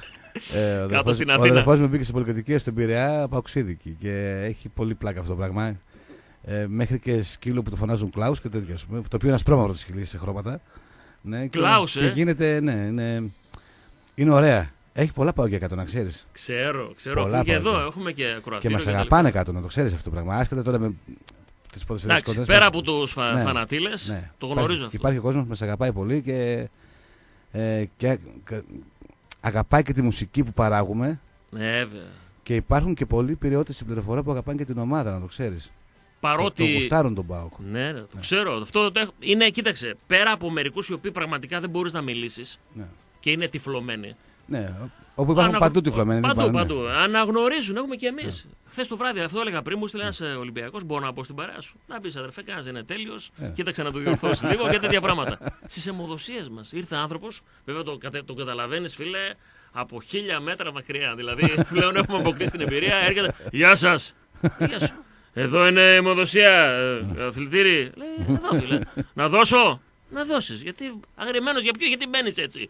Ε, ο αδερφός- στην ο Αθήνα. αδερφός μου μπήκε σε πολυκατοικία στον Πειραιά Παοξίδικη και έχει πολύ πλάκα αυτό το πράγμα. Ε, μέχρι και σκύλο που το φωνάζουν Κλάους και τέτοια, ας πούμε, το οποίο είναι ασπρόμαυρο το σκυλί σε χρώματα. Ναι, και- Κλάους, και ε. γίνεται, ναι, είναι, είναι ωραία. Έχει πολλά παγκιά κάτω, να ξέρεις. Ξέρω, ξέρω, Πολλά αφού και εδώ παγκιά. έχουμε και Και ακροατήριο. μας τα λοιπά. αγαπάνε κάτω, να το ξέρεις αυτό το πράγμα. Άσχετα τώρα με τις ποδοσφαιρικές Εντάξει, κοντές πέρα μας. από τους φα... Ναι, φανατήλες, ναι. το γνωρίζω Υπάρχει, αυτό. υπάρχει ο κόσμος που μας αγαπάει πολύ και, ε, και κα- αγαπάει και τη μουσική που παράγουμε. Ναι, βέβαια. Και υπάρχουν και πολλοί πυριώτες στην πληροφορία που αγαπάνε και την ομάδα, να το ξέρεις. Το, το Παρότι. γουστάρουν τον ΠΑΟΚ. Ναι, ναι, το ξέρω. Αυτό το έχω- είναι, κοίταξε, πέρα από μερικούς οι οποίοι πραγματικά δεν μπορείς να μιλήσεις Ναι. και είναι τυφλωμένοι. Ναι, όπου υπάρχουν Αναγνω- παντού τυφλωμένοι. δεν Παντού, υπάρχουν, ναι. παντού. Αναγνωρίζουν, έχουμε και εμεί. Χθες το βράδυ, αυτό έλεγα πριν, μου στείλε ένα Ολυμπιακό. Μπορώ να πω στην παρέα σου. Να πει αδερφέ, κανένα δεν είναι τέλειο. Ε. Κοίταξε να το διορθώσει λίγο και τέτοια πράγματα. Στις αιμοδοσίες μας ήρθε άνθρωπος, βέβαια το, κατε- το καταλαβαίνεις, φίλε, από χίλια μέτρα μακριά. Δηλαδή, πλέον έχουμε αποκτήσει την εμπειρία. Έρχεται. Γεια σας. Γεια σου. Εδώ είναι η αιμοδοσία. ε, Αθλητήρι. Λέει, εδώ φίλε. Να δώσω. Να δώσεις. Γιατί αγριεμένος, για ποιο, γιατί μπαίνεις έτσι.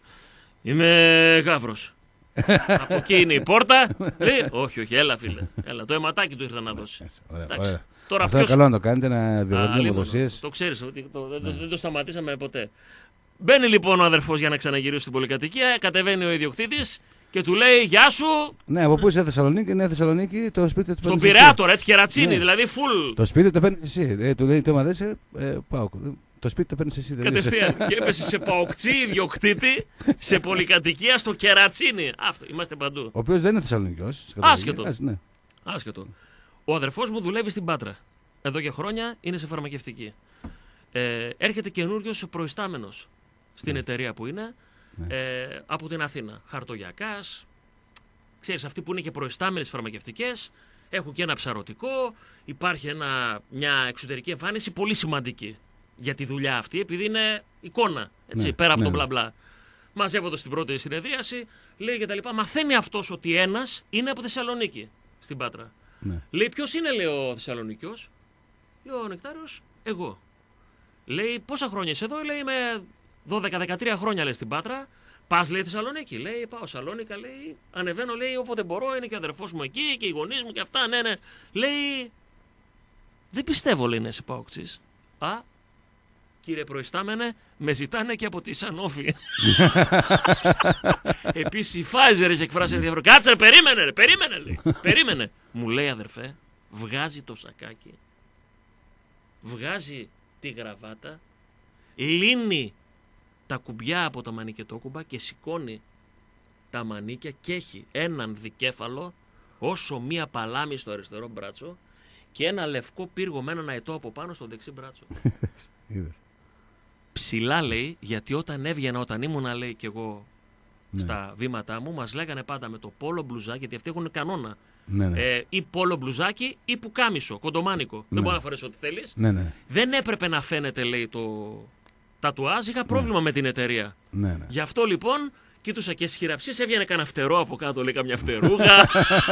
Είμαι γάβρος. Από εκεί είναι η πόρτα. Λέει, όχι, όχι, έλα φίλε. Έλα, το αιματάκι του ήρθα να δώσει. Έτσι, ωραία, Εντάξει. ωραία. Τώρα Αυτό είναι ποιος- καλό να το κάνετε, να Α, διορθώνετε λίγο, αιμοδοσίες. το ξέρεις ότι το, δεν, δεν το σταματήσαμε ποτέ. Μπαίνει λοιπόν ο αδερφός για να ξαναγυρίσει στην πολυκατοικία, κατεβαίνει ο ιδιοκτήτης και του λέει γεια σου Ναι, από πού είσαι Θεσσαλονίκη, είναι Θεσσαλονίκη, το σπίτι του στον παίρνεις Πειραιά εσύ. τώρα, έτσι κερατσίνη, Ναι. δηλαδή full. Το σπίτι το παίρνει εσύ. Ε, του λέει: Το άμα δεν είσαι, ε, πάω. Το σπίτι το παίρνει εσύ. Δεν είσαι. Κατευθείαν. Και έπεσε σε παοκτσί ιδιοκτήτη, σε πολυκατοικία στο κερατσίνη. Αυτό, είμαστε παντού. Ο οποίος δεν είναι Θεσσαλονικιός. Άσχετο. Ναι. Άσχετο. Ο αδερφός μου δουλεύει στην Πάτρα. Εδώ και χρόνια είναι σε φαρμακευτική. Ε, έρχεται καινούριο προϊστάμενος στην Ναι. εταιρεία που είναι Ναι. ε, από την Αθήνα. Χαρτογιακάς. Ξέρεις, αυτοί που είναι και προϊστάμενες φαρμακευτικές έχουν και ένα ψαρωτικό. Υπάρχει ένα, μια εξωτερική εμφάνιση πολύ σημαντική για τη δουλειά αυτή, επειδή είναι εικόνα. Έτσι, Ναι, πέρα από ναι, τον ναι. μπλα μπλα. Μαζεύονται στην πρώτη συνεδρίαση, λέει και τα λοιπά. Μαθαίνει αυτός ότι ένας είναι από Θεσσαλονίκη στην Πάτρα. Ναι. Λέει, ποιος είναι, λέει, ο Θεσσαλονικιός. Λέει ο Νεκτάριος, εγώ. Λέει, πόσα χρόνια είσαι εδώ. Λέει, είμαι δώδεκα δεκατρία χρόνια, λέει, στην Πάτρα. Πας, λέει, Θεσσαλονίκη. Λέει, πάω Σαλόνικα, λέει, ανεβαίνω, λέει, όποτε μπορώ, είναι και ο αδερφός μου εκεί και οι γονείς μου και αυτά, ναι, ναι. Λέει, δεν πιστεύω, λέει, να είσαι παοκτζής. Α, Κύριε Προϊστάμενε, με ζητάνε και από τη Sanofi. Επίσης η Pfizer έχει εκφράσει ενδιαφέρον. Κάτσε, ρε, περίμενε, ρε, περίμενε, λέει. Περίμενε. Μου λέει, αδερφέ, βγάζει το σακάκι, βγάζει τη γραβάτα, λύνει τα κουμπιά από τα μανικετόκουμπα και σηκώνει τα μανίκια και έχει έναν δικέφαλο όσο μία παλάμη στο αριστερό μπράτσο και ένα λευκό πύργο με έναν αετό από πάνω στο δεξί μπράτσο. Ψηλά, λέει, γιατί όταν έβγαινα, όταν ήμουνα, λέει, και εγώ ναι. στα βήματά μου, μας λέγανε πάντα με το πόλο μπλουζάκι, γιατί αυτοί έχουν κανόνα. Ναι, ναι. Ε, ή πόλο μπλουζάκι ή πουκάμισο, κοντομάνικο. Ναι. Δεν μπορεί να φορέσει ό,τι θέλεις. Ναι, ναι. Δεν έπρεπε να φαίνεται, λέει, το τατουάζ. Είχα πρόβλημα ναι. με την εταιρεία. Ναι, ναι. Γι' αυτό λοιπόν κοίτουσα και σχηραψίες, έβγαινε κανένα φτερό από κάτω, λέει, καμιά φτερούγα.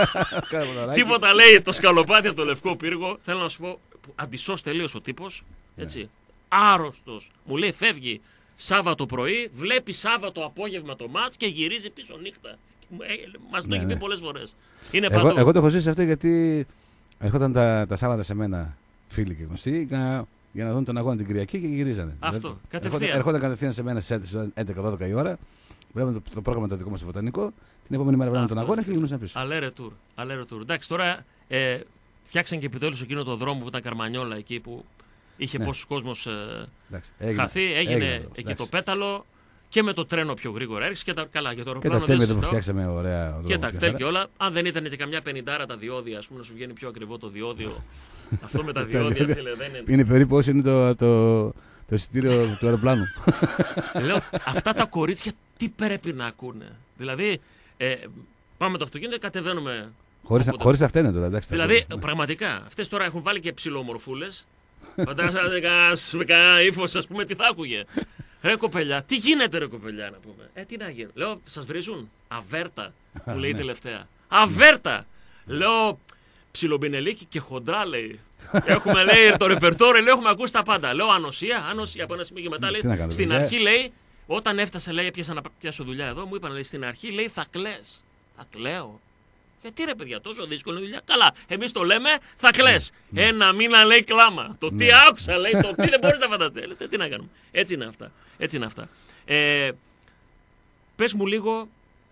Τίποτα, λέει, το σκαλοπάτι από το λευκό πύργο. Θέλω να σου πω, αντισώς τελείως ο τύπος. Έτσι. Ναι. Άρρωστος. Μου λέει, φεύγει Σάββατο πρωί, βλέπει Σάββατο απόγευμα το μάτς και γυρίζει πίσω νύχτα. Μας το ναι, έχει ναι. πει πολλές φορές. Είναι εγώ, παντού. εγώ το έχω ζήσει αυτό γιατί ερχόταν τα, τα Σάββατα σε μένα φίλοι και γνωστοί για, για να δουν τον αγώνα την Κυριακή και γυρίζανε. Αυτό, δηλαδή, κατευθείαν. Ερχόταν, ερχόταν κατευθείαν σε μένα στις έντεκα δώδεκα η ώρα, βλέπαμε το, το πρόγραμμα το δικό μας στο Βοτανικό, την επόμενη μέρα βλέπαμε τον αγώνα και γυρνούσαν πίσω. Αλέρε τουρ. Αλέρε τουρ. Εντάξει, τώρα ε, φτιάξαν και επιτέλους εκείνο το δρόμο που ήταν Καρμανιόλα εκεί που είχε ναι. πόσους κόσμος ε, έγινε, χαθεί. Έγινε, έγινε εκεί εντάξει. το πέταλο και με το τρένο πιο γρήγορα έριξε και τα καλά. Για το αεροπλάνο και τα τέλη που φτιάξαμε ωραία. Δρόμο, και τα κτέλ και όλα. Αν δεν ήταν και καμιά πενηντάρα τα διόδια, ας πούμε, να σου βγαίνει πιο ακριβό το διόδιο. Αυτό με τα διόδια, φίλε, δεν είναι. Είναι περίπου όσο είναι το, το, το εισιτήριο του αεροπλάνου. Λέω, αυτά τα κορίτσια τι πρέπει να ακούνε. Δηλαδή, ε, πάμε το αυτοκίνητο και κατεβαίνουμε. Χωρίς, χωρίς αυτά είναι τώρα, εντάξει. Δηλαδή, πραγματικά, αυτές τώρα έχουν βάλει και ψιλομορφούλες. Φαντάζομαι κανένα ύφος, ας πούμε, τι θα άκουγε. Ρε κοπελιά, τι γίνεται, ρε κοπελιά, να πούμε. Ε, τι να γίνει. Λέω, σας βρίζουν. Αβέρτα, μου λέει τελευταία. Αβέρτα! Λέω, ψιλομπινελίκι και χοντρά, λέει. Έχουμε, λέει, το ρεπερτόριο, λέει, έχουμε ακούσει τα πάντα. Λέω, ανοσία, ανοσία. Από ένα σημείο και μετά, λέει, στην αρχή, λέει, όταν έφτασε, λέει, έπιασα να πιάσω δουλειά εδώ, μου είπαν, λέει, στην αρχή, λέει, θα κλαις. Θα κλαίω. Γιατί ρε παιδιά, τόσο δύσκολη δουλειά. Καλά, εμείς το λέμε, θα κλαις. Ναι, ναι. Ένα μήνα, λέει, κλάμα. Το τι ναι. άκουσα, λέει, το τι δεν μπορείτε να φανταστείτε. Λέτε, τι να κάνουμε. Έτσι είναι αυτά. Έτσι είναι αυτά. Ε, πες μου λίγο,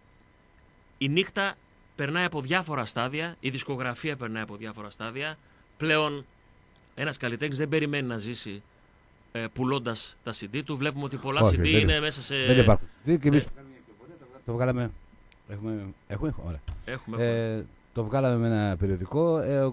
η νύχτα περνάει από διάφορα στάδια, η δισκογραφία περνάει από διάφορα στάδια. Πλέον ένας καλλιτέχνης δεν περιμένει να ζήσει ε, πουλώντας τα σι ντι του. Βλέπουμε ότι πολλά Όχι, σι ντι δεν, είναι μέσα σε... Δεν υπάρχουν. Και εμείς ε, το βγάλαμε... Έχουμε, έχουμε, ωραία. Έχουμε, ε, το βγάλαμε με ένα περιοδικό ε,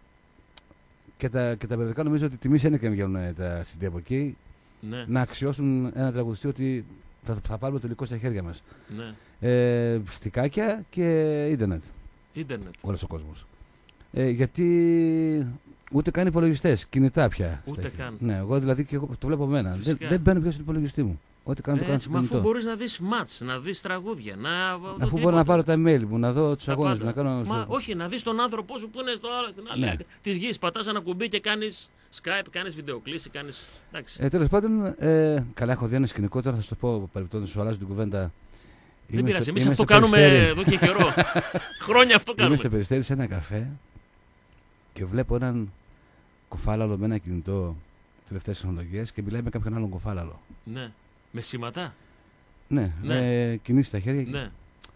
και, τα, και τα περιοδικά νομίζω ότι τιμής είναι και να βγαίνουν τα σι ντι από εκεί ναι. να αξιώσουν ένα τραγουδιστή ότι θα, θα πάρουμε το υλικό στα χέρια μας. Ναι. Ε, στικάκια και ίντερνετ. Ίντερνετ. Όλος ο κόσμος. Ε, γιατί ούτε καν υπολογιστές, κινητά πια. Ούτε καν. Ναι, εγώ δηλαδή και εγώ, το βλέπω εμένα. Δεν, δεν μπαίνω πια στον υπολογιστή μου. Ό,τι κάνω, το κάνω στο κινητό. Αφού μπορείς να δεις μάτς, να δεις τραγούδια, να... Αφού μπορώ να πάρω τα email μου, να δω τους αγώνες μου, να κάνω... Μα όχι, να δεις τον άνθρωπο σου που είναι στο άλλο, στην άλλη ναι. της γης. Πατάς ένα κουμπί και κάνεις Skype, κάνεις βιντεοκλήση, κάνεις... Ε, τέλος πάντων, ε, καλά έχω δει ένα σκηνικό, τώρα θα σου το πω παρεπτόντως, σου αλλάζω την κουβέντα. Δεν πειράζει, εμείς αυτό κάνουμε εδώ και καιρό. Χρόνια αυτό κάνουμε. Είμαι στο Περιστέρι σε ένα καφέ και βλέπω έναν κοφάλαλο με ένα κινητό τελευταίες τεχνολογίες και μιλάει με κάποιον άλλον κοφάλαλο. Ναι. Με σήματα. Ναι, ναι. με κινήσεις στα χέρια. Ναι.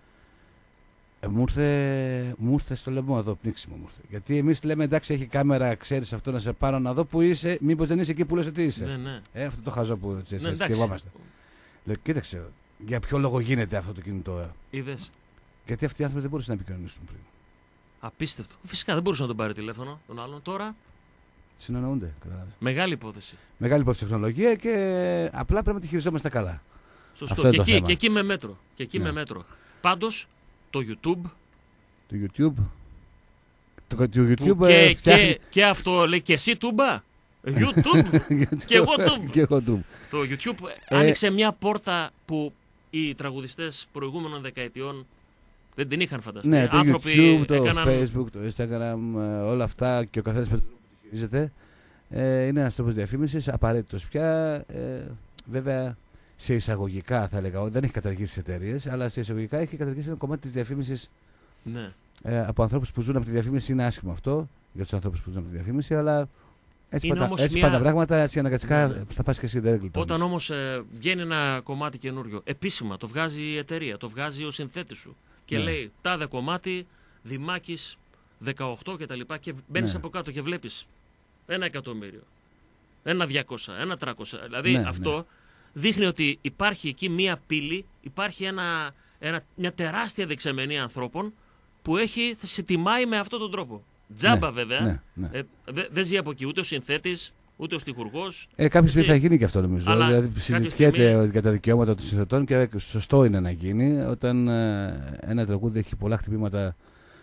Ε, μου, ήρθε, μου ήρθε στο λαιμό εδώ, πνίξιμο μου ήρθε. Γιατί εμείς λέμε εντάξει, έχει κάμερα, ξέρεις αυτό να σε πάρω να δω που είσαι, μήπως δεν είσαι εκεί που λες ότι είσαι. Ναι, ναι. Ε, αυτό το χαζό που ναι, σκεφτόμαστε. Λέω, κοίταξε, για ποιο λόγο γίνεται αυτό το κινητό. Ε. Είδες. Γιατί αυτοί οι άνθρωποι δεν μπορούσαν να επικοινωνήσουν πριν. Απίστευτο. Φυσικά δεν μπορούσε να τον πάρει τηλέφωνο τον άλλον. Τώρα. Συνεννοούνται, καταλάβεις. Μεγάλη υπόθεση. Μεγάλη υπόθεση τεχνολογία και απλά πρέπει να τη χειριζόμαστε καλά. Σωστό. Και εκεί, και εκεί με μέτρο. Και εκεί ναι. με μέτρο. Πάντως το YouTube. Το YouTube. Το, το YouTube και, φτιάχνει... και, και αυτό λέει και εσύ τούμπα. YouTube. και εγώ τούμπ. και εγώ τούμπ. Το YouTube ε... άνοιξε μια πόρτα που οι τραγουδιστές προηγούμενων δεκαετιών δεν την είχαν φανταστεί. Ναι, το άνθρωποι YouTube, το έκαναν... Facebook, το Instagram, όλα αυτά και ο καθένας με το τρόπο που χειρίζεται. Ε, είναι ένας τρόπος διαφήμισης, απαραίτητος πια. Ε, βέβαια, σε εισαγωγικά θα έλεγα, δεν έχει καταργήσει τις εταιρείες, αλλά σε εισαγωγικά έχει καταργήσει ένα κομμάτι της διαφήμισης ναι. ε, από ανθρώπους που ζουν από τη διαφήμιση. Είναι άσχημο αυτό για τους ανθρώπους που ζουν από τη διαφήμιση, αλλά Έτσι, είναι πάντα, όμως έτσι μια... πάντα πράγματα, έτσι αναγκαστικά Ναι. θα πας και εσύ, δεν γλιτώνεις. Όταν όμως ε, βγαίνει ένα κομμάτι καινούριο, επίσημα το βγάζει η εταιρεία, το βγάζει ο συνθέτης σου και Ναι. λέει τάδε κομμάτι, Δημάκης δεκαοκτώ και τα λοιπά και μπαίνεις Ναι. από κάτω και βλέπεις ένα εκατομμύριο, ένα διακόσια, ένα τριακόσια. Δηλαδή Ναι, αυτό ναι. δείχνει ότι υπάρχει εκεί μία πύλη, υπάρχει ένα, ένα, μια τεράστια δεξαμενή ανθρώπων που έχει, θα σε τιμάει με αυτόν τον τρόπο. Τζάμπα Ναι, βέβαια, ναι, ναι. ε, δεν δε ζει από εκεί ούτε ο συνθέτης, ούτε ο στιχουργός. Ε, κάποια στιγμή Έτσι. θα γίνει και αυτό νομίζω. Αλλά Δηλαδή κάποια συζητιέται στιγμή- για τα δικαιώματα των συνθετών και σωστό είναι να γίνει όταν ε, ένα τραγούδι έχει πολλά χτυπήματα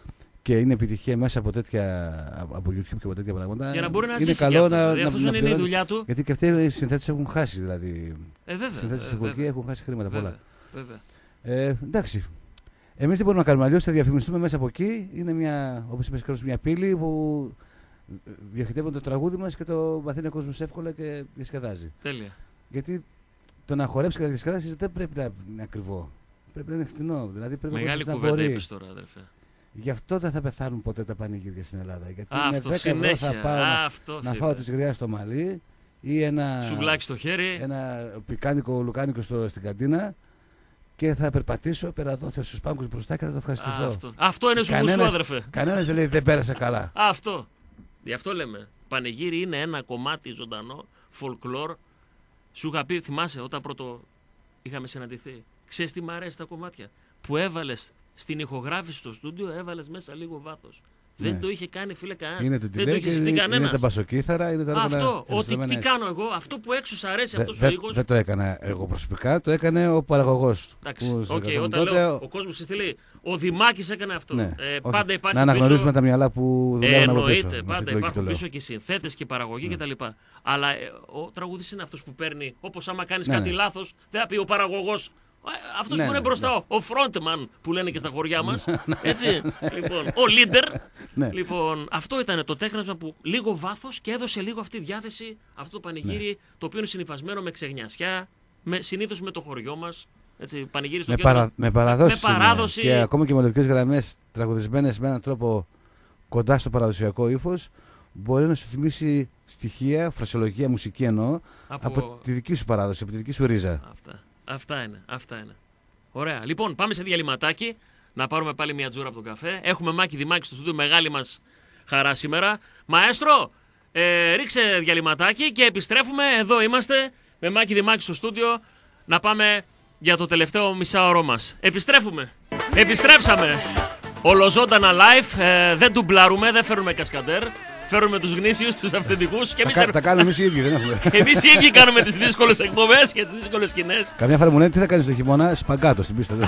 και είναι επιτυχία μέσα από τέτοια από YouTube και από τέτοια πράγματα. Για να μπορεί να είναι ζήσει καλό και αυτό, να, δηλαδή, να, αφού να είναι η πληρώνει- δουλειά του. Γιατί και αυτοί οι συνθέτες έχουν χάσει. Δηλαδή, Ε, βέβαια. οι συνθέτες ε, στην βέβαια, Τουρκία έχουν χάσει χρήματα πολλά. βέβαια, βέβαια. Ε, εντάξει. Εμείς δεν μπορούμε να κάνουμε αλλιώς, θα διαφημιστούμε μέσα από εκεί. Είναι μια, όπως είπες, Carlos, μια πύλη που διοχετεύουν το τραγούδι μας και το μαθαίνει ο κόσμος εύκολα και διασκεδάζει. Τέλεια. Γιατί το να χορέψει και να διασκεδάσει δεν πρέπει να είναι ακριβό. Πρέπει να είναι φτηνό. Δηλαδή πρέπει Μεγάλη ο κόσμος να κουβέντα μπορεί. είπες τώρα, αδερφέ. Γι' αυτό δεν θα πεθάνουν ποτέ τα πανηγύρια στην Ελλάδα. Γιατί με Αυτό, δέκα ευρώ συνέχεια. θα πάω να, Αυτό, να φίλε. φάω τη γριά στο μαλλί ή ένα, Σουβλάκι στο χέρι. ένα πικάνικο λουκάνικο στο, στην καντίνα και θα περπατήσω πέρα εδώ στους πάγκους μπροστά και θα το ευχαριστηθώ. Αυτό. Αυτό είναι σου γουσού, Κανένας- αδερφέ. Κανένας δεν λέει δεν πέρασε καλά. Αυτό. Γι' αυτό λέμε. Πανηγύρι είναι ένα κομμάτι ζωντανό, folklore. Σου είχα πει, θυμάσαι, όταν πρώτο είχαμε συναντηθεί. Ξέρεις τι μ' αρέσει τα κομμάτια. Που έβαλες στην ηχογράφηση στο στούντιο, έβαλες μέσα λίγο βάθος. Ναι. Δεν το είχε κάνει, φίλε, κανένας. Είναι το Δεν το delay είχε και συστεί είναι, είναι κανένας. τα μπασοκύθαρα, είναι τα όργανα Αυτό. Ότι ενστρωμένα τι έτσι. κάνω εγώ, αυτό που έξω σ' αρέσει Δε- αυτός ο δε- ήχος. Δεν το έκανα εγώ προσωπικά, το έκανε ο παραγωγός. Εντάξει, που οκ, συνεργαζόταν όταν τότε, λέω ο- ο κόσμος συστηλεί, ο Δημάκης έκανε αυτό. Ναι, Ε, όχι. πάντα υπάρχει να αναγνωρίσουμε πίσω... τα μυαλά που Ε, δουλεύουν από πίσω. εννοείται, Με αυτή πάντα τη λογική υπάρχουν το λέω. πίσω και συνθέτες και παραγωγή κτλ. Αλλά ε, ο τραγουδιστής είναι αυτός που παίρνει, όπως άμα κάνεις Ναι, κάτι ναι. λάθος, δεν θα πει ο παραγωγός. Ε, αυτός Ναι, που είναι ναι, μπροστά, ο frontman που λένε και στα χωριά μας. Έτσι. Λοιπόν, ο leader. Ναι. Λοιπόν, αυτό ήταν το τέχνασμα που λίγο βάθος και έδωσε λίγο αυτή τη διάθεση, αυτό το πανηγύρι, Ναι. το οποίο είναι συνυφασμένο με ξεγνιασιά, με, συνήθως με το χωριό μας. Έτσι, πανηγύρι στο Με, κέντρο. παρα, με παραδόσεις με είναι. παράδοση. Και ακόμα και μελωδικές γραμμές τραγουδισμένες με έναν τρόπο κοντά στο παραδοσιακό ύφος μπορεί να σου θυμίσει στοιχεία, φρασιολογία, μουσική εννοώ, Από- από τη δική σου παράδοση, από τη δική σου ρίζα. Αυτά. Αυτά είναι. Αυτά είναι. Ωραία. Λοιπόν, πάμε σε διαλυματάκι. Να πάρουμε πάλι μια τζούρα από τον καφέ. Έχουμε Μάκη Δημάκη στο στούντιο. Μεγάλη μας χαρά σήμερα. Μαέστρο, ε, ρίξε διαλυματάκι και επιστρέφουμε. Εδώ είμαστε με Μάκη Δημάκη στο στούντιο. Να πάμε για το τελευταίο μισάωρο μας. Επιστρέφουμε. Επιστρέψαμε. Ολοζώντανα live. Ε, δεν ντουμπλάρουμε, δεν φέρνουμε κασκαντέρ. Φέρνουμε τους γνήσιους, τους αυθεντικούς. Και Τα, εμείς, κα- τα κάνουμε εμείς οι ίδιοι, δεν έχουμε. εμείς οι ίδιοι κάνουμε τις δύσκολες εκπομπές και τις δύσκολες σκηνές. Καμιά φορά μου λένε τι θα κάνεις το χειμώνα, σπαγκάτο στην πίστα.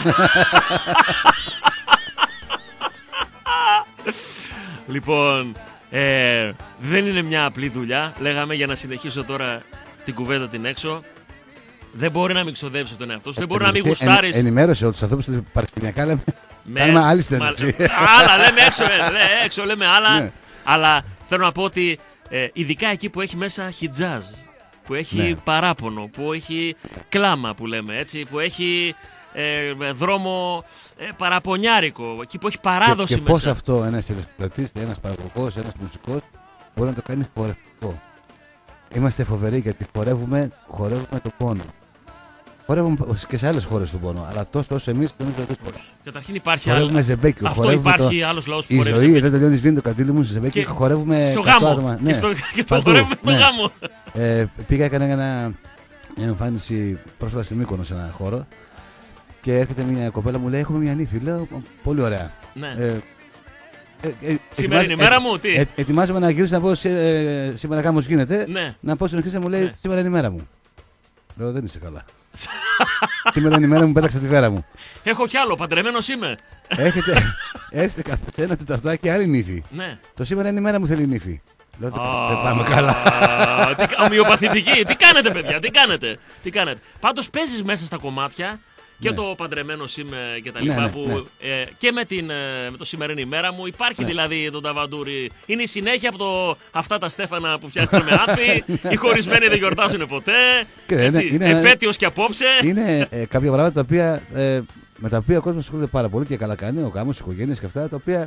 Λοιπόν, ε, δεν είναι μια απλή δουλειά. Λέγαμε για να συνεχίσω τώρα την κουβέντα την έξω. Δεν μπορεί να μην ξοδέψει τον εαυτό σου, δεν μπορεί να μην γουστάρει. Εν, ενημέρωσε ότι του ανθρώπου του Παρασκηνιακά λέμε. Κάνουμε άλλη συνέντευξη. Άλλα λέμε έξω, ε, λέ, έξω λέμε άλλα. Ναι. Αλλά θέλω να πω ότι ε, ειδικά εκεί που έχει μέσα χιτζάζ, που έχει Ναι. παράπονο, που έχει κλάμα που λέμε έτσι, που έχει ε, δρόμο ε, παραπονιάρικο, εκεί που έχει Και, παράδοση και μέσα. πώς αυτό ένας τηλεσπλατής, ένας παραγωγός, ένας μουσικός μπορεί να το κάνει χορευτικό. Είμαστε φοβεροί γιατί χορεύουμε, χορεύουμε τον πόνο. Χορεύουμε και σε άλλες χώρες τον πόνο, αλλά τόσο όσο εμείς το εμείς το Καταρχήν υπάρχει χορεύουμε άλλο. ζεμπέκι. Αυτό χορεύουμε υπάρχει το... άλλος λαός που Η χορεύει ζωή ζεμπέκι. δεν τελειώνει, σβήνει το καντήλι μου σε ζεμπέκι Και και χορεύουμε στο εκατό γάμο. άτομα. Και, Ναι. στο, και το Παντού, χορεύουμε στο ναι. γάμο. Ε, πήγα, έκανα ένα, μια εμφάνιση πρόσφατα στην Μύκονο σε ένα χώρο και έρχεται μια κοπέλα μου λέει: Έχουμε μια νύφη. Λέω: Πολύ ωραία. Ναι. Ε, ε, ε, Σήμερα είναι η ετοιμάζ- μέρα ε, μου, τι. ε, ετοιμάζομαι να γυρίσω να πω «Σή- ε, σήμερα γάμος γίνεται. Ναι. Να πω στην Χρύσα μου λέει: Ναι. Σήμερα είναι η μέρα μου. Λέω: Δεν είσαι καλά. Σήμερα είναι η μέρα μου, πέταξα τη βέρα μου. Έχω κι άλλο, παντρεμένος είμαι. Έρχεται, έρχεται καθένα ένα τεταρτάκι άλλη νύφη. Ναι. Το σήμερα είναι η μέρα μου, θέλει η νύφη. Λέω: Δεν Α, δεν πάμε καλά. τι κα- Ομοιοπαθητική. Τι κάνετε, παιδιά, τι κάνετε. Τι κάνετε. Πάντως παίζεις μέσα στα κομμάτια και Ναι. το παντρεμένος είμαι και τα Ναι, λοιπά ναι, που ε, και με, την, ε, με το σημερινή μέρα μου υπάρχει Ναι. δηλαδή τον Ταβαντούρη. Είναι η συνέχεια από το, αυτά τα στέφανα που φτιάχνουν με άθη. Οι χωρισμένοι δεν γιορτάζουν ποτέ. Και Έτσι, είναι- είναι- επέτειος και απόψε. Είναι ε, κάποια πράγματα τα οποία, ε, με τα οποία ο κόσμος ασχολείται πάρα πολύ και καλά κάνει, ο γάμος, οι οικογένειες και αυτά, τα οποία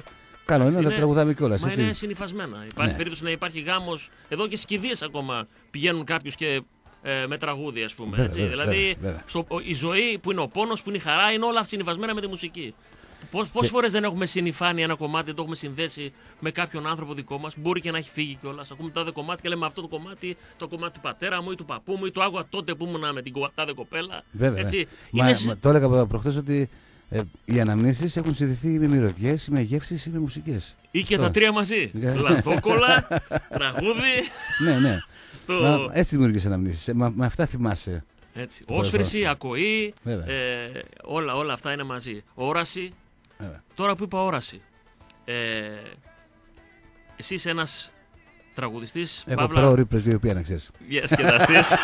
Καλό είναι να Είναι- τα τραγουδάμε κιόλας. Μα έτσι. είναι συνυφασμένα. Υπάρχει Ναι. περίπτωση να υπάρχει γάμος. Εδώ και στις κηδείες ακόμα πηγαίνουν κάποιους και ε, με τραγούδι, ας πούμε. Βέβαια, έτσι. βέβαια, δηλαδή βέβαια, βέβαια. στο, ο- η ζωή που είναι ο πόνος, που είναι η χαρά, είναι όλα συνυφασμένα με τη μουσική. Πώς, πόσες φορές δεν έχουμε συνυφάνει ένα κομμάτι, δεν το έχουμε συνδέσει με κάποιον άνθρωπο δικό μας, μπορεί και να έχει φύγει κιόλας. Ακούμε το τάδε κομμάτι και λέμε αυτό το κομμάτι, το κομμάτι του πατέρα μου ή του παππού μου ή το άκουγα τότε που ήμουνα με την κο- τάδε κοπέλα. Βέβαια. Έτσι. Ναι. Είναι Μα, σε- μα, το έλεγα προχθές ότι ε, οι αναμνήσεις έχουν συνδεθεί με μυρωδιές, με γεύσεις ή με μουσικές. Ή και Αυτό. τα τρία μαζί. Ναι. Λαδόκολα, τραγούδι. Ναι, ναι. Το... Μα, έτσι δημιουργείς αναμνήσεις. Ε, μα, με αυτά θυμάσαι. Έτσι. Βέβαια. Όσφρηση, ακοή, Βέβαια. ε, όλα, όλα αυτά είναι μαζί. Όραση. Βέβαια. Τώρα που είπα όραση. Ε, εσύ είσαι ένας τραγουδιστής, Έχω παύλα, προ πρεσβειοποία, να ξέρεις. διασκεδαστής.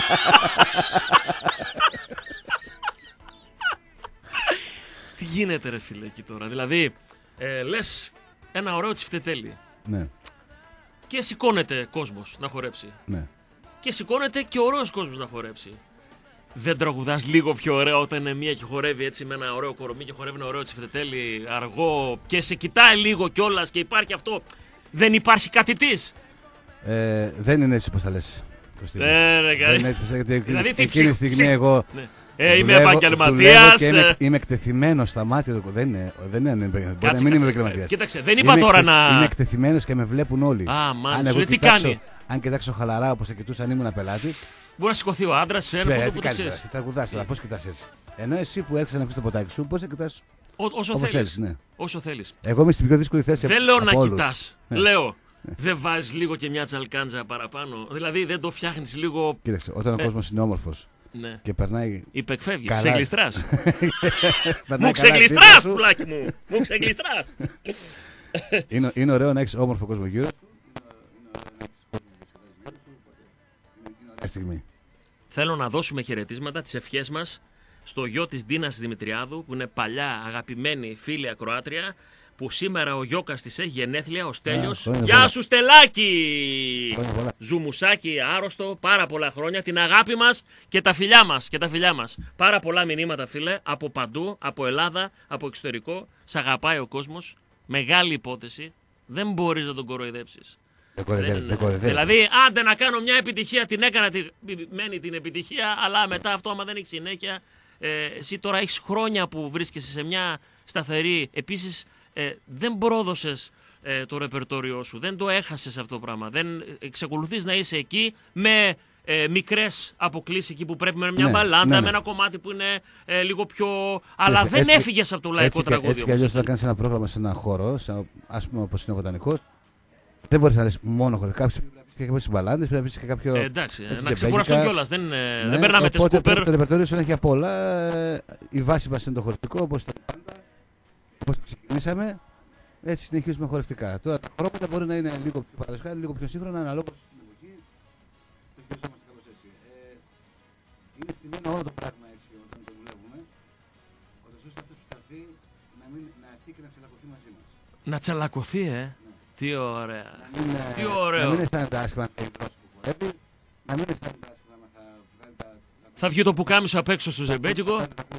Τι γίνεται ρε φίλε εκεί τώρα. Δηλαδή, ε, λες ένα ωραίο τσιφτετέλι Ναι, και σηκώνεται κόσμος να χορέψει. ναι. Και σηκώνεται και ωραίος κόσμος να χορέψει. Δεν τραγουδάς λίγο πιο ωραία όταν είναι μία και χορεύει έτσι με ένα ωραίο κορομί και χορεύει ένα ωραίο τσιφτετέλι αργό και σε κοιτάει λίγο κιόλας και υπάρχει αυτό. Δεν υπάρχει κάτι της. Ε, δεν είναι έτσι όπως τα λες, Κωστή. Ε, ρε, Δεν είναι έτσι όπως τα λες, γιατί Δηλαδή, τι εκείνη τη ψυχ- στιγμή ψυχ- εγώ Ναι. Ε, είμαι δουλεύω- επαγγελματίας. δουλεύω και είμαι, ε, είμαι εκτεθειμένος στα μάτια του. Δεν είναι, δεν είναι επαγγελματίας. Μπορεί να Κάτσε, μην είμαι κάτσε. επαγγελματίας. Κοίταξε, δεν είπα Είμαι τώρα εκτε- να- Είμαι εκτεθειμένος και με βλέπουν όλοι. Α, μάλιστα. Αν εγώ Σου λέει, τι κοιτάξω- κάνει? Αν κοιτάξω χαλαρά όπως θα κοιτούσα αν ήμουν πελάτη. Μπορεί να σηκωθεί ο άντρα σε ένα Ναι, που τι το κάνεις τώρα, ξέρει. εσύ τραγουδάς τώρα, πώς κοιτάς έτσι. Ενώ εσύ που έρχεσαι να πεις το ποτάκι σου, πώς θα κοιτάς Όσο όπως θέλει. θέλεις. Ναι. Όσο θέλεις. Εγώ είμαι στην πιο δύσκολη θέση. Δεν λέω από να όλους. κοιτάς. Ναι. Λέω. Δεν βάζεις λίγο και μια τσαλκάντζα παραπάνω. Δηλαδή δεν το φτιάχνεις λίγο. Κοίταξε, όταν ο Ε. κόσμος είναι όμορφος Ναι. και περνάει. Υπεκφεύγεις. Καλά. Ξεγλιστράς. περνάει Μου καλά ξεγλιστράς, δίπλα σου, πουλάκι μου. Μου ξεγλιστράς. Είναι, είναι ωραίο να έχεις όμορφο κόσμο γύρω σου. Είναι ωραία στιγμή. Θέλω να δώσουμε χαιρετίσματα, τις ευχές μας στο γιο της Ντίνας Δημητριάδου, που είναι παλιά αγαπημένη φίλη ακροάτρια, που σήμερα ο Γιώκας της έχει γενέθλια, ο Στέλιος. χρόνια Γεια πολλά. σου Στελάκη! Χρόνια πολλά. Ζουμουσάκι άρρωστο, πάρα πολλά χρόνια, την αγάπη μας και τα φιλιά μας, και τα φιλιά μας. Πάρα πολλά μηνύματα φίλε, από παντού, από Ελλάδα, από εξωτερικό. Σ' αγαπάει ο κόσμος, μεγάλη υπόθεση, δεν μπορείς να τον κοροϊδέψεις. Δεν κοροϊδεύει, Δεν- δεν κοροϊδεύει. Δηλαδή, άντε να κάνω μια επιτυχία, την έκανα, τη, μένει την επιτυχία, αλλά μετά αυτό, άμα δεν έχει συνέχεια, ε, εσύ τώρα έχεις χρόνια που βρίσκεσαι σε μια σταθερή. Επίσης, ε, δεν πρόδωσες ε, το ρεπερτόριό σου, δεν το έχασες αυτό το πράγμα. Δεν εξακολουθείς να είσαι εκεί με ε, μικρές αποκλήσεις εκεί που πρέπει με μια Ναι, μπαλάντα, ναι, ναι. με ένα κομμάτι που είναι ε, λίγο πιο. Αλλά Έτσι- δεν έτσι- έφυγες από το λαϊκό έτσι, και- τραγούδι. Έτσι κι όμως. αλλιώς όταν κάνεις ένα πρόγραμμα σε έναν χώρο, σε, ας πούμε όπως είναι ο Βοτανικός, δεν μπορείς να λες μόνο χώρο. Κάποιος πρέπει να πεις και κάποιες μπαλάντες, πρέπει να πεις και κάποιο. Ε, εντάξει, έτσι, να ξεκουραστούν ζεμπέγικα. κιόλας. Δεν, ε, Ναι, δεν περνάμε τε οπότε σκούπερ. πρέπει το ρεπερτόριο σου να έχει απ' όλα. Ε, Η βάση μας είναι το χορευτικό, όπως ήταν πάντα. Όπως ξεκινήσαμε, έτσι συνεχίζουμε χορευτικά. Τώρα τα χρώματα μπορεί να είναι λίγο πιο παραδοσιακά, λίγο πιο σύγχρονα, αναλόγως στην εποχή. Το χειριζόμαστε κάπως έτσι. Ε, είναι στημένο όλο το πράγμα έτσι όταν το δουλεύουμε. Ώστε ώστε αυτός που θα έρθει να, μην, να έρθει και να τσαλακωθεί μαζί μας. Να τσαλακωθεί, ε. Τι ωραία. Να μην, ε, Τι ωραίο. Να μην αισθάνεται άσχημα να είναι πρόσωπο που χορεύει, να μην αισθάνεται άσχημα να θα βγάλει τα. Θα βγει το πουκάμισο απ' έξω στο ζεμπέτικο.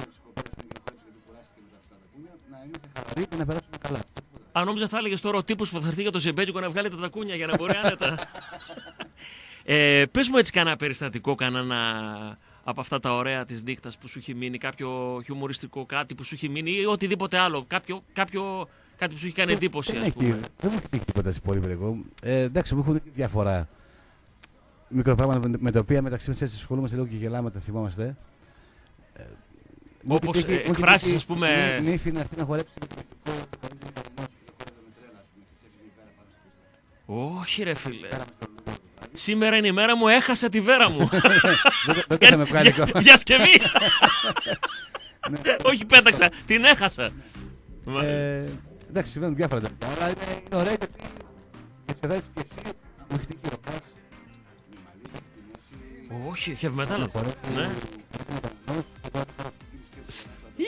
Να είμαστε χαλαροί και να περάσουμε καλά. Αν νόμιζα θα έλεγε τώρα ο τύπο που θα έρθει για το ζεμπέτικο να βγάλει τα τακούνια για να μπορεί άνετα. ε, πες μου έτσι κανένα περιστατικό, κανένα από αυτά τα ωραία της νύχτας που σου έχει μείνει, κάποιο χιουμοριστικό κάτι που σου έχει μείνει ή οτιδήποτε άλλο, κάποιο, κάποιο, κάτι που σου έχει κάνει εντύπωση, Δεν ας έχει- πούμε. δεν μου έχει τύχει τίποτα έτσι πολύ περίεργο. Ε, εντάξει, μου έχουν τύχει διάφορα μικροπράγματα με- με τα οποία μεταξύ μας έτσι ασχολούμαστε λίγο και γελάμε, τα θυμόμαστε. Ε, μου έχει Όπως, τύχει- ε, μου έχει εκφράσεις, τύχει ας πούμε. η νύφη να έρθει να χορέψει με το κινητό, το κορίτσι να κάνει μόνος του, το χορεύει με τρέλα, ας πούμε, και της έφυγε η πέρα πάνω στην πίστα. Όχι ρε φίλε. Πέραμε στο λουλούδι, δηλαδή. Σήμερα είναι η μέρα μου, έχασα τη βέρα μου. Δεν το- Δεν το είχαμε βγάλει Για- ακόμα. Διασκευή. Ναι. Όχι πέταξα, την έχασα. Ε, εντάξει, συμβαίνουν διάφορα τέτοια. Αλλά είναι, είναι ωραία γιατί και σε δεις και εσύ μου έχει τύχει ροκάς. Με μαλλί, με τη μέση. Όχι, heavy metal. να χορεύει, Ναι. είναι ικανός, και τώρα θα γίνεις και εσύ.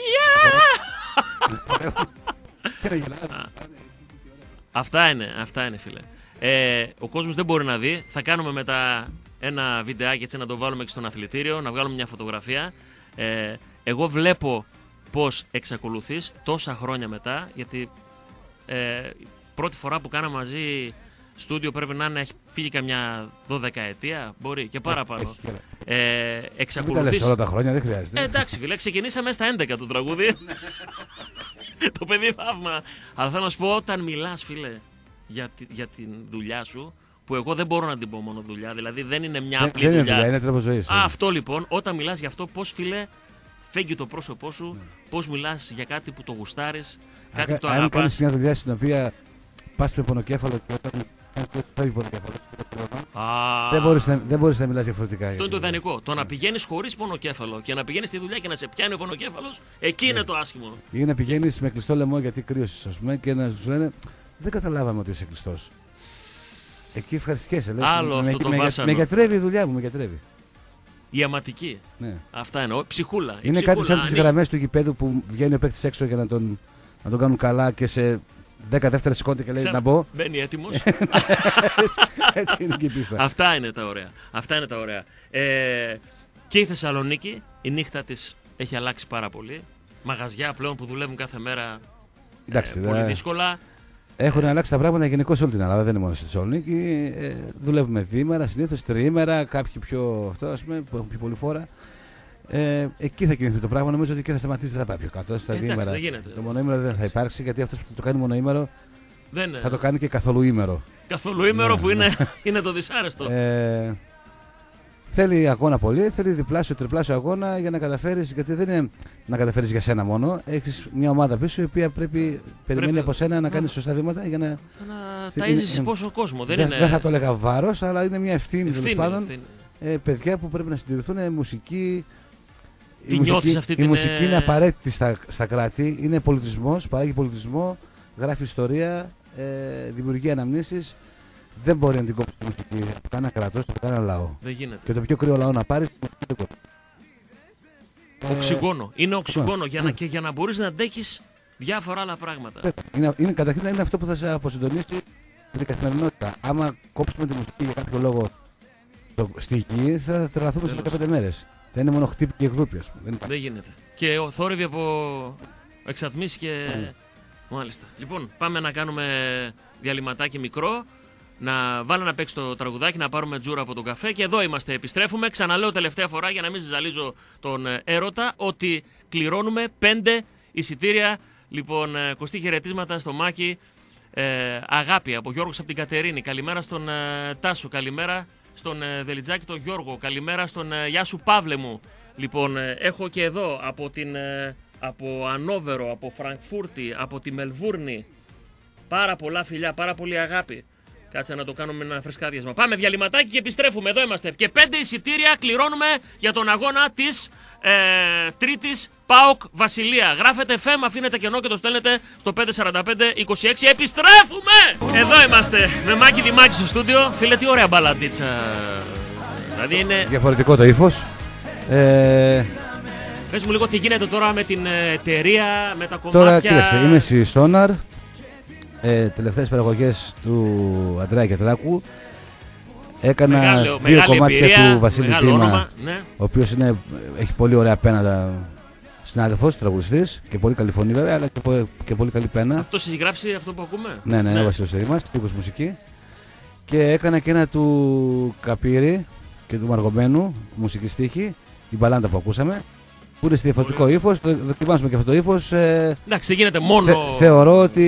Και να γελάμε. Αυτά είναι, αυτά είναι φίλε. Ε, ο κόσμος δεν μπορεί να δει. Θα κάνουμε μετά ένα βιντεάκι έτσι να το βάλουμε και στον αθλητήριο, να βγάλουμε μια φωτογραφία. Ε, εγώ βλέπω πως εξακολουθείς τόσα χρόνια μετά, γιατί Ε, πρώτη φορά που κάναμε μαζί στούντιο πρέπει να είναι, έχει φύγει καμιά δωδεκαετία, μπορεί και παραπάνω. Ε, εξακολουθείς... όλα τα χρόνια, δεν χρειάζεται. Ε, εντάξει φίλε, ξεκινήσαμε στα έντεκα το τραγούδι. Το παιδί θαύμα. Αλλά θέλω να σου πω, όταν μιλάς φίλε για, τη, για την δουλειά σου, που εγώ δεν μπορώ να την πω μόνο δουλειά, δηλαδή δεν είναι μια απλή δεν δουλειά. Είναι δουλειά, είναι τρόπο ζωής. Α, αυτό λοιπόν, όταν μιλάς για αυτό, πώς φίλε φέγγει το πρόσωπό σου, πώς μιλάς για κάτι που το γουστάρεις, κάτι που το αγαπάς. Αν κάνεις μια δουλειά στην οποία πας με πονοκέφαλο και όταν φεύγει πονοκέφαλο, δεν μπορείς να, δεν μπορείς να μιλάς διαφορετικά. Αυτό είναι το ιδανικό. Το να πηγαίνεις χωρίς πονοκέφαλο και να πηγαίνεις στη δουλειά και να σε πιάνει ο πονοκέφαλος, εκεί είναι το άσχημο. Ή να πηγαίνεις με κλειστό λαιμό γιατί κρύωσες, ας πούμε, και να σου λένε δεν καταλάβαμε ότι είσαι κλειστός. Εκεί ευχαριστιέσαι. Λες, Άλλο με, αυτό το με, βάσανο. με γιατρεύει η δουλειά μου, με γιατρεύει. Η αματική. Ναι. Αυτά εννοώ. Ψυχούλα. Είναι ψυχούλα, κάτι σαν τις ανή... γραμμές του γηπέδου που βγαίνει ο παίκτης έξω για να τον, να τον κάνουν καλά και σε δέκα δεύτερα σηκώνεται και λέει Ξέρα, να μπω. Μπαίνει έτοιμος. έτσι, έτσι είναι και η πίστα. Αυτά είναι τα ωραία. Αυτά είναι τα ωραία. Ε, και η Θεσσαλονίκη, η νύχτα της έχει αλλάξει πάρα πολύ. Μαγαζιά πλέον που δουλεύουν κάθε μέρα Εντάξει, ε, πολύ δε... δύσκολα. Έχουν ε... αλλάξει τα πράγματα γενικώς σε όλη την Ελλάδα, δεν είναι μόνο στη Θεσσαλονίκη. Ε, δουλεύουμε διήμερα, συνήθως τριήμερα, κάποιοι πιο αυτό, ας πούμε, που έχουν πιο πολύ φόρα. Ε, εκεί θα κινηθεί το πράγμα. Νομίζω ότι εκεί θα σταματήσει, δεν θα πάει πιο κάτω. Στα διήμερα. Το μονοήμερο δεν θα υπάρξει γιατί αυτό που θα το κάνει μονοήμερο δεν... θα το κάνει και καθόλου ήμερο. Καθόλου ήμερο ναι, που ναι. είναι, είναι το δυσάρεστο. Ε, θέλει αγώνα πολύ, θέλει διπλάσιο, τριπλάσιο αγώνα για να καταφέρεις. Γιατί δεν είναι να καταφέρεις για σένα μόνο. Έχεις μια ομάδα πίσω η οποία πρέπει, περιμένει πρέπει... από σένα να κάνεις σωστά βήματα για να. Να ταΐζεις είναι... πόσο κόσμο. Δεν, δεν, είναι... δεν θα το έλεγα βάρος, αλλά είναι μια ευθύνη, ευθύνη, τέλος πάντων. ευθύνη. Ε, παιδιά που πρέπει να συντηρηθούν, μουσική. Τι η μουσική, αυτή η την... μουσική είναι απαραίτητη στα, στα κράτη, είναι πολιτισμός, παράγει πολιτισμό, γράφει ιστορία, ε, δημιουργεί αναμνήσεις. Δεν μπορεί να την κόψει τη μουσική από κανένα κράτος, από κανένα λαό. Δεν γίνεται. Και το πιο κρύο λαό να πάρει. Οξυγόνο. Είναι οξυγόνο για να, και για να μπορείς να αντέχεις διάφορα άλλα πράγματα. Είναι, είναι, καταρχήν είναι αυτό που θα σε αποσυντονίσει την καθημερινότητα. Άμα κόψουμε τη μουσική για κάποιο λόγο στη γη, θα τρελαθούμε σε δεκαπέντε μέρες. Δεν είναι μόνο χτύπη και εκδούπη, ας πούμε. Δεν, Δεν γίνεται. Και ο θόρυβοι από εξατμίσεις και. Mm. Μάλιστα. Λοιπόν, πάμε να κάνουμε διαλυματάκι μικρό. Να βάλω να παίξει το τραγουδάκι, να πάρουμε τζούρα από τον καφέ. Και εδώ είμαστε, επιστρέφουμε. Ξαναλέω τελευταία φορά για να μην ζαλίζω τον έρωτα ότι κληρώνουμε πέντε εισιτήρια. Λοιπόν, Κωστή, χαιρετίσματα στο Μάκη. Ε, αγάπη από Γιώργος από την Κατερίνη. Καλημέρα στον ε, Τάσο. Καλημέρα στον ε, Δελιτζάκη τον Γιώργο. Καλημέρα στον ε, Γεια σου Παύλε μου. Λοιπόν, ε, έχω και εδώ από, την, ε, από Ανόβερο, από Φραγκφούρτη, από τη Μελβούρνη. Πάρα πολλά φιλιά, πάρα πολύ αγάπη. Κάτσε να το κάνουμε ένα φρεσκάδιασμα. Πάμε διαλυματάκι και επιστρέφουμε. Εδώ είμαστε. Και πέντε εισιτήρια κληρώνουμε για τον αγώνα της ε, Τρίτης ΠΑΟΚ Βασιλεία. Γράφετε εφ εμ, αφήνετε κενό και το στέλνετε στο πέντε τέσσερα πέντε είκοσι έξι. Επιστρέφουμε! Εδώ είμαστε με Μάκη Δημάκη στο στούντιο. Φίλε, τι ωραία μπαλαντίτσα. Δηλαδή είναι. Διαφορετικό το ύφος. Ε... Πες μου λίγο τι γίνεται τώρα με την εταιρεία, με τα κομμάτια. Τώρα κοίταξε, είμαι στη Sonar. Ε, τελευταίες παραγωγές του Αντρέα Κετράκου. Έκανα μεγάλο, δύο κομμάτια εμπειρία, του Βασίλη Τίμα, ναι. ο οποίος είναι, έχει πολύ ωραία πένα συνάδελφος, τραγουδιστής και πολύ καλή φωνή βέβαια, αλλά και, πολύ, και πολύ καλή πένα. Αυτός έχει γράψει αυτό που ακούμε. Ναι, ναι, ναι. Ο Βασίλης Τίμας, στίχος μουσική. Και έκανα και ένα του Καπύρη και του Μαργομένου, μουσική στίχη, η μπαλάντα που ακούσαμε. Που είναι σε διαφορετικό ύφος, το δοκιμάσουμε και αυτό το ύφος. Ε, Εντάξει, γίνεται μόνο. Θε, θεωρώ ότι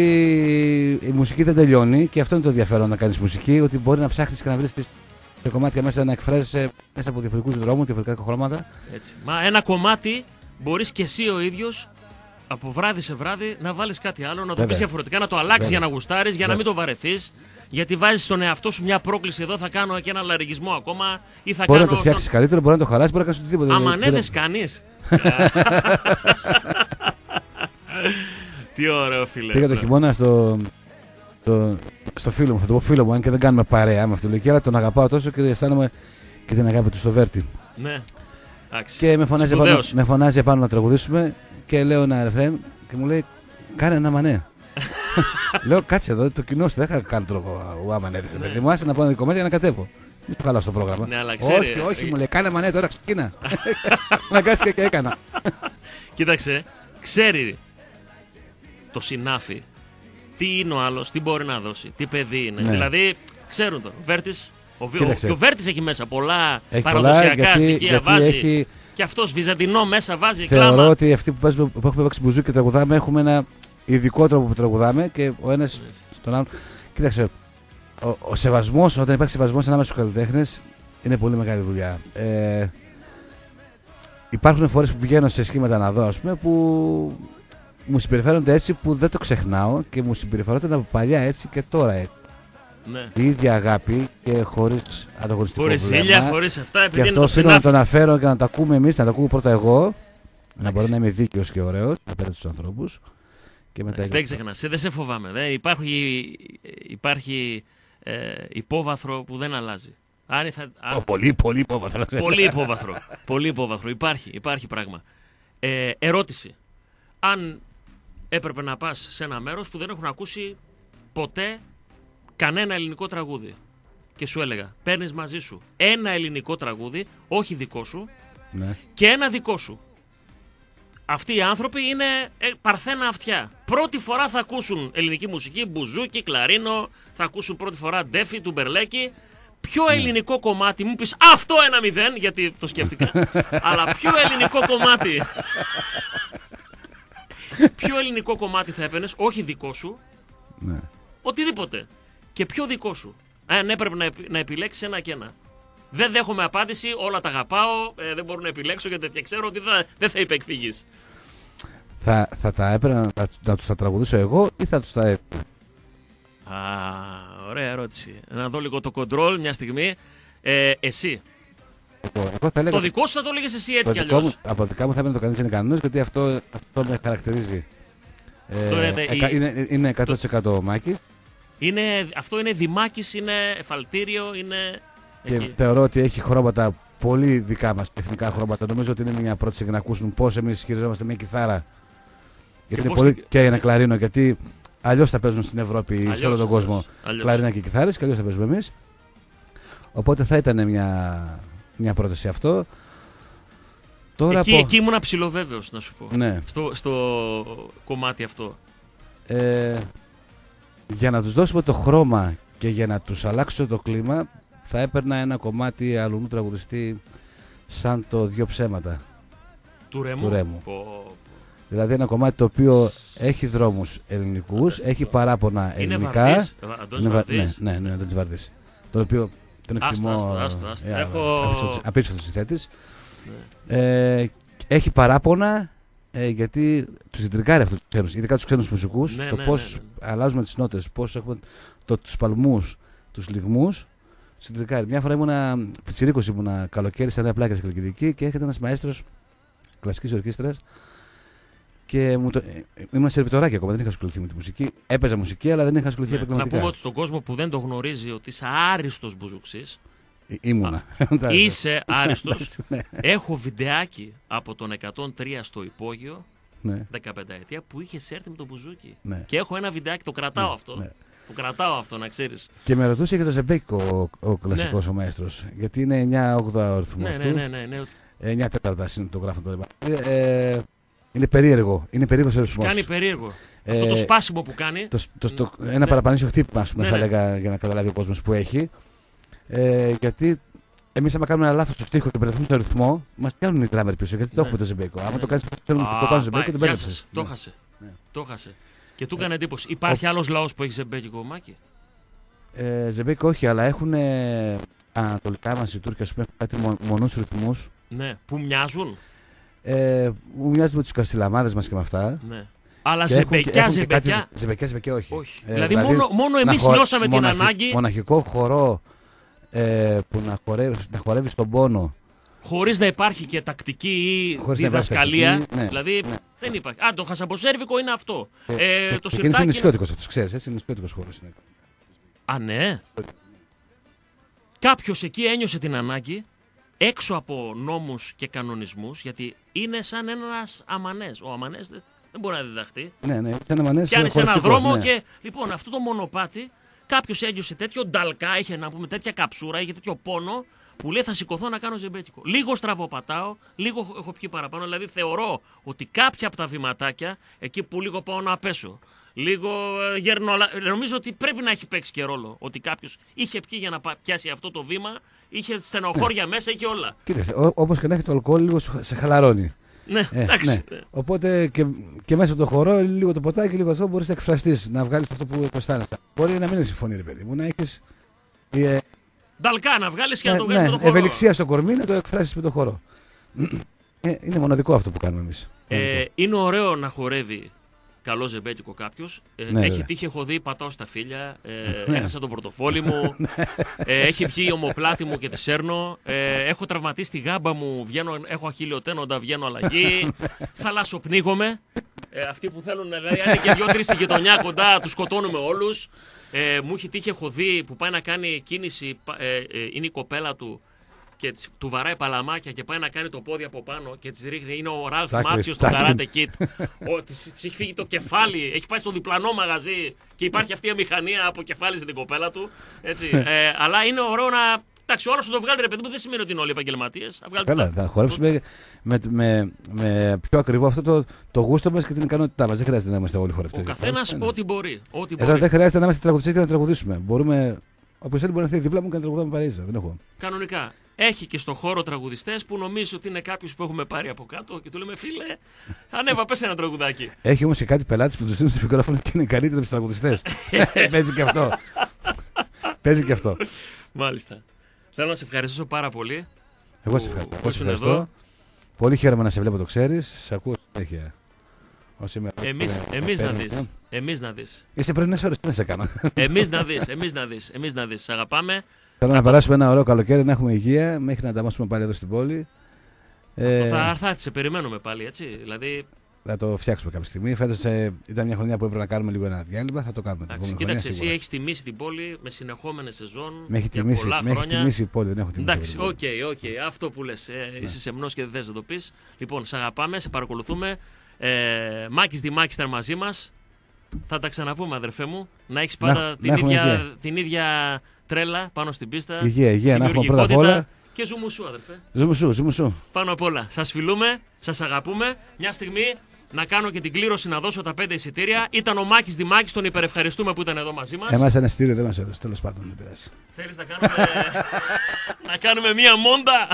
η μουσική δεν τελειώνει και αυτό είναι το ενδιαφέρον να κάνεις μουσική, ότι μπορεί να ψάχνεις και να βρίσκεις σε κομμάτια μέσα να εκφράζεσαι μέσα από διαφορετικούς δρόμους, διαφορετικά χρώματα. Έτσι. Μα ένα κομμάτι μπορείς και εσύ ο ίδιος από βράδυ σε βράδυ να βάλεις κάτι άλλο, να το Βέβαια. πεις διαφορετικά, να το αλλάξεις για να γουστάρεις, για να Βέβαια. μην το βαρεθείς. Γιατί βάζεις στον εαυτό σου μια πρόκληση. Εδώ θα κάνω και ένα λαρυγισμό ακόμα. Ή θα Μπορεί κάνω να το φτιάξεις στον... καλύτερο, μπορεί να το χαλάσεις, μπορεί να κάνεις οτιδήποτε. Άμα ναι, δεν κάνεις. Τι ωραίο, φίλε. Πήγα το χειμώνα στο, στο, στο φίλο μου, θα το πω φίλο μου, αν και δεν κάνουμε παρέα με αυτή τη λογική, αλλά τον αγαπάω τόσο και αισθάνομαι και την αγάπη του στο Βέρτι. Ναι. Άξι. Και με φωνάζει, επάνω, με φωνάζει επάνω να τραγουδήσουμε και λέω ένα ρεφρέν και μου λέει κάνε ένα μανέ. Λέω κάτσε εδώ, το κοινό σου δεν θα κάνει τρόπο άμα ανέβησε. Ναι. Μου άσε να πάω ένα κομμάτι για να κατέβω. Μην το καλά στο πρόγραμμα. Ναι, αλλά ξέρει, όχι, όχι, ε... μου λέει κάνε μανέ τώρα, ξεκίνα. Να κάτσει και έκανα. Κοίταξε, ξέρει το συνάφι τι είναι ο άλλος, τι μπορεί να δώσει, τι παιδί είναι. Ναι. Δηλαδή, ξέρουν το. Βέρτης, ο, ο, Κοίταξε. και ο Βέρτης έχει μέσα πολλά Έχει παραδοσιακά πολλά, γιατί- στοιχεία. γιατί βάζει. έχει- Και αυτός Βυζαντινό μέσα βάζει Θεωρώ κλάμα. ότι αυτοί που, παίζουμε, που έχουμε παίξει μπουζούκι και τραγουδάμε έχουμε ένα ειδικό τρόπο που τραγουδάμε και ο ένας στον άλλον. Κοίταξε, ο, ο σεβασμός, όταν υπάρχει σεβασμός ανάμεσα στους καλλιτέχνες, είναι πολύ μεγάλη δουλειά. Ε, υπάρχουν φορές που πηγαίνω σε σχήματα να δω, ας πούμε, που μου συμπεριφέρονται έτσι που δεν το ξεχνάω και μου συμπεριφέρονται από παλιά έτσι και τώρα έτσι. Ναι. Η ίδια αγάπη και χωρίς ανταγωνιστικό Χωρίς βλέμμα. ήλια, χωρίς αυτά, Και επειδή είναι αυτό το οφείλω να σπινάφι. τον αναφέρω και να τα ακούμε εμείς, να τα ακούω πρώτα εγώ. Να Εντάξει. μπορώ να είμαι δίκαιος και ωραίος απέναντι στους ανθρώπους. Και μετά Εντάξει, δεν ξεχνάς, δεν σε φοβάμαι. Δε. Υπάρχει, υπάρχει ε, υπόβαθρο που δεν αλλάζει. Αν θα, αν- Ω, πολύ, πολύ υπόβαθρο. πολύ υπόβαθρο. Πολύ υπόβαθρο. Υπάρχει, υπάρχει πράγμα. Ε, ερώτηση. Αν έπρεπε να πας σε ένα μέρος που δεν έχουν ακούσει ποτέ κανένα ελληνικό τραγούδι και σου έλεγα, παίρνεις μαζί σου ένα ελληνικό τραγούδι, όχι δικό σου, Ναι. και ένα δικό σου. Αυτοί οι άνθρωποι είναι ε, παρθένα αυτιά. Πρώτη φορά θα ακούσουν ελληνική μουσική, μπουζούκι, κλαρίνο, θα ακούσουν πρώτη φορά ντέφι, του Μπερλέκη. Ποιο ελληνικό κομμάτι, μου πεις αυτό ένα μηδέν, γιατί το σκέφτηκα, αλλά ποιο ελληνικό κομμάτι, ποιο ελληνικό κομμάτι θα έπαιρνες, όχι δικό σου, Ναι. οτιδήποτε, και ποιο δικό σου. Αν έπρεπε να, επι- να επιλέξεις ένα και ένα. Δεν δέχομαι απάντηση, όλα τα αγαπάω, ε, δεν μπορώ να επιλέξω και τέτοια. Ξέρω ότι θα, δεν θα υπεκφύγεις. Θα, θα τα έπαιρνα να, τα- να τους τα τραγουδήσω εγώ ή θα τους τα έπαιρνα. Α, ωραία ερώτηση. Να δω λίγο το control μια στιγμή. Ε, εσύ. Εγώ, εγώ θα έλεγα, Το δικό σου θα το έλεγες εσύ έτσι το κι δικό αλλιώς. μου, από δικά μου θα έπαιρνα το κανείς είναι κανένας γιατί αυτό, αυτό με χαρακτηρίζει. Ε, Αυτό είναι- εκα- η- είναι, είναι εκατό τοις εκατό ο Μάκης Είναι, αυτό είναι δημάκης, είναι εφαλτήριο, είναι. και εκεί. θεωρώ ότι έχει χρώματα πολύ δικά μας, εθνικά χρώματα. Νομίζω ότι είναι μια πρόταση για να ακούσουν πώς εμείς χειριζόμαστε μια κιθάρα. Γιατί είναι πώς πολύ τη- και ένα κλαρίνο, γιατί αλλιώς θα παίζουν στην Ευρώπη, Αλλιώς, σε όλο τον κόσμο. αλλιώς, αλλιώς. Κλαρίνα και κιθάρες, και αλλιώς θα παίζουμε εμείς. Οπότε θα ήταν μια, μια πρόταση αυτό. Τώρα Εκεί, από- εκεί ήμουν ψιλοβέβαιος, να σου πω. Ναι. Στο, στο κομμάτι αυτό. Ε, για να τους δώσουμε το χρώμα και για να τους αλλάξω το κλίμα, θα έπαιρνα ένα κομμάτι αλουνού τραγουδιστή σαν το Δυο ψέματα. Του Ρέμου. Του Ρέμου. Πω, Δηλαδή ένα κομμάτι το οποίο έχει δρόμους ελληνικούς, έχει παράπονα είναι ελληνικά. Βαρδής, ε, Αντώνης Είναι βα- Βαρδής. Ναι, ναι, ναι, Αντώνης Βαρδής. Τον οποίο τον Άστα, εκτιμώ. άστα, άστα, άστα. ε, Έχω- απίστευτος- Απίστευτος συνθέτης. Ε, έχει παράπονα ε, γιατί τους συντρικάρει αυτό τους ξένους, ειδικά τους ξένους μουσικούς, Ναι, το ναι, πώς ναι, αλλάζουμε τις νότες, πώς έχουμε το, τους παλμούς, τους λιγμούς. Συντρικάρει. Μια φορά ήμουνα, πιτσιρίκος ήμουνα καλοκαίρι στα Νέα Πλάκα στην Καλλικιδική και έρχεται ένας μαέστρος κλασικής ορχήστρας και μου το, ε, ήμουν σερβιτοράκι ακόμα, δεν είχα ασχοληθεί με τη μουσική. Έπαιζα μουσική, αλλά δεν είχα ασχοληθεί Ναι. Να επαγγελματικά. πούμε ότι στον κόσμο που δεν το γνωρίζει ότι είσαι άριστος μπουζουξής, Ή- Ήμουνα. είσαι άριστος. Ναι, Έχω βιντεάκι από τον εκατόν τρία στο υπόγειο, ναι, δεκαπενταετία, που είχε έρθει με το μπουζούκι. ναι. Και έχω ένα βιντεάκι, το κρατάω Ναι, αυτό. ναι. Το κρατάω αυτό, να ξέρεις. Και με ρωτούσε για το Ζεμπέκικο ο, ο κλασικός ο μαέστρος. Γιατί είναι εννιά ογδόντα ο ρυθμός Ναι, του. ναι, ναι, ναι, ναι. εννιά τέταρτα είναι το γράφω τώρα. Ε, είναι περίεργο. Είναι περίεργος ο ρυθμός. Κάνει περίεργο. Ε, Αυτό το σπάσιμο που κάνει. Το, το, το, ένα Ναι. παραπανήσιο χτύπημα, ας πούμε, Ναι, θα ναι. έλεγα, για να καταλάβει ο κόσμος που έχει. Ε, γιατί εμείς άμα κάνουμε ένα λάθος στο στίχο και μπερδευτούμε στο ρυθμό, μας πιάνουν οι drummer πίσω. Γιατί το Ναι. έχουμε το Ζεμπέκο. Άμα Ναι. το κάνεις, θέλουν να το Α, κάνεις Ζεμπέκο, πάει, τον γεια μπέρδεψες. σας. Το Ναι. χάσε. Ναι. Το χάσε. Και του έκανε εντύπωση. Υπάρχει άλλος λαός που έχει ζεμπέκικο μάκι. Ε, Ζεμπέκο όχι, αλλά έχουν ε, ανατολικά μας οι Τούρκοι, ας πούμε, έχουν κάτι μο- μονούς ρυθμούς. Ναι. Που μοιάζουν. Ε, μου μοιάζουν με τους καρσιλαμάδες μας και με αυτά. Ναι. Αλλά Και έχουν και- ζεμπεκιά, έχουν και κάτι- ζεμπεκιά. Ζεμπεκιά, ζεμπεκιά όχι. Όχι. Ε, δηλαδή, μόνο, μόνο να εμείς χω- νιώσαμε την μοναχι- ανάγκη, Μοναχικό χορό ε, που να χορεύει, να χορεύει στον πόνο. χωρίς να υπάρχει και τακτική ή Χωρίς να υπάρχει διδασκαλία. τακτική, ναι, Δηλαδή ναι. δεν υπάρχει. Α, το χασαμποσέρβικο είναι αυτό. Ε, Ε, και- το και εκείνος είναι σιρτάκι. είναι- νησιώτικος αυτός, ξέρεις, έτσι, είναι νησιώτικος χώρος. είναι. Α, ναι. Κάποιος εκεί ένιωσε την ανάγκη, έξω από νόμους και κανονισμούς, γιατί είναι σαν ένας αμανές. Ο αμανές δεν, δεν μπορεί να διδαχτεί. Ναι, ναι, σαν να μανές Πιάνει ένα χορευτικός, δρόμο ναι. και λοιπόν αυτό το μονοπάτι κάποιος ένιωσε τέτοιο νταλκά, είχε να πούμε τέτοια καψούρα, είχε τέτοιο πόνο που λέει θα σηκωθώ να κάνω ζεμπέτικο. Λίγο στραβοπατάω, λίγο έχω πιει παραπάνω. Δηλαδή θεωρώ ότι κάποια από τα βηματάκια, εκεί που λίγο πάω να πέσω, λίγο ε, γερνολα... Νομίζω ότι πρέπει να έχει παίξει και ρόλο. Ότι κάποιος είχε πιει για να πιάσει αυτό το βήμα, είχε στενοχώρια μέσα, είχε όλα. Κοίταξε, όπως και να έχει το αλκοόλ, λίγο σε χαλαρώνει. Ναι, ε, εντάξει. Ναι. Ναι. Οπότε και, και μέσα από το χορό, λίγο το ποτάκι, λίγο αυτό μπορείς να εκφραστείς, να βγάλεις αυτό που αισθάνεσαι. Μπορεί να μην είναι συμφωνεί, ρε παιδί μου, να έχεις. Ε, Νταλκά να βγάλεις και ναι, να το βγάλεις ναι, με το χορό. ευελιξία στο κορμί, να το εκφράσεις με το χορό. Ε, είναι μοναδικό αυτό που κάνουμε εμείς. Ε, είναι ωραίο να χορεύει καλό ζεμπέτικο κάποιος. Ε, Ναι, έχει βέβαια. τύχει, έχω δει, πατάω στα φίλια. Ε, έχασα το πορτοφόλι μου. ε, έχει βγει η ομοπλάτη μου και τη σέρνω. Ε, έχω τραυματίσει τη γάμπα μου. Βγαίνω, έχω αχιλλιοτένοντα, βγαίνω αλλαγή. Θαλάσσοπνίγομαι. Ε, αυτοί που θέλουν, δηλαδή, αν είναι και δυο-τρεις στη γειτονιά κοντά, τους σκοτώνουμε όλους. Ε, μου έχει τύχει, έχω δει που πάει να κάνει κίνηση. Ε, ε, είναι η κοπέλα του. Και της, του βαράει παλαμάκια και πάει να κάνει το πόδι από πάνω και της ρίχνει. Είναι ο Ραλφ Μάτσιο στο Karate Kid. Της έχει φύγει το κεφάλι, έχει πάει στο διπλανό μαγαζί και υπάρχει αυτή η μηχανία από κεφάλι στην κοπέλα του. Έτσι. ε, αλλά είναι ωραίο να. Εντάξει, όλα σου το βγάλει ρε παιδί μου, δεν σημαίνει ότι είναι όλοι επαγγελματίες. Καλά, θα χορέψουμε με, με, με πιο ακριβό αυτό το, το γούστο μας και την ικανότητά μας. Δεν χρειάζεται να είμαστε όλοι χορευτές. Ο καθένας ό,τι μπορεί. Ό,τι Εδώ μπορεί. δεν χρειάζεται να είμαστε τραγουδιστές και να τραγουδήσουμε. Μπορούμε. Όποιος θέλει μπορεί να έρθει δίπλα μου και να τραγουδάμε παρέιζα. Δεν έχω. Κανονικά. Έχει και στο χώρο τραγουδιστές που νομίζω ότι είναι κάποιος που έχουμε πάρει από κάτω και του λέμε φίλε, ανέβα, πες ένα τραγουδάκι. Έχει όμως και κάτι πελάτες που του στείλουν στο μικρόφωνο και είναι καλύτεροι από τους τραγουδιστές. Παίζει και αυτό. Παίζει και αυτό. Μάλιστα. Θέλω να σε ευχαριστήσω πάρα πολύ. Εγώ σε που- ευχαριστώ. που Εγώ σε ήσουν ευχαριστώ. εδώ. Πολύ χαίρομαι να σε βλέπω, το ξέρεις. Σε ακούω συνέχεια. Όσοι με- Εμείς, ε, εμείς να παίρνουν, δεις. ε. Εμείς να δεις. Είσαι πρωινές ώρες, τι να σε κάνω. Εμείς να δεις. Εμείς να δεις. Εμείς να δεις. Σ' αγαπάμε. Θέλω να περάσουμε ένα ωραίο καλοκαίρι, να έχουμε υγεία μέχρι να ανταμώσουμε πάλι εδώ στην πόλη. Ε, Θα έρθει, σε περιμένουμε πάλι, έτσι. Δηλαδή, θα το φτιάξουμε κάποια στιγμή. Φέτος ε, ήταν μια χρονιά που έπρεπε να κάνουμε λίγο ένα διάλειμμα. Θα το κάνουμε. την εντάξει, επόμενη κοίταξε, χρονιά, εσύ σίγουρα. έχεις τιμήσει την πόλη με συνεχόμενες σεζόν Με έχει για τιμήσει, πολλά με έχει χρόνια. τιμήσει η πόλη, δεν έχω τιμήσει. Εντάξει, εγώ οκ, την πόλη. οκ. Αυτό που λες. Ε, Ναι. είσαι σεμνός και δεν θες να το πεις. Λοιπόν, σε αγαπάμε, σε παρακολουθούμε. Ε, Μάκης Δημάκης ήταν μαζί μας. Θα τα ξαναπούμε, αδερφέ μου. Να έχεις Να- πάντα να την, έχουμε ίδια, υγεία. την ίδια τρέλα πάνω στην πίστα. Υγεία, υγεία, να έχουμε πρώτα απ' δημιουργικότητα όλα. Και ζουμουσού, αδερφέ. Ζούμε σου, ζούμε σου. Πάνω απ' όλα. Σας φιλούμε, σας αγαπούμε. Μια στιγμή να κάνω και την κλήρωση να δώσω τα πέντε εισιτήρια. Ήταν ο Μάκης Δημάκης, τον υπερευχαριστούμε που ήταν εδώ μαζί μας. Εμάς ένα στήριο δεν μας έδωσε, τέλος πάντων, δεν πειράζει. Θέλεις να κάνουμε, να κάνουμε μία μόντα.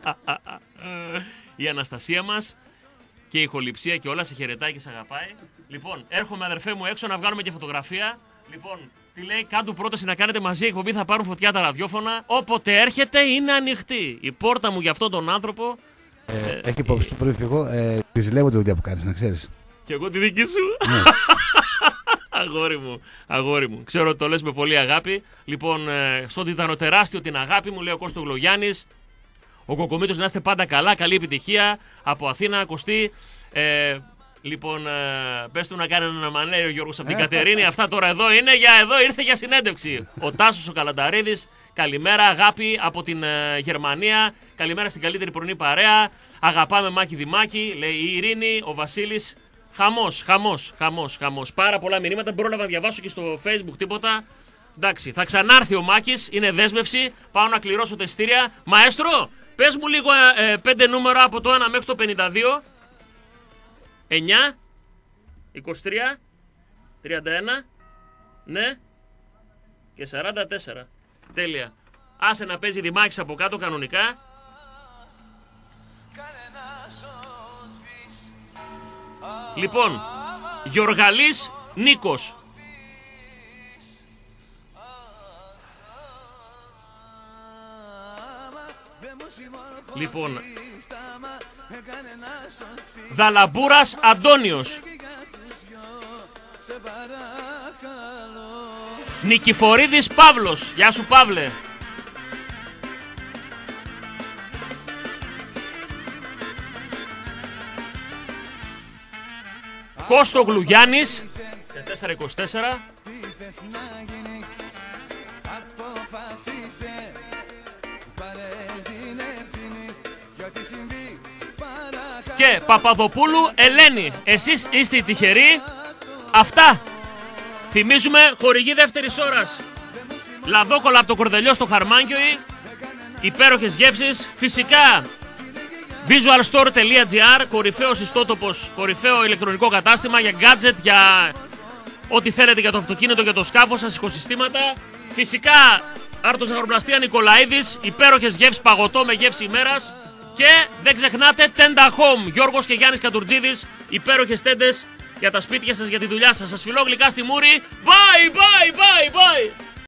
Η Αναστασία μας και η ηχοληψία και όλα σε χαιρετάει και σε αγαπάει. Λοιπόν, έρχομαι αδερφέ μου έξω να βγάλουμε και φωτογραφία. Λοιπόν, τι λέει, κάντου πρόταση να κάνετε μαζί εκπομπή, θα πάρουν φωτιά τα ραδιόφωνα. Όποτε έρχεται είναι ανοιχτή. Η πόρτα μου για αυτόν τον άνθρωπο. Ε, έχει υπόψη του πριν φύγω, ε, τη ζηλεύω τη δουλειά που κάνεις, να ξέρεις. Και εγώ τη δική σου. Αγόρι μου, αγόρι μου. Ξέρω ότι το λες με πολύ αγάπη. Λοιπόν, ε, στο τιτανοτεράστιο την αγάπη μου, λέει ο Κώστος Γλογιάννης. Ο Κοκομήτος να είστε πάντα καλά, καλή επιτυχία. Από Αθήνα, Κωστή. Ε, λοιπόν, ε, πες του να κάνει ένα μανέρι ο Γιώργος από την Κατερίνη. Αυτά τώρα εδώ είναι για εδώ, ήρθε για συνέντευξη. Ο Τάσος ο Καλανταρίδης. Καλημέρα, αγάπη από την ε, Γερμανία. Καλημέρα στην καλύτερη πρωινή παρέα. Αγαπάμε Μάκη Δημάκη, λέει η Ειρήνη, ο Βασίλης. Χαμός, χαμός, χαμός, χαμός. Πάρα πολλά μηνύματα. Δεν μπορώ να τα διαβάσω και στο Facebook τίποτα. Εντάξει, θα ξανάρθει ο Μάκης, είναι δέσμευση. Πάω να κληρώσω τα εισιτήρια. Μαέστρο, πες μου λίγο ε, ε, πέντε νούμερα από το ένα μέχρι το πενήντα δύο. εννιά, είκοσι τρία, τριάντα ένα, ναι, και σαράντα τέσσερα. Τέλεια. Άσε να παίζει Δημάκης από κάτω κανονικά. Λοιπόν, Γιοργαλής Νίκος. Λοιπόν, Δαλαμπούρας Αντώνιος. Νικηφορίδης Παύλος. Γεια σου Παύλε. Κώστο Γλουγιάννης τετρακόσια είκοσι τέσσερα. Και Παπαδοπούλου Ελένη. Εσείς είστε οι τυχεροί. Αυτά. Θυμίζουμε χορηγή δεύτερης ώρας. Λαδόκολα από το Κορδελιό στο Χαρμάνκιοι. Υπέροχες γεύσεις. Φυσικά visualstore.gr, κορυφαίος ιστότοπος, κορυφαίο ηλεκτρονικό κατάστημα για gadget, για ό,τι θέλετε για το αυτοκίνητο και το σκάφος σας, οικοσυστήματα. Φυσικά, Άρτος Ζαχαροπλαστεία Νικολαίδης, υπέροχες γεύσεις παγωτό με γεύση ημέρας. Και δεν ξεχνάτε Tenda Home, Γιώργος και Γιάννης Κατουρτζίδης, υπέροχες τέντες για τα σπίτια σας, για τη δουλειά σας. Σας φιλώ γλυκά στη μούρη. Bye, bye, bye, bye.